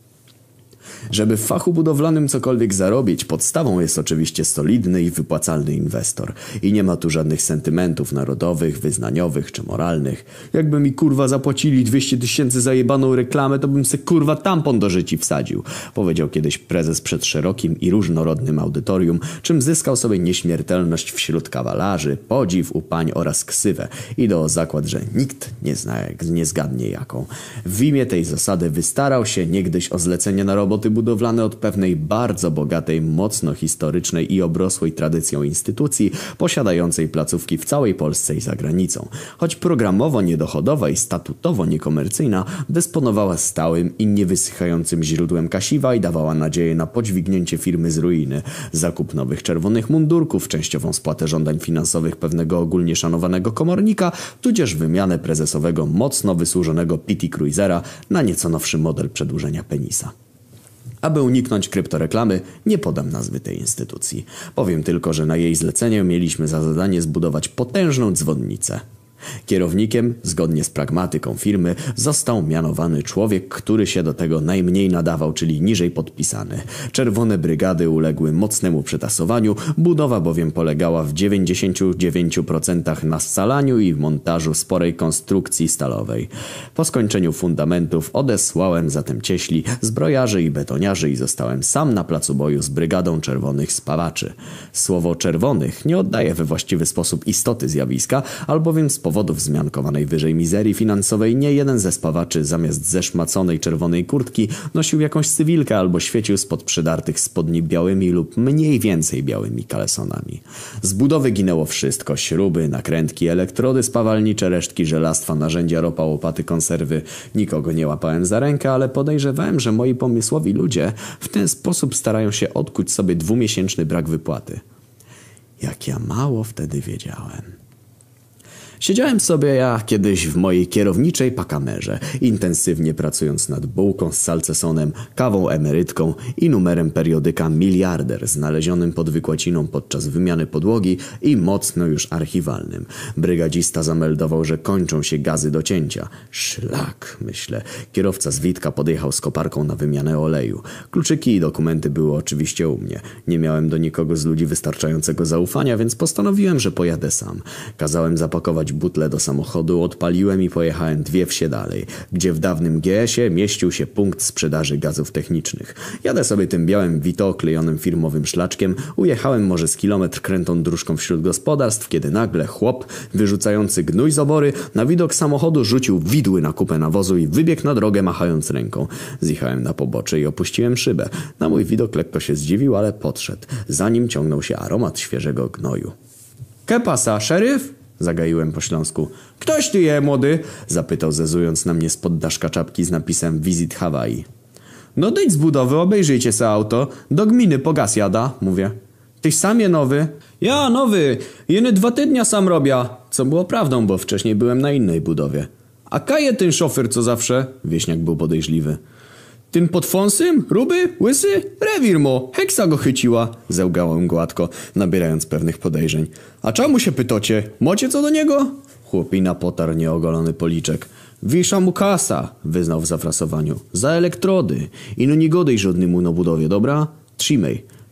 Żeby w fachu budowlanym cokolwiek zarobić, podstawą jest oczywiście solidny i wypłacalny inwestor. I nie ma tu żadnych sentymentów narodowych, wyznaniowych czy moralnych. Jakby mi kurwa zapłacili 200 000 za jebaną reklamę, to bym se kurwa tampon do życi wsadził. Powiedział kiedyś prezes przed szerokim i różnorodnym audytorium, czym zyskał sobie nieśmiertelność wśród kawalarzy, podziw u pań oraz ksywę. I o zakład, że nikt nie zgadnie jaką. W imię tej zasady wystarał się niegdyś o zlecenie na roboty budowlane od pewnej bardzo bogatej, mocno historycznej i obrosłej tradycją instytucji posiadającej placówki w całej Polsce i za granicą. Choć programowo niedochodowa i statutowo niekomercyjna, dysponowała stałym i niewysychającym źródłem kasiwa i dawała nadzieję na podźwignięcie firmy z ruiny, zakup nowych czerwonych mundurków, częściową spłatę żądań finansowych pewnego ogólnie szanowanego komornika, tudzież wymianę prezesowego mocno wysłużonego PT Cruisera na nieco nowszy model przedłużenia penisa. Aby uniknąć kryptoreklamy, nie podam nazwy tej instytucji. Powiem tylko, że na jej zlecenie mieliśmy za zadanie zbudować potężną dzwonnicę. Kierownikiem, zgodnie z pragmatyką firmy, został mianowany człowiek, który się do tego najmniej nadawał, czyli niżej podpisany. Czerwone brygady uległy mocnemu przetasowaniu, budowa bowiem polegała w 99% na scalaniu i montażu sporej konstrukcji stalowej. Po skończeniu fundamentów odesłałem zatem cieśli, zbrojarzy i betoniarzy i zostałem sam na placu boju z brygadą czerwonych spawaczy. Słowo czerwonych nie oddaje we właściwy sposób istoty zjawiska, albowiem z powodów wzmiankowanej wyżej mizerii finansowej nie jeden ze spawaczy zamiast zeszmaconej czerwonej kurtki nosił jakąś cywilkę albo świecił spod przydartych spodni białymi lub mniej więcej białymi kalesonami. Z budowy ginęło wszystko: śruby, nakrętki, elektrody spawalnicze, resztki żelastwa, narzędzia, ropa, łopaty, konserwy. Nikogo nie łapałem za rękę, ale podejrzewałem, że moi pomysłowi ludzie w ten sposób starają się odkuć sobie 2-miesięczny brak wypłaty. Jak ja mało wtedy wiedziałem. Siedziałem sobie ja kiedyś w mojej kierowniczej pakamerze, intensywnie pracując nad bułką z salcesonem, kawą emerytką i numerem periodyka Miliarder znalezionym pod wykłaciną podczas wymiany podłogi i mocno już archiwalnym. Brygadzista zameldował, że kończą się gazy do cięcia. Szlak, myślę. Kierowca z Witka podjechał z koparką na wymianę oleju. Kluczyki i dokumenty były oczywiście u mnie. Nie miałem do nikogo z ludzi wystarczającego zaufania, więc postanowiłem, że pojadę sam. Kazałem zapakować butle do samochodu, odpaliłem i pojechałem 2 wsie dalej, gdzie w dawnym GS-ie mieścił się punkt sprzedaży gazów technicznych. Jadę sobie tym białym Vito oklejonym firmowym szlaczkiem, ujechałem może z kilometr krętą dróżką wśród gospodarstw, kiedy nagle chłop, wyrzucający gnój z obory, na widok samochodu rzucił widły na kupę nawozu i wybiegł na drogę machając ręką. Zjechałem na pobocze i opuściłem szybę. Na mój widok lekko się zdziwił, ale podszedł. Za nim ciągnął się aromat świeżego gnoju. ¿Qué pasa, szeryf? Zagaiłem po śląsku. Ktoś ty je, młody? Zapytał, zezując na mnie spod daszka czapki z napisem Visit Hawaii. No dejdź z budowy, obejrzyjcie se auto. Do gminy po gaz jada, mówię. Tyś sam je nowy? Ja nowy, jeny 2 tydnia sam robia. Co było prawdą, bo wcześniej byłem na innej budowie. A kaje ten szofer co zawsze? Wieśniak był podejrzliwy. Tym pod fonsym? Ruby? Łysy? Rewir mo. Heksa go chyciła. Zełgałem gładko, nabierając pewnych podejrzeń. A czemu się pytocie? Macie co do niego? Chłopina potarł nieogolony policzek. Wisza mu kasa, wyznał w zafrasowaniu. Za elektrody. Ino nie godej żadnemu na budowie, dobra? Trzymaj.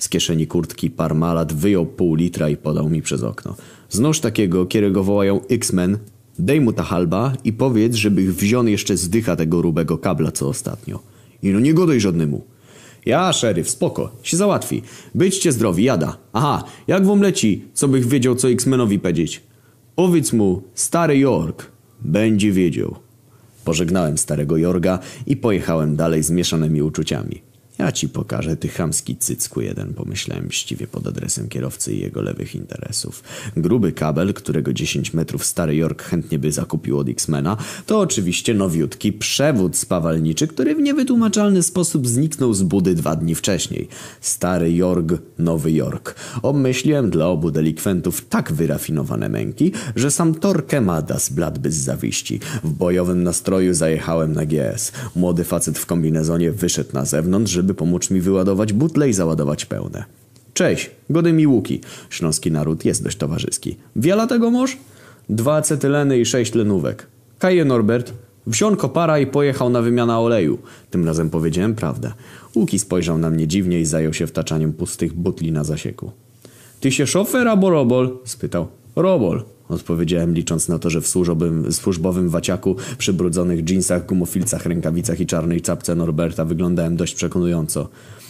Z kieszeni kurtki Parmalat wyjął pół litra i podał mi przez okno. Znosz takiego, którego wołają X-Men, dej mu ta halba i powiedz, żeby wziął jeszcze zdycha tego rubego kabla co ostatnio. I no nie godaj żadnemu. Ja, szeryf, spoko, się załatwi. Byćcie zdrowi, jada. Aha, jak wam leci, co bych wiedział, co X-Menowi powiedzieć? Powiedz mu, stary Jork będzie wiedział. Pożegnałem starego Jorga i pojechałem dalej z mieszanymi uczuciami. Ja ci pokażę, ty chamski cycku jeden, pomyślałem mściwie pod adresem kierowcy i jego lewych interesów. Gruby kabel, którego 10 metrów stary Jork chętnie by zakupił od X-Mena, to oczywiście nowiutki przewód spawalniczy, który w niewytłumaczalny sposób zniknął z budy 2 dni wcześniej. Stary Jork, Nowy Jork. Obmyśliłem dla obu delikwentów tak wyrafinowane męki, że sam Torquemada zbladłby z zawiści. W bojowym nastroju zajechałem na GS. Młody facet w kombinezonie wyszedł na zewnątrz, żeby pomóc mi wyładować butle i załadować pełne. Cześć, gody mi łuki. Śląski naród jest dość towarzyski. Wiele tego moż? 2 acetyleny i 6 lenówek. Kaje Norbert. Wziął kopara i pojechał na wymianę oleju. Tym razem powiedziałem prawdę. Łuki spojrzał na mnie dziwnie i zajął się wtaczaniem pustych butli na zasieku. Ty się szofer albo robol? Spytał. Robol. Odpowiedziałem, licząc na to, że w służbowym waciaku, przybrudzonych dżinsach, gumofilcach, rękawicach i czarnej czapce Norberta wyglądałem dość przekonująco.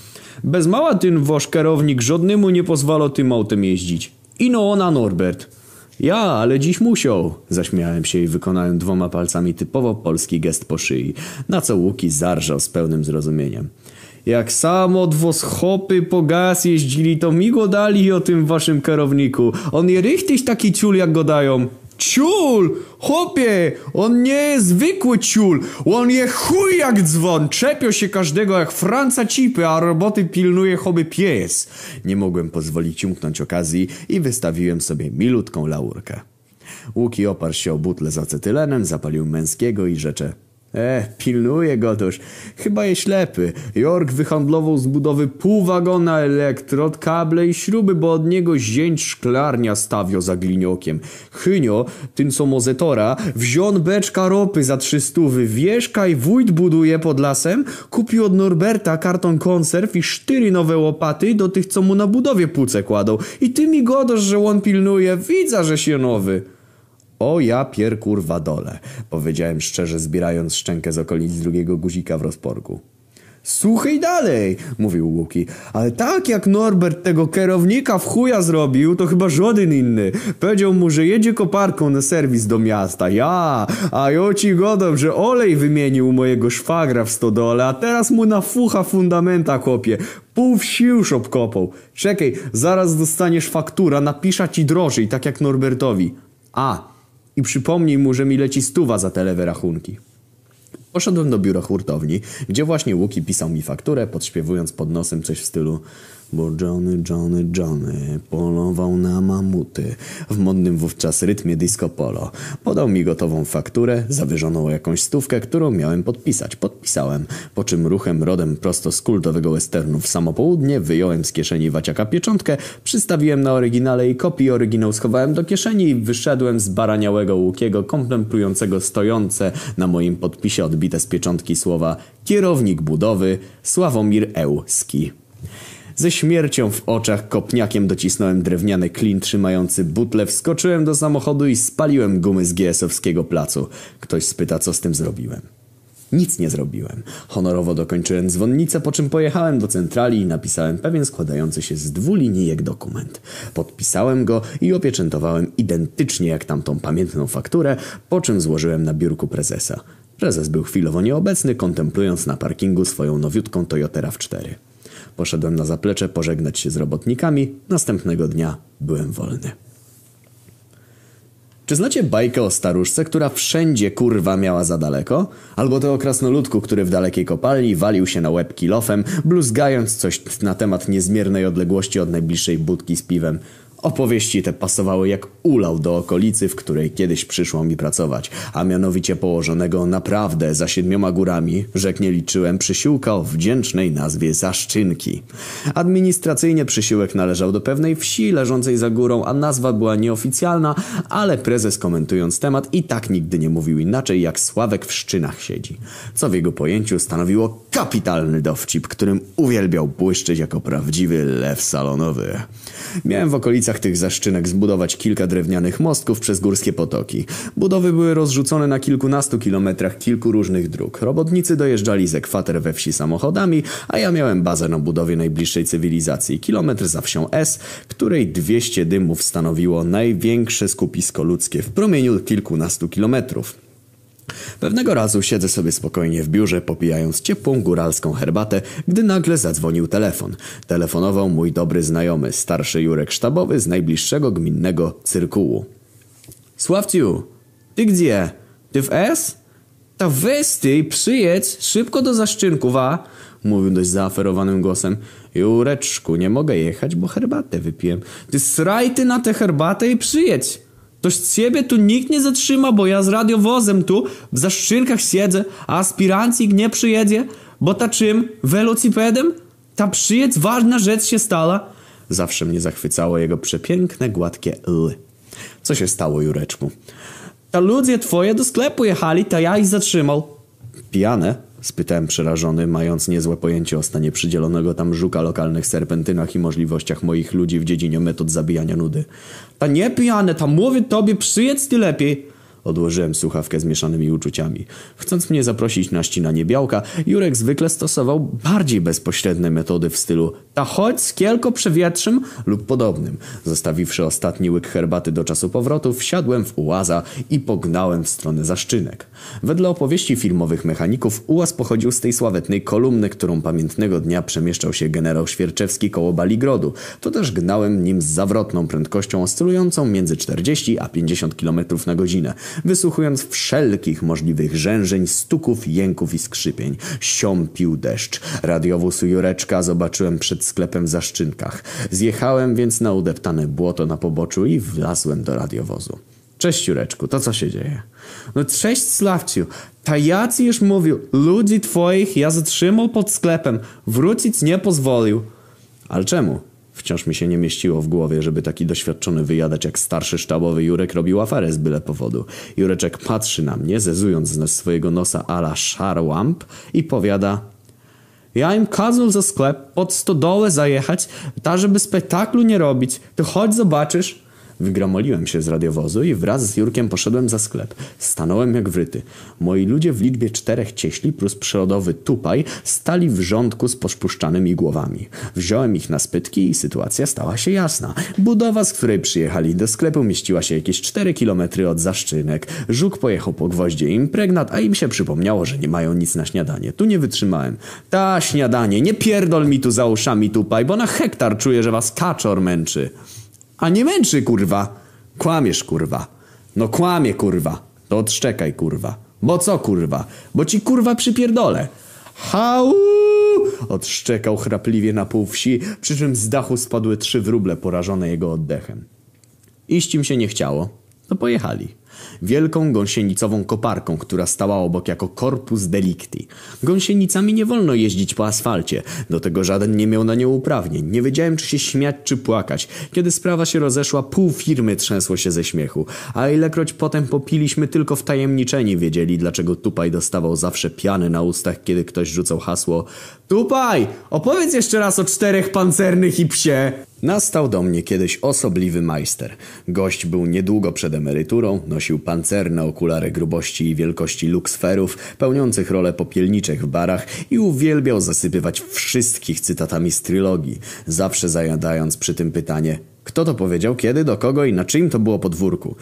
Bez mała ten wasz kierownik żadnemu nie pozwala tym autem jeździć. Ino ona Norbert. Ja, ale dziś musiał. Zaśmiałem się i wykonałem 2 palcami typowo polski gest po szyi, na co Łuki zarżał z pełnym zrozumieniem. Jak sam od was chopy po gaz jeździli, to mi go dali o tym waszym kierowniku. On je rychtyś taki ciul, jak go dają. Ciul! Chopie! On nie jest zwykły ciul. On je chuj jak dzwon. Czepią się każdego jak Franca Cipy, a roboty pilnuje choby pies. Nie mogłem pozwolić umknąć okazji i wystawiłem sobie milutką laurkę. Łuki oparł się o butlę z acetylenem, zapalił męskiego i rzecze. Pilnuje go toż. Chyba jest ślepy. Jork wyhandlował z budowy pół wagona elektrod, kable i śruby, bo od niego zięć szklarnia stawio za gliniokiem. Chynio, ten co mozetora, wziął beczka ropy za 300, wieżka i wójt buduje pod lasem, kupił od Norberta karton konserw i 4 nowe łopaty do tych, co mu na budowie płuce kładą. I ty mi godasz, że on pilnuje, widza, że się nowy. O ja pier kurwa dole, powiedziałem szczerze, zbierając szczękę z okolic drugiego guzika w rozporku. Słuchaj dalej, mówił Łuki, ale tak jak Norbert tego kierownika w chuja zrobił, to chyba żaden inny. Powiedział mu, że jedzie koparką na serwis do miasta. A ja ci godam, że olej wymienił mojego szwagra w stodole, a teraz mu na fucha fundamenta kopie. Pół wsi już obkopał. Czekaj, zaraz dostaniesz faktura, napisza ci drożej, tak jak Norbertowi. I przypomnij mu, że mi leci 100 za te lewe rachunki. Poszedłem do biura hurtowni, gdzie właśnie Łuki pisał mi fakturę, podśpiewując pod nosem coś w stylu bo Johnny polował na mamuty w modnym wówczas rytmie disco polo. Podał mi gotową fakturę, zawyżoną o jakąś 100, którą miałem podpisać. Podpisałem, po czym ruchem rodem prosto z kultowego westernu w samo południe wyjąłem z kieszeni waciaka pieczątkę, przystawiłem na oryginale i kopię, oryginał schowałem do kieszeni i wyszedłem z baraniałego Łukiego, kontemplującego stojące na moim podpisie odbite z pieczątki słowa kierownik budowy Sławomir Ełski. Ze śmiercią w oczach kopniakiem docisnąłem drewniany klin trzymający butlę, wskoczyłem do samochodu i spaliłem gumy z GS-owskiego placu. Ktoś spyta, co z tym zrobiłem. Nic nie zrobiłem. Honorowo dokończyłem dzwonnicę, po czym pojechałem do centrali i napisałem pewien składający się z 2 linijek dokument. Podpisałem go i opieczętowałem identycznie jak tamtą pamiętną fakturę, po czym złożyłem na biurku prezesa. Prezes był chwilowo nieobecny, kontemplując na parkingu swoją nowiutką Toyotę RAV4. Poszedłem na zaplecze pożegnać się z robotnikami. Następnego dnia byłem wolny. Czy znacie bajkę o staruszce, która wszędzie kurwa miała za daleko? Albo to o krasnoludku, który w dalekiej kopalni walił się na łeb kilofem, bluzgając coś na temat niezmiernej odległości od najbliższej budki z piwem. Opowieści te pasowały jak ulał do okolicy, w której kiedyś przyszło mi pracować, a mianowicie położonego naprawdę za 7 górami, że jak nie liczyłem, przysiłka o wdzięcznej nazwie Zaszczynki. Administracyjnie przysiłek należał do pewnej wsi leżącej za górą, a nazwa była nieoficjalna, ale prezes komentując temat i tak nigdy nie mówił inaczej jak Sławek w Szczynach siedzi, co w jego pojęciu stanowiło kapitalny dowcip, którym uwielbiał błyszczeć jako prawdziwy lew salonowy. Miałem w okolicach tych Zaszczynek zbudować kilka drewnianych mostków przez górskie potoki. Budowy były rozrzucone na kilkunastu kilometrach kilku różnych dróg. Robotnicy dojeżdżali ze kwater we wsi samochodami, a ja miałem bazę na budowie najbliższej cywilizacji, kilometr za wsią S, której 200 dymów stanowiło największe skupisko ludzkie w promieniu kilkunastu kilometrów. Pewnego razu siedzę sobie spokojnie w biurze, popijając ciepłą góralską herbatę, gdy nagle zadzwonił telefon. Telefonował mój dobry znajomy, starszy Jurek sztabowy z najbliższego gminnego cyrkułu. Sławciu, ty gdzie? Ty w S? Ta weź ty, przyjedź szybko do Zaszczynków, a? Mówił dość zaaferowanym głosem. Jureczku, nie mogę jechać, bo herbatę wypiłem. Ty sraj ty na tę herbatę i przyjedź. Toż ciebie tu nikt nie zatrzyma, bo ja z radiowozem tu w Zaszczynkach siedzę, a aspirancik nie przyjedzie, bo ta czym? Velocipedem? Ta przyjedź, ważna rzecz się stała. Zawsze mnie zachwycało jego przepiękne, gładkie l. Co się stało, Jureczku? Ta ludzie twoje do sklepu jechali, ta ja ich zatrzymał. Pijane? Spytałem przerażony, mając niezłe pojęcie o stanie przydzielonego tam żuka, lokalnych serpentynach i możliwościach moich ludzi w dziedzinie metod zabijania nudy. Ta nie pijane, ta mówię tobie, przyjedź ty lepiej. Odłożyłem słuchawkę z mieszanymi uczuciami. Chcąc mnie zaprosić na ścinanie białka, Jurek zwykle stosował bardziej bezpośrednie metody w stylu ta chodź z kielko przewietrzem lub podobnym. Zostawiwszy ostatni łyk herbaty do czasu powrotu, wsiadłem w ułaza i pognałem w stronę Zaszczynek. Wedle opowieści filmowych mechaników ułaz pochodził z tej sławetnej kolumny, którą pamiętnego dnia przemieszczał się generał Świerczewski koło Baligrodu. To też gnałem nim z zawrotną prędkością oscylującą między 40 a 50 km na godzinę. Wysłuchując wszelkich możliwych rzężeń, stuków, jęków i skrzypień. Siąpił deszcz. Radiowóz u Jureczka zobaczyłem przed sklepem w Zaszczynkach. Zjechałem więc na udeptane błoto na poboczu i wlazłem do radiowozu. Cześć, Jureczku, to co się dzieje? No cześć, Sławciu. Ta ja ci już mówił, ludzi twoich ja zatrzymał pod sklepem. Wrócić nie pozwolił. Ale czemu? Wciąż mi się nie mieściło w głowie, żeby taki doświadczony wyjadacz jak starszy sztabowy Jurek robił aferę z byle powodu. Jureczek patrzy na mnie, zezując z swojego nosa a la szarłamp i powiada: ja im kazał za sklep pod stodołę zajechać, ta żeby spektaklu nie robić. To chodź zobaczysz. Wygramoliłem się z radiowozu i wraz z Jurkiem poszedłem za sklep. Stanąłem jak wryty. Moi ludzie w liczbie 4 cieśli plus przerodowy tupaj stali w rządku z poszpuszczanymi głowami. Wziąłem ich na spytki i sytuacja stała się jasna. Budowa, z której przyjechali do sklepu, mieściła się jakieś 4 kilometry od Zaszczynek. Żuk pojechał po gwoździe i impregnat, a im się przypomniało, że nie mają nic na śniadanie. Tu nie wytrzymałem. Ta śniadanie, nie pierdol mi tu za uszami tupaj, bo na hektar czuję, że was kaczor męczy. A nie męczy, kurwa. Kłamiesz, kurwa. No kłamie, kurwa. To odszczekaj, kurwa. Bo co, kurwa? Bo ci, kurwa, przypierdolę. Hau! Odszczekał chrapliwie na pół wsi, przy czym z dachu spadły 3 wróble porażone jego oddechem. Iść im się nie chciało. To pojechali. Wielką gąsienicową koparką, która stała obok jako corpus delicti. Gąsienicami nie wolno jeździć po asfalcie. Do tego żaden nie miał na nią uprawnień. Nie wiedziałem, czy się śmiać, czy płakać. Kiedy sprawa się rozeszła, pół firmy trzęsło się ze śmiechu. A ilekroć potem popiliśmy, tylko wtajemniczeni wiedzieli, dlaczego Tupaj dostawał zawsze piany na ustach, kiedy ktoś rzucał hasło: Tupaj, opowiedz jeszcze raz o 4 pancernych i psie. Nastał do mnie kiedyś osobliwy majster. Gość był niedługo przed emeryturą, nosił pancerne okulary grubości i wielkości luksferów, pełniących rolę popielniczek w barach i uwielbiał zasypywać wszystkich cytatami z trylogii, zawsze zajadając przy tym pytanie: kto to powiedział, kiedy, do kogo i na czyim to było podwórku?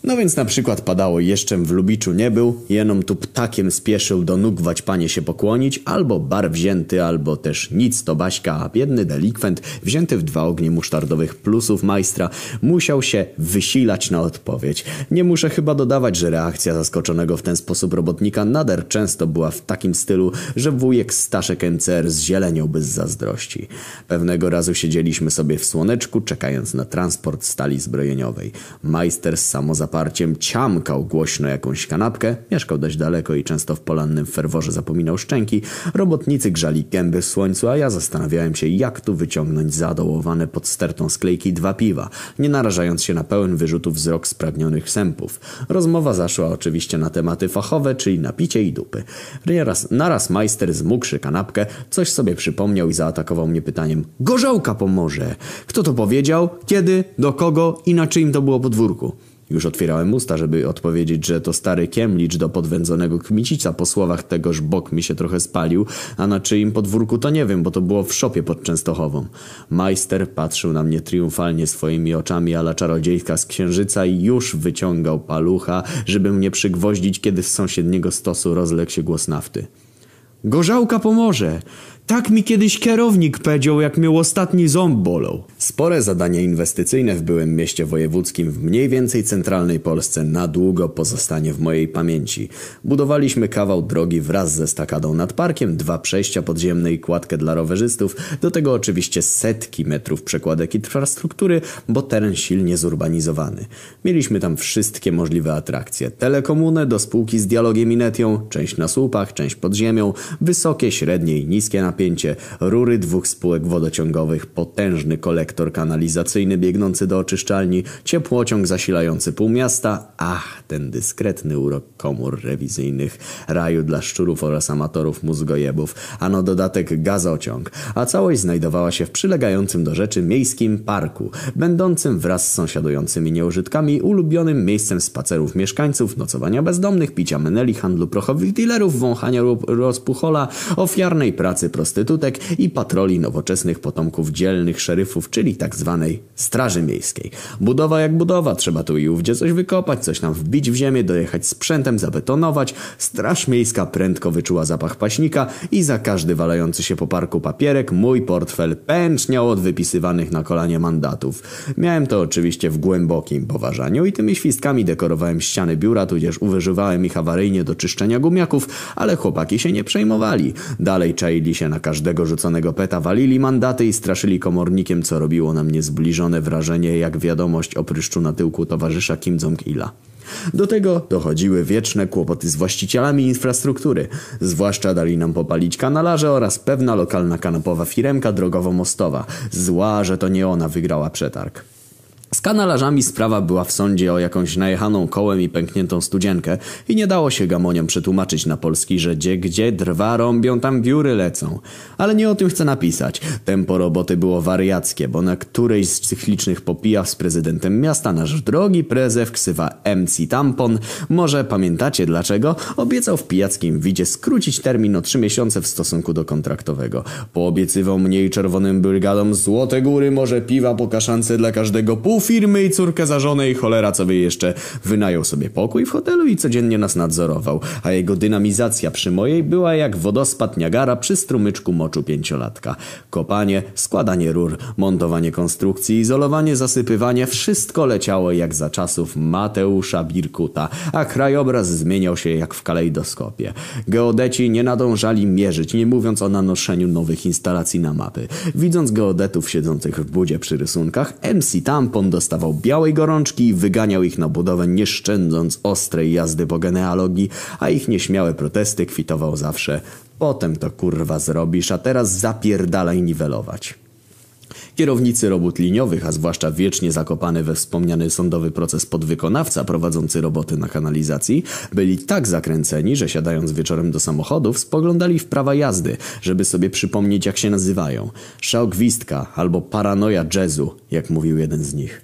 No więc na przykład padało jeszczem w Lubiczu nie był, jenom tu ptakiem spieszył do nóg waćpanie się pokłonić, albo bar wzięty, albo też nic to Baśka, a biedny delikwent wzięty w 2 ognie musztardowych plusów majstra musiał się wysilać na odpowiedź. Nie muszę chyba dodawać, że reakcja zaskoczonego w ten sposób robotnika nader często była w takim stylu, że wujek Staszek NCR zzieleniałby z zazdrości. Pewnego razu siedzieliśmy sobie w słoneczku, czekając na transport stali zbrojeniowej. Majster z samozaparciem ciamkał głośno jakąś kanapkę, mieszkał dość daleko i często w polannym ferworze zapominał szczęki. Robotnicy grzali gęby w słońcu, a ja zastanawiałem się, jak tu wyciągnąć zadołowane pod stertą sklejki 2 piwa, nie narażając się na pełen wyrzutów wzrok spragnionych sępów. Rozmowa zaszła oczywiście na tematy fachowe, czyli na picie i dupy. Naraz majster zmógłszy kanapkę, coś sobie przypomniał i zaatakował mnie pytaniem: gorzałka pomoże! Kto to powiedział? Kiedy? Do kogo? I na czyim to było podwórku? Już otwierałem usta, żeby odpowiedzieć, że to stary kiemlicz do podwędzonego kmicica. Po słowach tegoż bok mi się trochę spalił, a na czyim podwórku to nie wiem, bo to było w szopie pod Częstochową. Majster patrzył na mnie triumfalnie swoimi oczami a la czarodziejka z księżyca i już wyciągał palucha, żeby mnie przygwoździć, kiedy z sąsiedniego stosu rozległ się głos nafty. Gorzałka pomoże! Tak mi kiedyś kierownik powiedział, jak miał ostatni ząb bolał. Spore zadanie inwestycyjne w byłym mieście wojewódzkim w mniej więcej centralnej Polsce na długo pozostanie w mojej pamięci. Budowaliśmy kawał drogi wraz ze stakadą nad parkiem, 2 przejścia podziemne i kładkę dla rowerzystów, do tego oczywiście setki metrów przekładek infrastruktury, bo teren silnie zurbanizowany. Mieliśmy tam wszystkie możliwe atrakcje. Telekomunę do spółki z dialogiem i Netią, część na słupach, część pod ziemią, wysokie, średnie i niskie napięcie, rury 2 spółek wodociągowych, potężny kolektor kanalizacyjny biegnący do oczyszczalni, ciepłociąg zasilający pół miasta, ten dyskretny urok komór rewizyjnych, raju dla szczurów oraz amatorów mózgojebów, a na dodatek gazociąg, a całość znajdowała się w przylegającym do rzeczy miejskim parku, będącym wraz z sąsiadującymi nieużytkami ulubionym miejscem spacerów mieszkańców, nocowania bezdomnych, picia meneli, handlu prochowych dealerów, wąchania rozpuchola, ofiarnej pracy prostytutek i patroli nowoczesnych potomków dzielnych szeryfów, czyli tak zwanej straży miejskiej. Budowa jak budowa, trzeba tu i ówdzie coś wykopać, coś tam wbić w ziemię, dojechać sprzętem, zabetonować. Straż miejska prędko wyczuła zapach paśnika i za każdy walający się po parku papierek mój portfel pęczniał od wypisywanych na kolanie mandatów. Miałem to oczywiście w głębokim poważaniu i tymi świstkami dekorowałem ściany biura, tudzież używałem ich awaryjnie do czyszczenia gumiaków, ale chłopaki się nie przejmowali. Dalej czaili się na każdego rzuconego peta, walili mandaty i straszyli komornikiem, co robiło na mnie zbliżone wrażenie jak wiadomość o pryszczu na tyłku towarzysza Kim Jong-ila. Do tego dochodziły wieczne kłopoty z właścicielami infrastruktury. Zwłaszcza dali nam popalić kanalarze oraz pewna lokalna kanapowa firemka drogowo-mostowa. Zła, że to nie ona wygrała przetarg. Z kanalarzami sprawa była w sądzie o jakąś najechaną kołem i pękniętą studzienkę i nie dało się gamoniom przetłumaczyć na polski, że gdzie drwa rąbią, tam wióry lecą. Ale nie o tym chcę napisać. Tempo roboty było wariackie, bo na którejś z cyklicznych popijaw z prezydentem miasta nasz drogi prezes ksywa MC Tampon, może pamiętacie dlaczego, obiecał w pijackim widzie skrócić termin o 3 miesiące w stosunku do kontraktowego. Poobiecywał mnie i czerwonym brygadom złote góry, może piwa po kaszance dla każdego, pół firmy i córkę za żonę i cholera co wie jeszcze. Wynajął sobie pokój w hotelu i codziennie nas nadzorował, a jego dynamizacja przy mojej była jak wodospad Niagara przy strumyczku moczu 5-latka. Kopanie, składanie rur, montowanie konstrukcji, izolowanie, zasypywanie, wszystko leciało jak za czasów Mateusza Birkuta, a krajobraz zmieniał się jak w kalejdoskopie. Geodeci nie nadążali mierzyć, nie mówiąc o nanoszeniu nowych instalacji na mapy. Widząc geodetów siedzących w budzie przy rysunkach, MC Tampon dostawał białej gorączki i wyganiał ich na budowę, nie szczędząc ostrej jazdy po genealogii, a ich nieśmiałe protesty kwitował zawsze: potem to kurwa zrobisz, a teraz zapierdalaj niwelować. Kierownicy robót liniowych, a zwłaszcza wiecznie zakopany we wspomniany sądowy proces podwykonawca prowadzący roboty na kanalizacji, byli tak zakręceni, że siadając wieczorem do samochodów spoglądali w prawa jazdy, żeby sobie przypomnieć jak się nazywają. Szał gwizdka albo paranoja jazzu, jak mówił jeden z nich.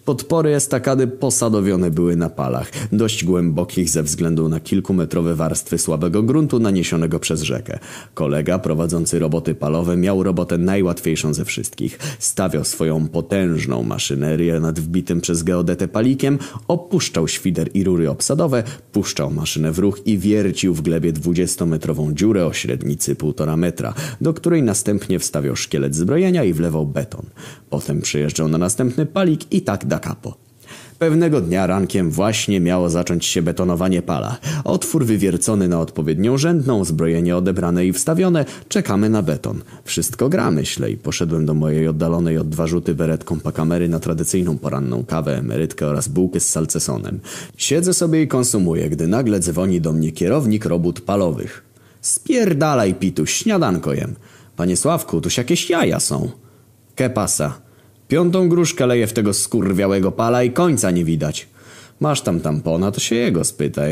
Podpory estakady posadowione były na palach, dość głębokich ze względu na kilkumetrowe warstwy słabego gruntu naniesionego przez rzekę. Kolega prowadzący roboty palowe miał robotę najłatwiejszą ze wszystkich. Stawiał swoją potężną maszynerię nad wbitym przez geodetę palikiem, opuszczał świder i rury obsadowe, puszczał maszynę w ruch i wiercił w glebie 20-metrową dziurę o średnicy 1,5 metra, do której następnie wstawiał szkielet zbrojenia i wlewał beton. Potem przyjeżdżał na następny palik i tak da capo. Pewnego dnia rankiem właśnie miało zacząć się betonowanie pala. Otwór wywiercony na odpowiednią rzędną, zbrojenie odebrane i wstawione, czekamy na beton. Wszystko gra, myślę, i poszedłem do mojej oddalonej od 2 rzuty beretką kamery na tradycyjną poranną kawę, emerytkę oraz bułkę z salcesonem. Siedzę sobie i konsumuję, gdy nagle dzwoni do mnie kierownik robót palowych. Spierdalaj, Pituś, śniadanko jem. Panie Sławku, tuż jakieś jaja są. Que pasa? 5. gruszkę leję w tego skurwiałego pala i końca nie widać. Masz tam tampona, to się jego spytaj.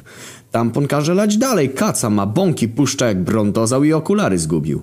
Tampon każe lać dalej, kaca ma, bąki puszcza jak brontozał i okulary zgubił.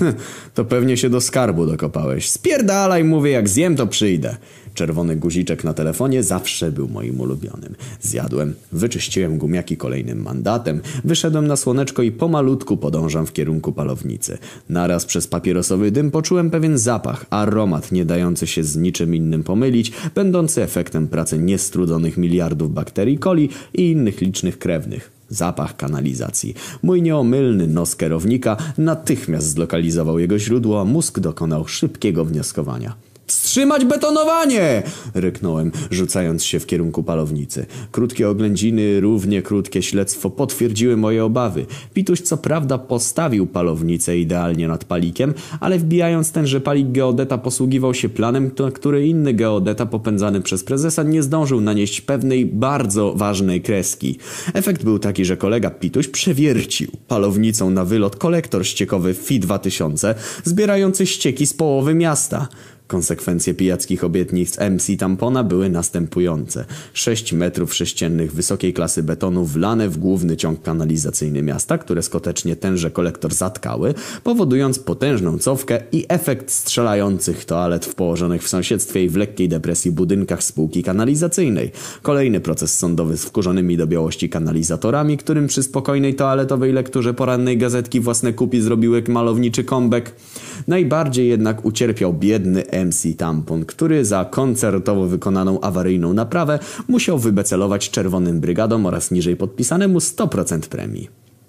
To pewnie się do skarbu dokopałeś. Spierdalaj, mówię, jak zjem to przyjdę. Czerwony guziczek na telefonie zawsze był moim ulubionym. Zjadłem, wyczyściłem gumiaki kolejnym mandatem, wyszedłem na słoneczko i pomalutku podążam w kierunku palownicy. Naraz przez papierosowy dym poczułem pewien zapach, aromat nie dający się z niczym innym pomylić, będący efektem pracy niestrudzonych miliardów bakterii coli i innych licznych krewnych. Zapach kanalizacji. Mój nieomylny nos kierownika natychmiast zlokalizował jego źródło, a mózg dokonał szybkiego wnioskowania. Wstrzymać betonowanie! Ryknąłem, rzucając się w kierunku palownicy. Krótkie oględziny, równie krótkie śledztwo potwierdziły moje obawy. Pituś co prawda postawił palownicę idealnie nad palikiem, ale wbijając tenże palik geodeta posługiwał się planem, na który inny geodeta popędzany przez prezesa nie zdążył nanieść pewnej bardzo ważnej kreski. Efekt był taki, że kolega Pituś przewiercił palownicą na wylot kolektor ściekowy FI 2000 zbierający ścieki z połowy miasta. Konsekwencje pijackich obietnic MC Tampona były następujące. 6 metrów sześciennych wysokiej klasy betonu wlane w główny ciąg kanalizacyjny miasta, które skutecznie tenże kolektor zatkały, powodując potężną cofkę i efekt strzelających toalet w położonych w sąsiedztwie i w lekkiej depresji budynkach spółki kanalizacyjnej. Kolejny proces sądowy z wkurzonymi do białości kanalizatorami, którym przy spokojnej toaletowej lekturze porannej gazetki własne kupi zrobiły malowniczy comeback. Najbardziej jednak ucierpiał biedny MC Tampon, który za koncertowo wykonaną awaryjną naprawę musiał wybecelować czerwonym brygadom oraz niżej podpisanemu 100% premii.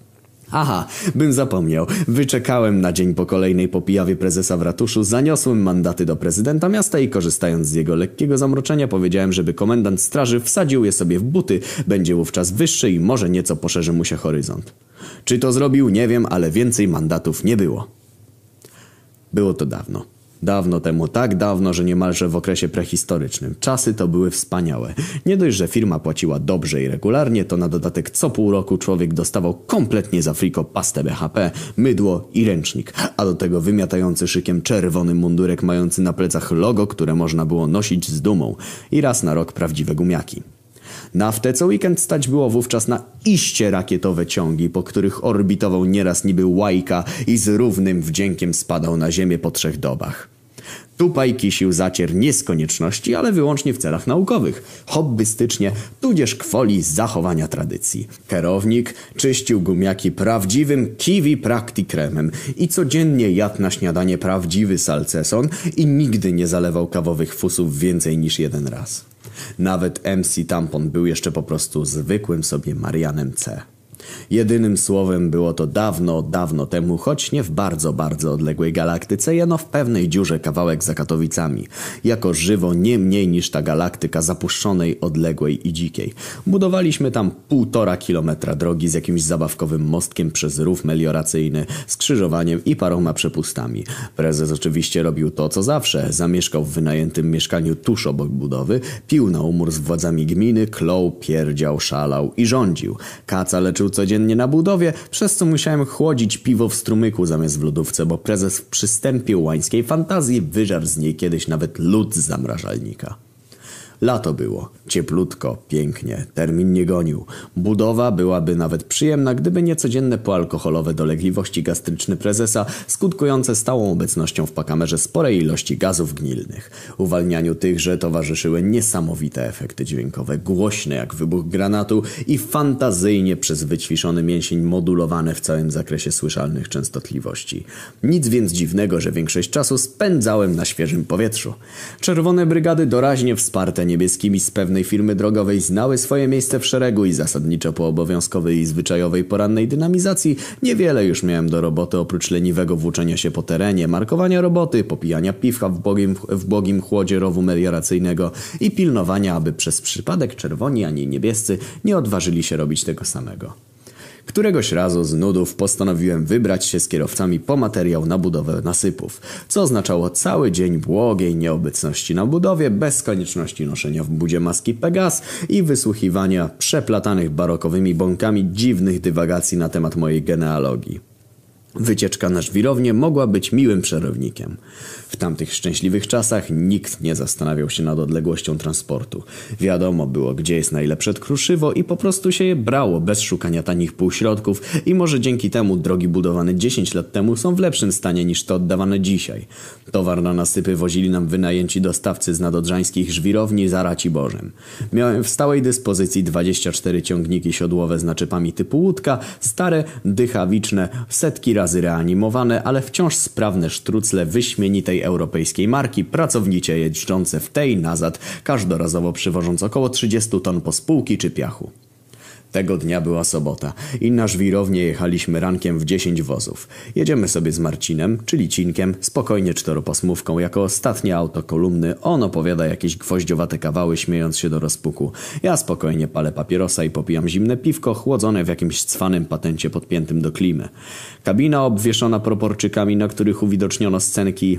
Aha, bym zapomniał. Wyczekałem na dzień po kolejnej popijawie prezesa w ratuszu, zaniosłem mandaty do prezydenta miasta i korzystając z jego lekkiego zamroczenia powiedziałem, żeby komendant straży wsadził je sobie w buty, będzie wówczas wyższy i może nieco poszerzy mu się horyzont. Czy to zrobił, nie wiem, ale więcej mandatów nie było. Było to dawno. Dawno temu, tak dawno, że niemalże w okresie prehistorycznym. Czasy to były wspaniałe. Nie dość, że firma płaciła dobrze i regularnie, to na dodatek co pół roku człowiek dostawał kompletnie za friko pastę BHP, mydło i ręcznik, a do tego wymiatający szykiem czerwony mundurek mający na plecach logo, które można było nosić z dumą i raz na rok prawdziwe gumiaki. Naftę co weekend stać było wówczas na iście rakietowe ciągi, po których orbitował nieraz niby łajka i z równym wdziękiem spadał na ziemię po 3 dobach. Tupaj kisił zacier nie z konieczności, ale wyłącznie w celach naukowych, hobbystycznie, tudzież kwoli zachowania tradycji. Kierownik czyścił gumiaki prawdziwym kiwi prakti kremem i codziennie jadł na śniadanie prawdziwy salceson i nigdy nie zalewał kawowych fusów więcej niż 1 raz. Nawet MC Tampon był jeszcze po prostu zwykłym sobie Marianem C. Jedynym słowem było to dawno, dawno temu, choć nie w bardzo, bardzo odległej galaktyce, jeno w pewnej dziurze kawałek za Katowicami. Jako żywo nie mniej niż ta galaktyka zapuszczonej, odległej i dzikiej. Budowaliśmy tam 1,5 kilometra drogi z jakimś zabawkowym mostkiem przez rów melioracyjny, skrzyżowaniem i paroma przepustami. Prezes oczywiście robił to, co zawsze. Zamieszkał w wynajętym mieszkaniu tuż obok budowy, pił na umór z władzami gminy, klął, pierdział, szalał i rządził. Kaca leczył codziennie na budowie, przez co musiałem chłodzić piwo w strumyku zamiast w lodówce, bo prezes w przystępie łańskiej fantazji wyżarł z niej kiedyś nawet lód z zamrażalnika. Lato było. Cieplutko, pięknie, termin nie gonił. Budowa byłaby nawet przyjemna, gdyby nie codzienne poalkoholowe dolegliwości gastryczne prezesa, skutkujące stałą obecnością w pakamerze sporej ilości gazów gnilnych. Uwalnianiu tychże towarzyszyły niesamowite efekty dźwiękowe, głośne jak wybuch granatu i fantazyjnie przez wyćwiczony mięsień modulowane w całym zakresie słyszalnych częstotliwości. Nic więc dziwnego, że większość czasu spędzałem na świeżym powietrzu. Czerwone brygady doraźnie wsparte niebieskimi z pewnej firmy drogowej znały swoje miejsce w szeregu i zasadniczo po obowiązkowej i zwyczajowej porannej dynamizacji niewiele już miałem do roboty oprócz leniwego włóczenia się po terenie, markowania roboty, popijania piwka w błogim chłodzie rowu melioracyjnego i pilnowania, aby przez przypadek czerwoni ani niebiescy nie odważyli się robić tego samego. Któregoś razu z nudów postanowiłem wybrać się z kierowcami po materiał na budowę nasypów, co oznaczało cały dzień błogiej nieobecności na budowie, bez konieczności noszenia w budzie maski Pegas i wysłuchiwania przeplatanych barokowymi bąkami dziwnych dywagacji na temat mojej genealogii. Wycieczka na żwirownię mogła być miłym przerywnikiem. W tamtych szczęśliwych czasach nikt nie zastanawiał się nad odległością transportu. Wiadomo było, gdzie jest najlepsze kruszywo i po prostu się je brało bez szukania tanich półśrodków i może dzięki temu drogi budowane 10 lat temu są w lepszym stanie niż te oddawane dzisiaj. Towar na nasypy wozili nam wynajęci dostawcy z nadodrzańskich żwirowni za Raciborzem. Miałem w stałej dyspozycji 24 ciągniki siodłowe z naczepami typu łódka, stare, dychawiczne, setki razy reanimowane, ale wciąż sprawne sztrucle wyśmienitej europejskiej marki, pracownicie jeżdżące w tej nazad, każdorazowo przywożąc około 30 ton pospółki czy piachu. Tego dnia była sobota i na żwirownię jechaliśmy rankiem w 10 wozów. Jedziemy sobie z Marcinem, czyli Cinkiem, spokojnie czteropasmówką, jako ostatnie auto kolumny. On opowiada jakieś gwoździowate kawały, śmiejąc się do rozpuku. Ja spokojnie palę papierosa i popijam zimne piwko, chłodzone w jakimś cwanym patencie podpiętym do klimy. Kabina obwieszona proporczykami, na których uwidoczniono scenki,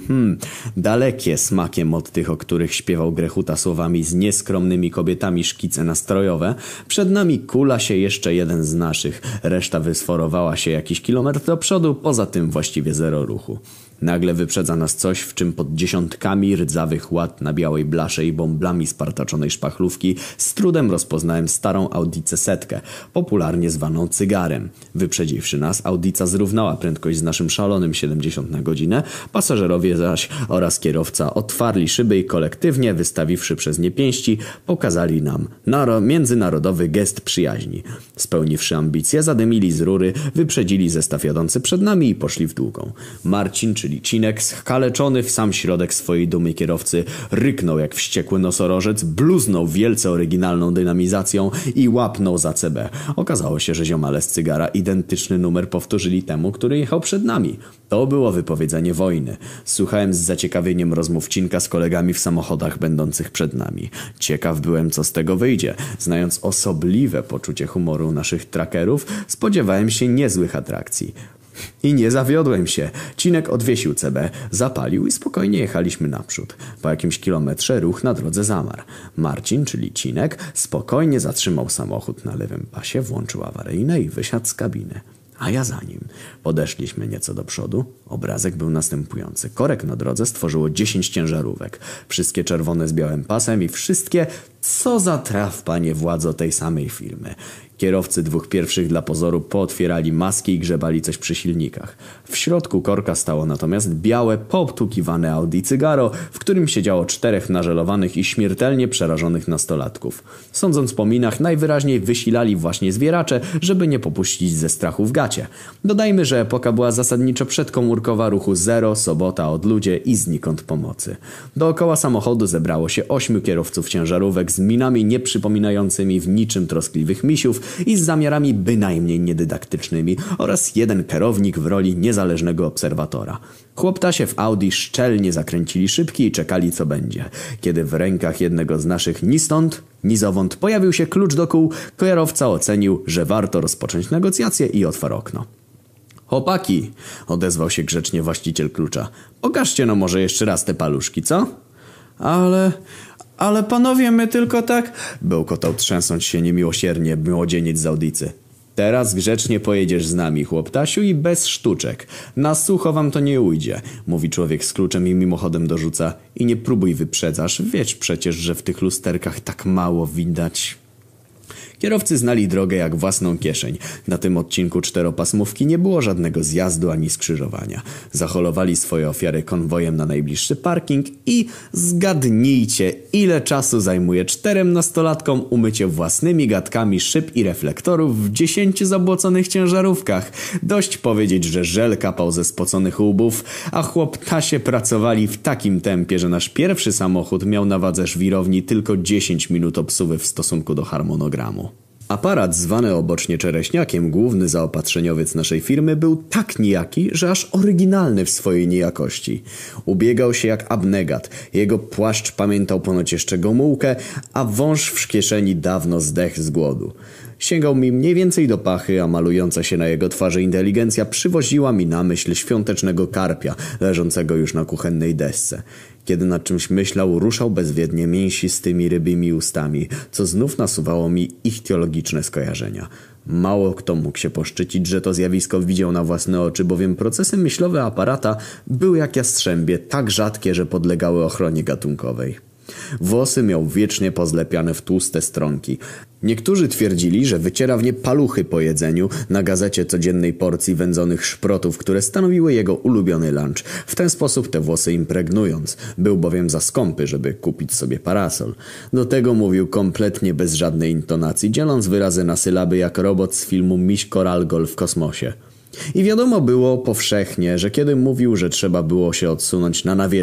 dalekie smakiem od tych, o których śpiewał Grechuta słowami z nieskromnymi kobietami szkice nastrojowe. Przed nami kula się jeszcze jeden z naszych, reszta wysforowała się jakiś kilometr do przodu, poza tym właściwie zero ruchu. Nagle wyprzedza nas coś, w czym pod dziesiątkami rdzawych łat na białej blasze i bąblami spartaczonej szpachlówki z trudem rozpoznałem starą Audicę setkę, popularnie zwaną cygarem. Wyprzedziwszy nas, Audica zrównała prędkość z naszym szalonym 70 na godzinę, pasażerowie zaś oraz kierowca otwarli szyby i kolektywnie, wystawiwszy przez nie pięści, pokazali nam międzynarodowy gest przyjaźni. Spełniwszy ambicje, zadymili z rury, wyprzedzili zestaw jadący przed nami i poszli w długą. Marcin, czyli Cinek, skaleczony w sam środek swojej dumy kierowcy, ryknął jak wściekły nosorożec, bluznął wielce oryginalną dynamizacją i łapnął za CB. Okazało się, że ziomale z cygara identyczny numer powtórzyli temu, który jechał przed nami. To było wypowiedzenie wojny. Słuchałem z zaciekawieniem rozmów Cinka z kolegami w samochodach będących przed nami. Ciekaw byłem, co z tego wyjdzie. Znając osobliwe poczucie humoru naszych trackerów, spodziewałem się niezłych atrakcji. I nie zawiodłem się. Cinek odwiesił CB, zapalił i spokojnie jechaliśmy naprzód. Po jakimś kilometrze ruch na drodze zamarł. Marcin, czyli Cinek, spokojnie zatrzymał samochód na lewym pasie, włączył awaryjne i wysiadł z kabiny. A ja za nim. Podeszliśmy nieco do przodu. Obrazek był następujący. Korek na drodze stworzyło 10 ciężarówek. Wszystkie czerwone z białym pasem i wszystkie, co za traf, panie władzo, tej samej firmy. Kierowcy dwóch pierwszych dla pozoru pootwierali maski i grzebali coś przy silnikach. W środku korka stało natomiast białe, poobtukiwane Audi Cygaro, w którym siedziało 4 nażelowanych i śmiertelnie przerażonych nastolatków. Sądząc po minach, najwyraźniej wysilali właśnie zwieracze, żeby nie popuścić ze strachu w gacie. Dodajmy, że epoka była zasadniczo przedkomórkowa, ruchu zero, sobota, odludzie i znikąd pomocy. Dookoła samochodu zebrało się 8 kierowców ciężarówek z minami nieprzypominającymi w niczym troskliwych misiów i z zamiarami bynajmniej niedydaktycznymi oraz jeden kierownik w roli niezależnego obserwatora. Chłoptasie w Audi szczelnie zakręcili szybki i czekali, co będzie. Kiedy w rękach jednego z naszych ni stąd, ni zowąd pojawił się klucz do kół, kierowca ocenił, że warto rozpocząć negocjacje i otwarł okno. Chłopaki, odezwał się grzecznie właściciel klucza. Pokażcie no może jeszcze raz te paluszki, co? Ale panowie, my tylko tak... Bełkotał trzęsąc się niemiłosiernie młodzieniec z Audicy. Teraz grzecznie pojedziesz z nami, chłoptasiu, i bez sztuczek. Na sucho wam to nie ujdzie, mówi człowiek z kluczem i mimochodem dorzuca. I nie próbuj wyprzedzasz, wiesz przecież, że w tych lusterkach tak mało widać. Kierowcy znali drogę jak własną kieszeń. Na tym odcinku czteropasmówki nie było żadnego zjazdu ani skrzyżowania. Zaholowali swoje ofiary konwojem na najbliższy parking i zgadnijcie, ile czasu zajmuje 14-latkom umycie własnymi gadkami szyb i reflektorów w 10 zabłoconych ciężarówkach. Dość powiedzieć, że żel kapał ze spoconych łbów, a chłoptasie pracowali w takim tempie, że nasz pierwszy samochód miał na wadze żwirowni tylko 10 minut obsuwy w stosunku do harmonogramu. Aparat zwany obocznie czereśniakiem, główny zaopatrzeniowiec naszej firmy, był tak nijaki, że aż oryginalny w swojej nijakości. Ubiegał się jak abnegat, jego płaszcz pamiętał ponoć jeszcze Gomułkę, a wąż w kieszeni dawno zdechł z głodu. Sięgał mi mniej więcej do pachy, a malująca się na jego twarzy inteligencja przywoziła mi na myśl świątecznego karpia, leżącego już na kuchennej desce. Kiedy nad czymś myślał, ruszał bezwiednie mięsistymi rybimi ustami, co znów nasuwało mi ichtiologiczne skojarzenia. Mało kto mógł się poszczycić, że to zjawisko widział na własne oczy, bowiem procesy myślowe aparata były jak jastrzębie, tak rzadkie, że podlegały ochronie gatunkowej. Włosy miał wiecznie pozlepiane w tłuste stronki. Niektórzy twierdzili, że wyciera w nie paluchy po jedzeniu na gazecie codziennej porcji wędzonych szprotów, które stanowiły jego ulubiony lunch. W ten sposób te włosy impregnując. Był bowiem za skąpy, żeby kupić sobie parasol. Do tego mówił kompletnie bez żadnej intonacji, dzieląc wyrazy na sylaby jak robot z filmu Miś Koralgol w kosmosie. I wiadomo było powszechnie, że kiedy mówił, że trzeba było się odsunąć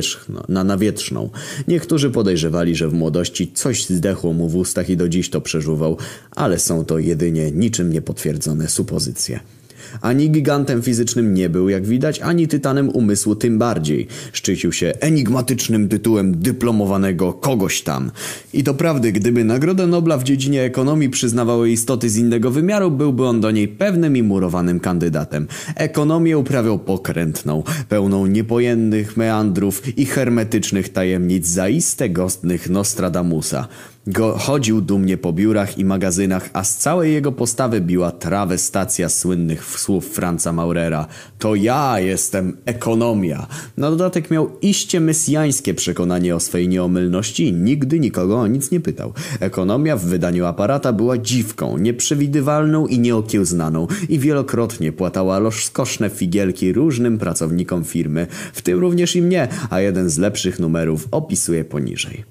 na nawietrzną. Niektórzy podejrzewali, że w młodości coś zdechło mu w ustach i do dziś to przeżuwał, ale są to jedynie niczym niepotwierdzone supozycje. Ani gigantem fizycznym nie był, jak widać, ani tytanem umysłu tym bardziej. Szczycił się enigmatycznym tytułem dyplomowanego kogoś tam. I doprawdy, gdyby Nagrodę Nobla w dziedzinie ekonomii przyznawały istoty z innego wymiaru, byłby on do niej pewnym i murowanym kandydatem. Ekonomię uprawiał pokrętną, pełną niepojętnych meandrów i hermetycznych tajemnic zaiste godnych Nostradamusa. Chodził dumnie po biurach i magazynach, a z całej jego postawy biła trawestacja słynnych słów Franza Maurera. To ja jestem ekonomia. Na dodatek miał iście mesjańskie przekonanie o swej nieomylności i nigdy nikogo o nic nie pytał. Ekonomia w wydaniu aparata była dziwką, nieprzewidywalną i nieokiełznaną i wielokrotnie płatała rozkoszne figielki różnym pracownikom firmy, w tym również i mnie, a jeden z lepszych numerów opisuje poniżej.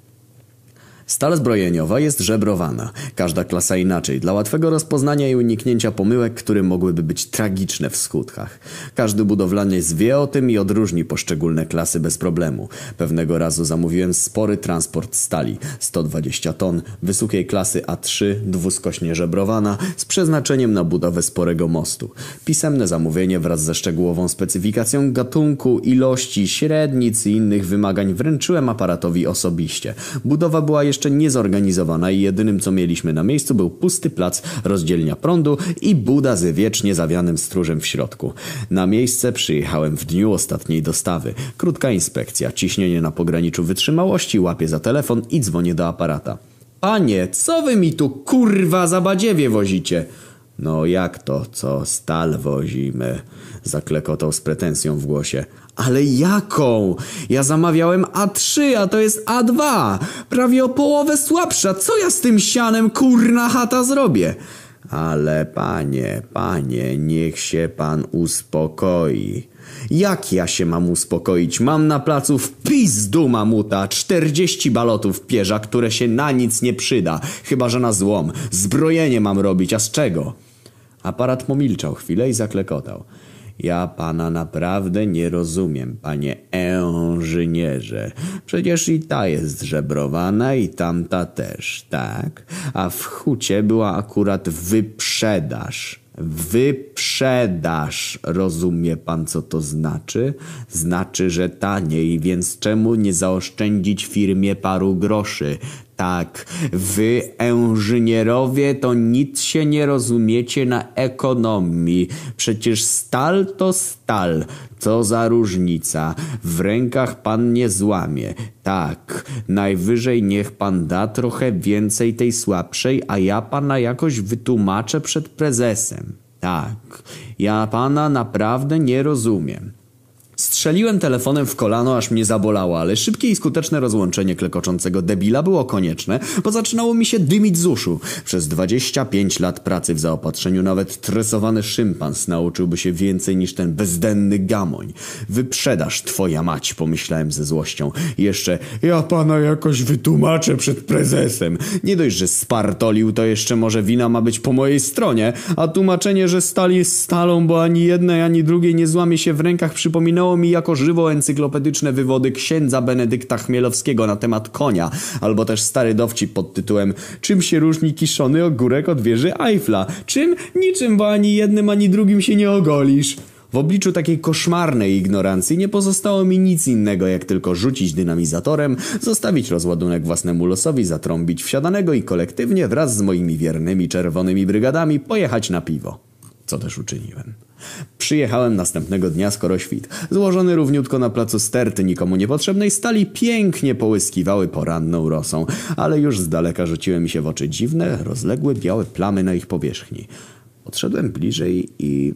Stal zbrojeniowa jest żebrowana, każda klasa inaczej, dla łatwego rozpoznania i uniknięcia pomyłek, które mogłyby być tragiczne w skutkach. Każdy budowlaniec wie o tym i odróżni poszczególne klasy bez problemu. Pewnego razu zamówiłem spory transport stali, 120 ton, wysokiej klasy A3, dwuskośnie żebrowana, z przeznaczeniem na budowę sporego mostu. Pisemne zamówienie wraz ze szczegółową specyfikacją gatunku, ilości, średnic i innych wymagań wręczyłem aparatowi osobiście. Budowa była jeszcze niezorganizowana i jedynym co mieliśmy na miejscu był pusty plac, rozdzielnia prądu i buda z wiecznie zawianym stróżem w środku. Na miejsce przyjechałem w dniu ostatniej dostawy. Krótka inspekcja, ciśnienie na pograniczu wytrzymałości, łapię za telefon i dzwonię do aparata. Panie, co wy mi tu kurwa za badziewie wozicie? No jak to, co stal wozimy? Zaklekotał z pretensją w głosie. Ale jaką? Ja zamawiałem A3, a to jest A2. Prawie o połowę słabsza. Co ja z tym sianem kurna chata zrobię? Ale panie, niech się pan uspokoi. Jak ja się mam uspokoić? Mam na placu w pizdu mamuta 40 balotów pierza, które się na nic nie przyda. Chyba że na złom. Zbrojenie mam robić, a z czego? Aparat pomilczał chwilę i zaklekotał. Ja pana naprawdę nie rozumiem, panie inżynierze. Przecież i ta jest żebrowana i tamta też, tak? A w hucie była akurat wyprzedaż. Wyprzedaż. Rozumie pan, co to znaczy? Znaczy, że taniej, więc czemu nie zaoszczędzić firmie paru groszy? Tak, wy, inżynierowie, to nic się nie rozumiecie na ekonomii. Przecież stal to stal. Co za różnica. W rękach pan nie złamie. Tak, najwyżej niech pan da trochę więcej tej słabszej, a ja pana jakoś wytłumaczę przed prezesem. Tak, ja pana naprawdę nie rozumiem. Strzeliłem telefonem w kolano, aż mnie zabolało, ale szybkie i skuteczne rozłączenie klekoczącego debila było konieczne, bo zaczynało mi się dymić z uszu. Przez 25 lat pracy w zaopatrzeniu nawet tresowany szympans nauczyłby się więcej niż ten bezdenny gamoń. Wyprzedaż, twoja mać, pomyślałem ze złością. I jeszcze, ja pana jakoś wytłumaczę przed prezesem. Nie dość, że spartolił, to jeszcze może wina ma być po mojej stronie, a tłumaczenie, że stal jest stalą, bo ani jednej, ani drugiej nie złamie się w rękach, przypominało mi jako żywo encyklopedyczne wywody księdza Benedykta Chmielowskiego na temat konia, albo też stary dowcip pod tytułem czym się różni kiszony ogórek od wieży Eiffla? Czym? Niczym, bo ani jednym, ani drugim się nie ogolisz. W obliczu takiej koszmarnej ignorancji nie pozostało mi nic innego, jak tylko rzucić dynamizatorem, zostawić rozładunek własnemu losowi, zatrąbić wsiadanego i kolektywnie wraz z moimi wiernymi czerwonymi brygadami pojechać na piwo. Co też uczyniłem. Przyjechałem następnego dnia skoro świt. Złożony równiutko na placu sterty nikomu niepotrzebnej stali pięknie połyskiwały poranną rosą, ale już z daleka rzuciły mi się w oczy dziwne, rozległe białe plamy na ich powierzchni. Podszedłem bliżej i...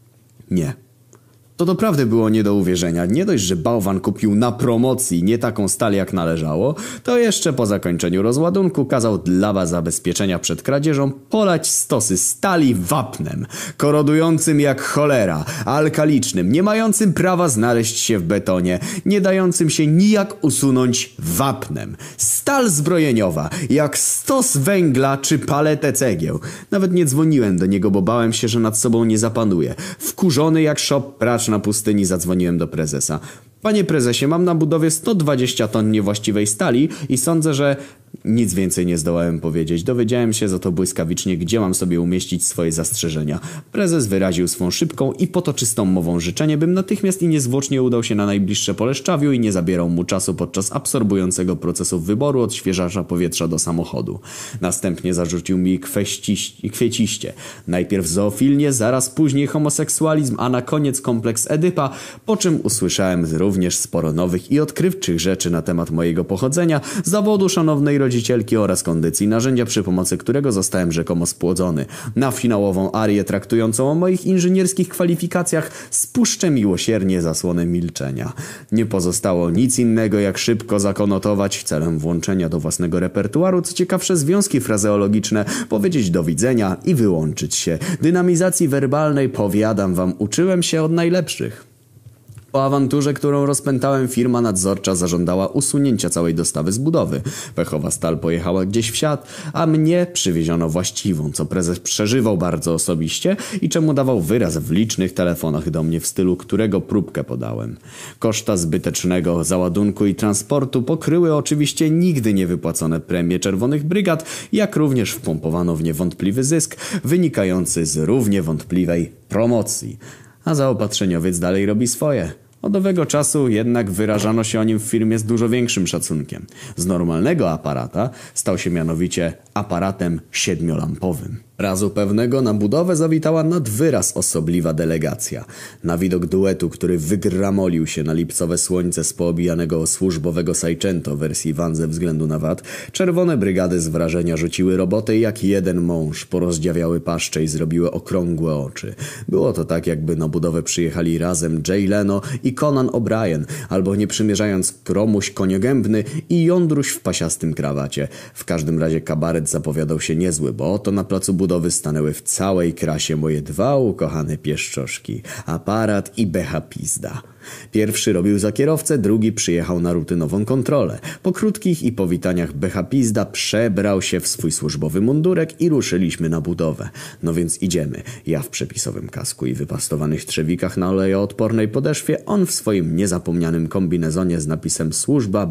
nie. To doprawdy było nie do uwierzenia. Nie dość, że bałwan kupił na promocji nie taką stal jak należało, to jeszcze po zakończeniu rozładunku kazał dla zabezpieczenia przed kradzieżą polać stosy stali wapnem, korodującym jak cholera, alkalicznym, nie mającym prawa znaleźć się w betonie, nie dającym się nijak usunąć wapnem. Stal zbrojeniowa, jak stos węgla czy paletę cegieł. Nawet nie dzwoniłem do niego, bo bałem się, że nad sobą nie zapanuje. Wkurzony jak szop pracz na pustyni zadzwoniłem do prezesa. Panie prezesie, mam na budowie 120 ton niewłaściwej stali i sądzę, że... Nic więcej nie zdołałem powiedzieć. Dowiedziałem się za to błyskawicznie, gdzie mam sobie umieścić swoje zastrzeżenia. Prezes wyraził swą szybką i potoczystą mową życzenie, bym natychmiast i niezwłocznie udał się na najbliższe pole szczawiu i nie zabierał mu czasu podczas absorbującego procesu wyboru odświeżacza powietrza do samochodu. Następnie zarzucił mi kwieciście. Najpierw zoofilnię, zaraz później homoseksualizm, a na koniec kompleks Edypa, po czym usłyszałem również sporo nowych i odkrywczych rzeczy na temat mojego pochodzenia, zawodu szanownej rodzicielki oraz kondycji, narzędzia przy pomocy którego zostałem rzekomo spłodzony. Na finałową arię traktującą o moich inżynierskich kwalifikacjach spuszczę miłosiernie zasłonę milczenia. Nie pozostało nic innego jak szybko zakonotować celem włączenia do własnego repertuaru co ciekawsze związki frazeologiczne, powiedzieć do widzenia i wyłączyć się. Dynamizacji werbalnej, powiadam wam, uczyłem się od najlepszych. Po awanturze, którą rozpętałem, firma nadzorcza zażądała usunięcia całej dostawy z budowy. Pechowa stal pojechała gdzieś w siat, a mnie przywieziono właściwą, co prezes przeżywał bardzo osobiście i czemu dawał wyraz w licznych telefonach do mnie w stylu, którego próbkę podałem. Koszta zbytecznego załadunku i transportu pokryły oczywiście nigdy niewypłacone premie Czerwonych Brygad, jak również wpompowano w nie wątpliwy zysk wynikający z równie wątpliwej promocji. A zaopatrzeniowiec dalej robi swoje. Od owego czasu jednak wyrażano się o nim w firmie z dużo większym szacunkiem. Z normalnego aparata stał się mianowicie aparatem 7-lampowym. Razu pewnego na budowę zawitała nad wyraz osobliwa delegacja. Na widok duetu, który wygramolił się na lipcowe słońce z poobijanego służbowego Seicento wersji van ze względu na VAT, czerwone brygady z wrażenia rzuciły roboty jak jeden mąż, porozdziawiały paszcze i zrobiły okrągłe oczy. Było to tak, jakby na budowę przyjechali razem Jay Leno i Conan O'Brien, albo nie przymierzając Kromuś Koniogębny i Jądruś w pasiastym krawacie. W każdym razie kabaret zapowiadał się niezły, bo oto na placu budowy stanęły w całej krasie moje dwa ukochane pieszczoszki, aparat i Becha Pizda. Pierwszy robił za kierowcę, drugi przyjechał na rutynową kontrolę. Po krótkich i powitaniach Becha Pizda przebrał się w swój służbowy mundurek i ruszyliśmy na budowę. No więc idziemy. Ja w przepisowym kasku i wypastowanych trzewikach na olejoodpornej podeszwie, on w swoim niezapomnianym kombinezonie z napisem Służba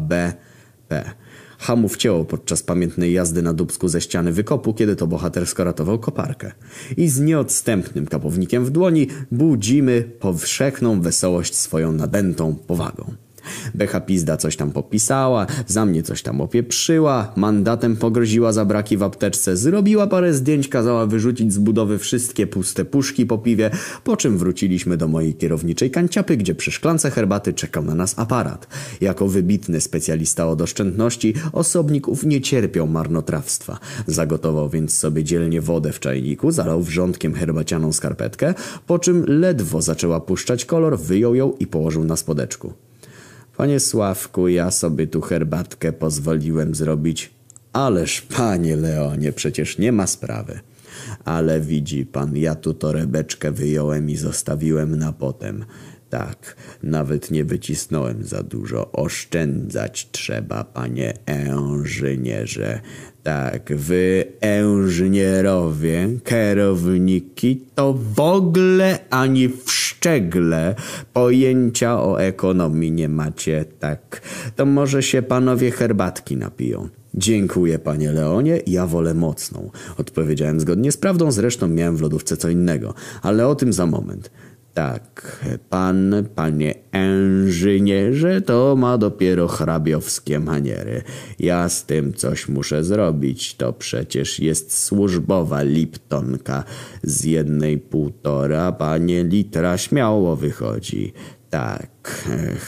BP. Hamów cięło podczas pamiętnej jazdy na dubsku ze ściany wykopu, kiedy to bohatersko ratował koparkę. I z nieodstępnym kapownikiem w dłoni budzimy powszechną wesołość swoją nadętą powagą. Becha pizda coś tam popisała, za mnie coś tam opieprzyła, mandatem pogroziła za braki w apteczce, zrobiła parę zdjęć, kazała wyrzucić z budowy wszystkie puste puszki po piwie, po czym wróciliśmy do mojej kierowniczej kanciapy, gdzie przy szklance herbaty czekał na nas aparat. Jako wybitny specjalista od oszczędności, osobnik ów nie cierpiał marnotrawstwa. Zagotował więc sobie dzielnie wodę w czajniku, zalał wrzątkiem herbacianą skarpetkę, po czym ledwo zaczęła puszczać kolor, wyjął ją i położył na spodeczku. Panie Sławku, ja sobie tu herbatkę pozwoliłem zrobić. Ależ panie Leonie, przecież nie ma sprawy. Ale widzi pan, ja tu torebeczkę wyjąłem i zostawiłem na potem. Tak, nawet nie wycisnąłem za dużo. Oszczędzać trzeba, panie inżynierze. Tak, wy inżynierowie, kierowniki, to w ogóle ani w szczegle pojęcia o ekonomii nie macie, tak. To może się panowie herbatki napiją. Dziękuję, panie Leonie, ja wolę mocną. Odpowiedziałem zgodnie z prawdą, zresztą miałem w lodówce co innego, ale o tym za moment. Tak, panie inżynierze, to ma dopiero hrabiowskie maniery. Ja z tym coś muszę zrobić. To przecież jest służbowa Liptonka. Z 1,5, panie, litra śmiało wychodzi. Tak,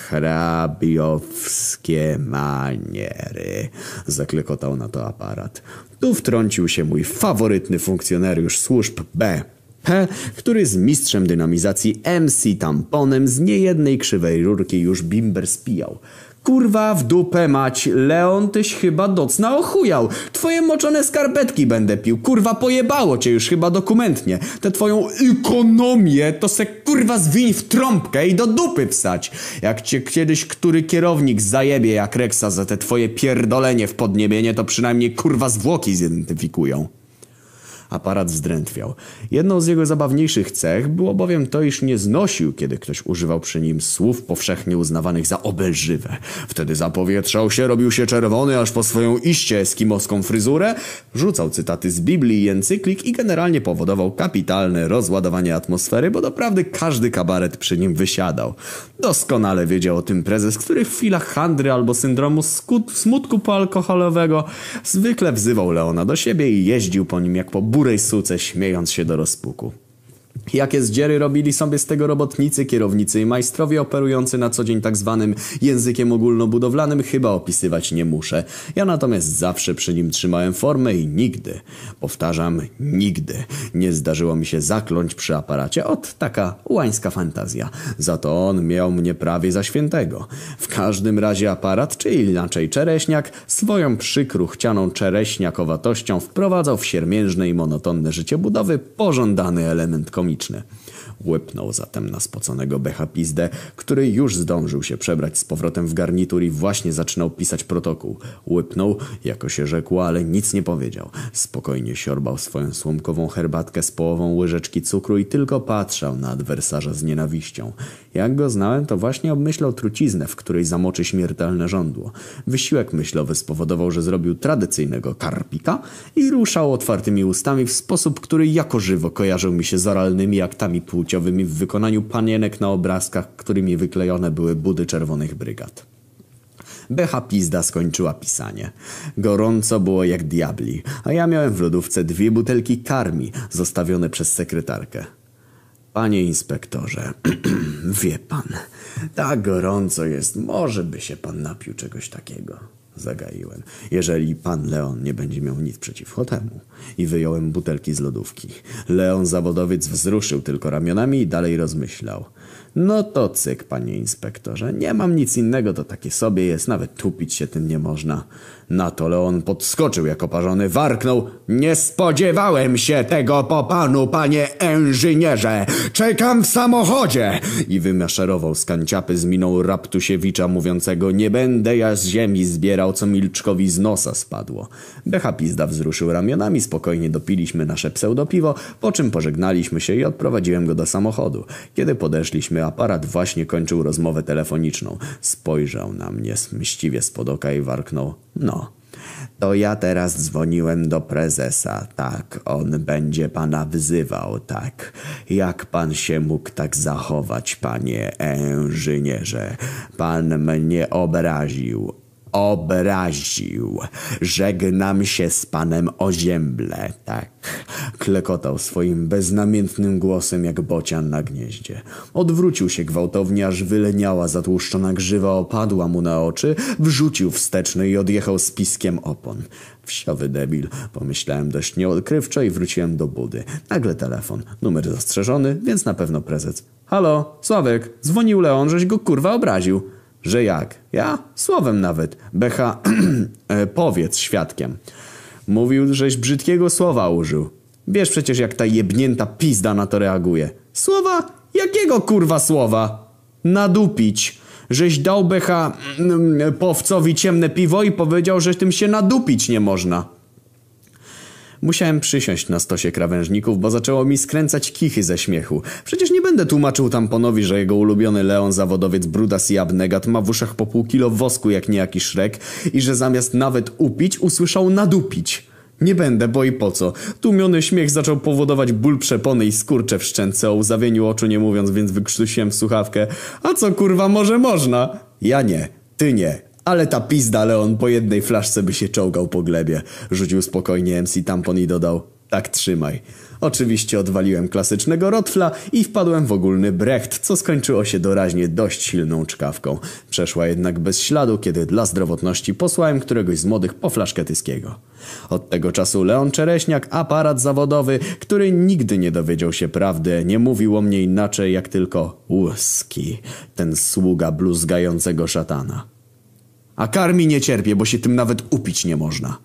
hrabiowskie maniery. Zaklekotał na to aparat. Tu wtrącił się mój faworytny funkcjonariusz służb B. Który z mistrzem dynamizacji MC Tamponem z niejednej krzywej rurki już bimber spijał. Kurwa w dupę mać, Leon, tyś chyba docna ochujał. Twoje moczone skarpetki będę pił. Kurwa pojebało cię już chyba dokumentnie. Tę twoją ekonomię to se kurwa zwiń w trąbkę i do dupy wsać. Jak cię kiedyś który kierownik zajebie jak Reksa za te twoje pierdolenie w podniebienie, to przynajmniej kurwa zwłoki zidentyfikują. Aparat zdrętwiał. Jedną z jego zabawniejszych cech było bowiem to, iż nie znosił, kiedy ktoś używał przy nim słów powszechnie uznawanych za obelżywe. Wtedy zapowietrzał się, robił się czerwony aż po swoją iście eskimoską fryzurę, rzucał cytaty z Biblii i encyklik i generalnie powodował kapitalne rozładowanie atmosfery, bo doprawdy każdy kabaret przy nim wysiadał. Doskonale wiedział o tym prezes, który w chwilach handry albo syndromu smutku poalkoholowego zwykle wzywał Leona do siebie i jeździł po nim jak po burej suce, śmiejąc się do rozpuku. Jakie zdziery robili sobie z tego robotnicy, kierownicy i majstrowie operujący na co dzień tak zwanym językiem ogólnobudowlanym chyba opisywać nie muszę. Ja natomiast zawsze przy nim trzymałem formę i nigdy, powtarzam, nigdy nie zdarzyło mi się zakląć przy aparacie. Ot, taka łańska fantazja. Za to on miał mnie prawie za świętego. W każdym razie aparat, czy inaczej czereśniak, swoją przykruchcianą czereśniakowatością wprowadzał w siermiężne i monotonne życie budowy pożądany element komiczny. Łypnął zatem na spoconego Becha pizdę, który już zdążył się przebrać z powrotem w garnitur i właśnie zaczynał pisać protokół. Łypnął, jako się rzekło, ale nic nie powiedział. Spokojnie siorbał swoją słomkową herbatkę z połową łyżeczki cukru i tylko patrzał na adwersarza z nienawiścią. Jak go znałem, to właśnie obmyślał truciznę, w której zamoczy śmiertelne żądło. Wysiłek myślowy spowodował, że zrobił tradycyjnego karpika i ruszał otwartymi ustami w sposób, który jako żywo kojarzył mi się z oralnymi aktami płciowymi w wykonaniu panienek na obrazkach, którymi wyklejone były budy czerwonych brygad. Becha pizda skończyła pisanie. Gorąco było jak diabli, a ja miałem w lodówce 2 butelki karmi zostawione przez sekretarkę. Panie inspektorze, wie pan, tak gorąco jest, może by się pan napił czegoś takiego. Zagaiłem. Jeżeli pan Leon nie będzie miał nic przeciwko temu. I wyjąłem butelki z lodówki. Leon zawodowiec wzruszył tylko ramionami i dalej rozmyślał. No to cyk, panie inspektorze. Nie mam nic innego, to takie sobie jest. Nawet tupić się tym nie można. Na to Leon podskoczył jak oparzony, warknął. Nie spodziewałem się tego po panu, panie inżynierze. Czekam w samochodzie. I wymaszerował z kanciapy z miną Raptusiewicza mówiącego: nie będę ja z ziemi zbierał, co Milczkowi z nosa spadło. Becha pizda wzruszył ramionami, spokojnie dopiliśmy nasze pseudopiwo, po czym pożegnaliśmy się i odprowadziłem go do samochodu. Kiedy podeszliśmy, aparat właśnie kończył rozmowę telefoniczną. Spojrzał na mnie mściwie spod oka i warknął: no, To ja teraz dzwoniłem do prezesa, tak, on będzie pana wzywał, tak. Jak pan się mógł tak zachować, panie inżynierze? Pan mnie obraził. Żegnam się z panem Ozięble, tak. Klekotał swoim beznamiętnym głosem jak bocian na gnieździe. Odwrócił się gwałtownie, aż wyleniała zatłuszczona grzywa opadła mu na oczy, wrzucił wsteczny i odjechał z piskiem opon. Wsiowy debil, pomyślałem dość nieodkrywczo i wróciłem do budy. Nagle telefon, numer zastrzeżony, więc na pewno prezes. Halo, Sławek, dzwonił Leon, żeś go kurwa obraził. Że jak? Ja? Słowem nawet. Becha... powiedz świadkiem. Mówił, żeś brzydkiego słowa użył. Wiesz przecież jak ta jebnięta pizda na to reaguje. Słowa? Jakiego kurwa słowa? Nadupić. Żeś dał Becha... powcowi ciemne piwo i powiedział, że tym się nadupić nie można. Musiałem przysiąść na stosie krawężników, bo zaczęło mi skręcać kichy ze śmiechu. Przecież nie będę tłumaczył tamponowi, że jego ulubiony Leon, zawodowiec Brudas i Abnegat, ma w uszach po pół kilo wosku jak niejaki Szrek i że zamiast nawet upić usłyszał nadupić. Nie będę, bo i po co. Tłumiony śmiech zaczął powodować ból przepony i skurcze w szczęce, o łzawieniu oczu nie mówiąc, więc wykrztusiłem w słuchawkę. A co kurwa, może można? Ja nie, ty nie. Ale ta pizda Leon po jednej flaszce by się czołgał po glebie. Rzucił spokojnie MC tampon i dodał: tak trzymaj. Oczywiście odwaliłem klasycznego rotfla i wpadłem w ogólny brecht, co skończyło się doraźnie dość silną czkawką. Przeszła jednak bez śladu, kiedy dla zdrowotności posłałem któregoś z młodych po flaszkę tyskiego. Od tego czasu Leon Czereśniak, aparat zawodowy, który nigdy nie dowiedział się prawdy, nie mówił o mnie inaczej jak tylko łuski, ten sługa bluzgającego szatana. A karmi nie cierpię, bo się tym nawet upić nie można.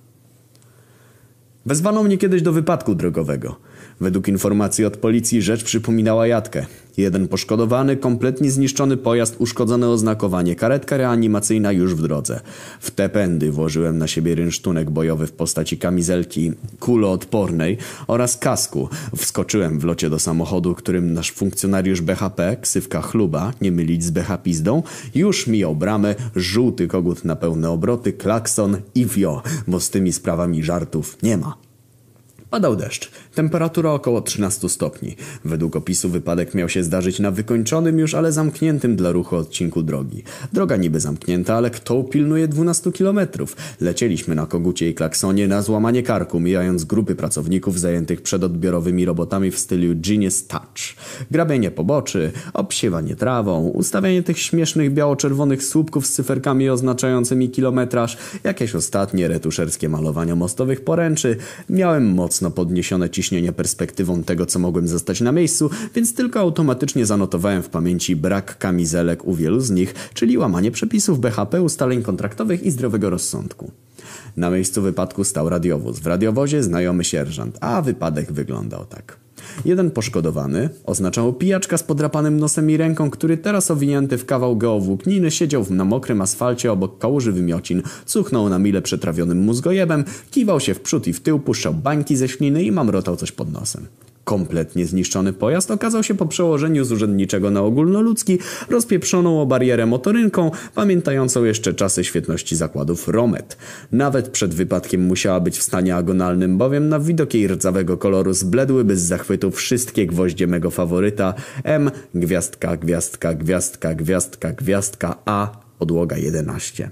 Wezwano mnie kiedyś do wypadku drogowego. Według informacji od policji rzecz przypominała jatkę. Jeden poszkodowany, kompletnie zniszczony pojazd, uszkodzone oznakowanie, karetka reanimacyjna już w drodze. W te pędy włożyłem na siebie rynsztunek bojowy w postaci kamizelki kuloodpornej oraz kasku. Wskoczyłem w locie do samochodu, którym nasz funkcjonariusz BHP, ksywka Chluba, nie mylić z BH-pizdą, już mijał bramę, żółty kogut na pełne obroty, klakson i wio, bo z tymi sprawami żartów nie ma. Padał deszcz. Temperatura około 13 stopni. Według opisu wypadek miał się zdarzyć na wykończonym już, ale zamkniętym dla ruchu odcinku drogi. Droga niby zamknięta, ale kto upilnuje 12 kilometrów? Lecieliśmy na kogucie i klaksonie na złamanie karku, mijając grupy pracowników zajętych przedodbiorowymi robotami w stylu Genius Touch. Grabienie poboczy, obsiewanie trawą, ustawianie tych śmiesznych biało-czerwonych słupków z cyferkami oznaczającymi kilometraż, jakieś ostatnie retuszerskie malowania mostowych poręczy. Miałem mocno podniesione ciśnienie perspektywą tego, co mogłem zastać na miejscu, więc tylko automatycznie zanotowałem w pamięci brak kamizelek u wielu z nich, czyli łamanie przepisów BHP, ustaleń kontraktowych i zdrowego rozsądku. Na miejscu wypadku stał radiowóz. W radiowozie znajomy sierżant, a wypadek wyglądał tak. Jeden poszkodowany, oznaczał pijaczka z podrapanym nosem i ręką, który teraz owinięty w kawał geowłókniny siedział na mokrym asfalcie obok kałuży wymiocin, cuchnął na mile przetrawionym mózgojebem, kiwał się w przód i w tył, puszczał bańki ze śliny i mamrotał coś pod nosem. Kompletnie zniszczony pojazd okazał się po przełożeniu z urzędniczego na ogólnoludzki rozpieprzoną o barierę motorynką, pamiętającą jeszcze czasy świetności zakładów Romet. Nawet przed wypadkiem musiała być w stanie agonalnym, bowiem na widok jej rdzawego koloru zbledłyby z zachwytu wszystkie gwoździe mego faworyta M, gwiazdka, gwiazdka, gwiazdka, gwiazdka, gwiazdka, A, podłoga 11.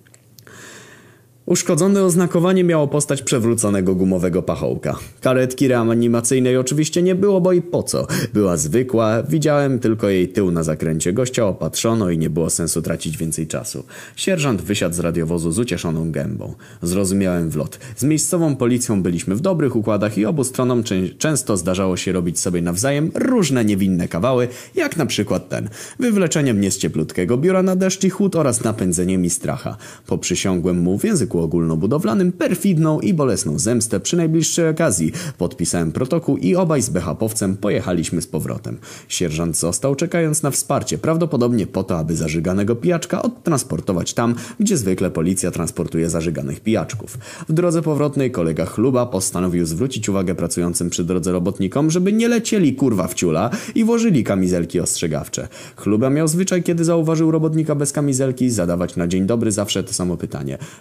Uszkodzone oznakowanie miało postać przewróconego gumowego pachołka. Karetki reanimacyjnej oczywiście nie było, bo i po co? Była zwykła, widziałem tylko jej tył na zakręcie. Gościa opatrzono i nie było sensu tracić więcej czasu. Sierżant wysiadł z radiowozu z ucieszoną gębą. Zrozumiałem wlot. Z miejscową policją byliśmy w dobrych układach i obu stronom często zdarzało się robić sobie nawzajem różne niewinne kawały, jak na przykład ten. Wywleczenie mnie z cieplutkiego biura na deszcz i chłód oraz napędzenie mi stracha. Poprzysiągłem mu w języku ogólnobudowlanym perfidną i bolesną zemstę przy najbliższej okazji. Podpisałem protokół i obaj z BHP-owcem pojechaliśmy z powrotem. Sierżant został, czekając na wsparcie, prawdopodobnie po to, aby zażyganego pijaczka odtransportować tam, gdzie zwykle policja transportuje zażyganych pijaczków. W drodze powrotnej kolega Chluba postanowił zwrócić uwagę pracującym przy drodze robotnikom, żeby nie lecieli kurwa w ciula i włożyli kamizelki ostrzegawcze. Chluba miał zwyczaj, kiedy zauważył robotnika bez kamizelki, zadawać na dzień dobry zawsze to samo pytanie. Przepraszam,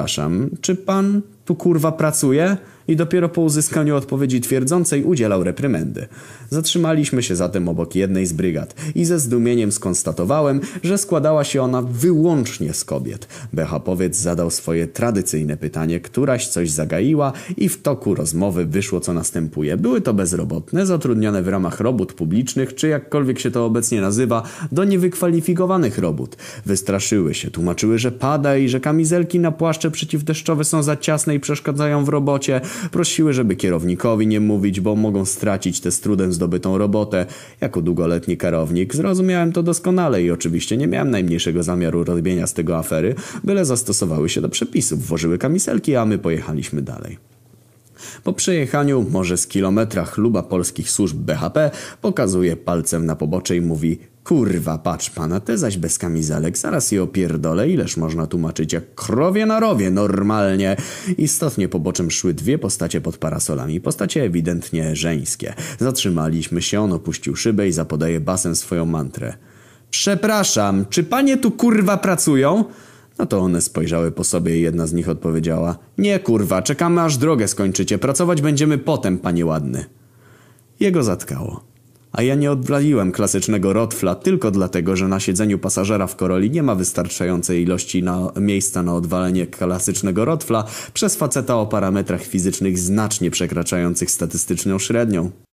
Przepraszam, czy pan tu kurwa pracuje? I dopiero po uzyskaniu odpowiedzi twierdzącej udzielał reprymendy. Zatrzymaliśmy się zatem obok jednej z brygad i ze zdumieniem skonstatowałem, że składała się ona wyłącznie z kobiet. BHP-owiec zadał swoje tradycyjne pytanie, któraś coś zagaiła i w toku rozmowy wyszło co następuje. Były to bezrobotne, zatrudnione w ramach robót publicznych, czy jakkolwiek się to obecnie nazywa, do niewykwalifikowanych robót. Wystraszyły się, tłumaczyły, że pada i że kamizelki na płaszcze przeciwdeszczowe są za ciasne i przeszkadzają w robocie. Prosiły, żeby kierownikowi nie mówić, bo mogą stracić tę z trudem zdobytą robotę. Jako długoletni kierownik zrozumiałem to doskonale i oczywiście nie miałem najmniejszego zamiaru robienia z tego afery, byle zastosowały się do przepisów, włożyły kamizelki, a my pojechaliśmy dalej. Po przejechaniu może z kilometra chluba polskich służb BHP pokazuje palcem na pobocze i mówi: kurwa, patrz pana, te zaś bez kamizelek, zaraz je opierdolę, ileż można tłumaczyć, jak krowie na rowie, normalnie. Istotnie poboczem szły dwie postacie pod parasolami, postacie ewidentnie żeńskie. Zatrzymaliśmy się, on opuścił szybę i zapodaje basem swoją mantrę. Przepraszam, czy panie tu kurwa pracują? No to one spojrzały po sobie i jedna z nich odpowiedziała: nie kurwa, czekamy aż drogę skończycie, pracować będziemy potem, panie ładny. Jego zatkało. A ja nie odwaliłem klasycznego rotfla tylko dlatego, że na siedzeniu pasażera w Corolli nie ma wystarczającej ilości miejsca na odwalenie klasycznego rotfla przez faceta o parametrach fizycznych znacznie przekraczających statystyczną średnią.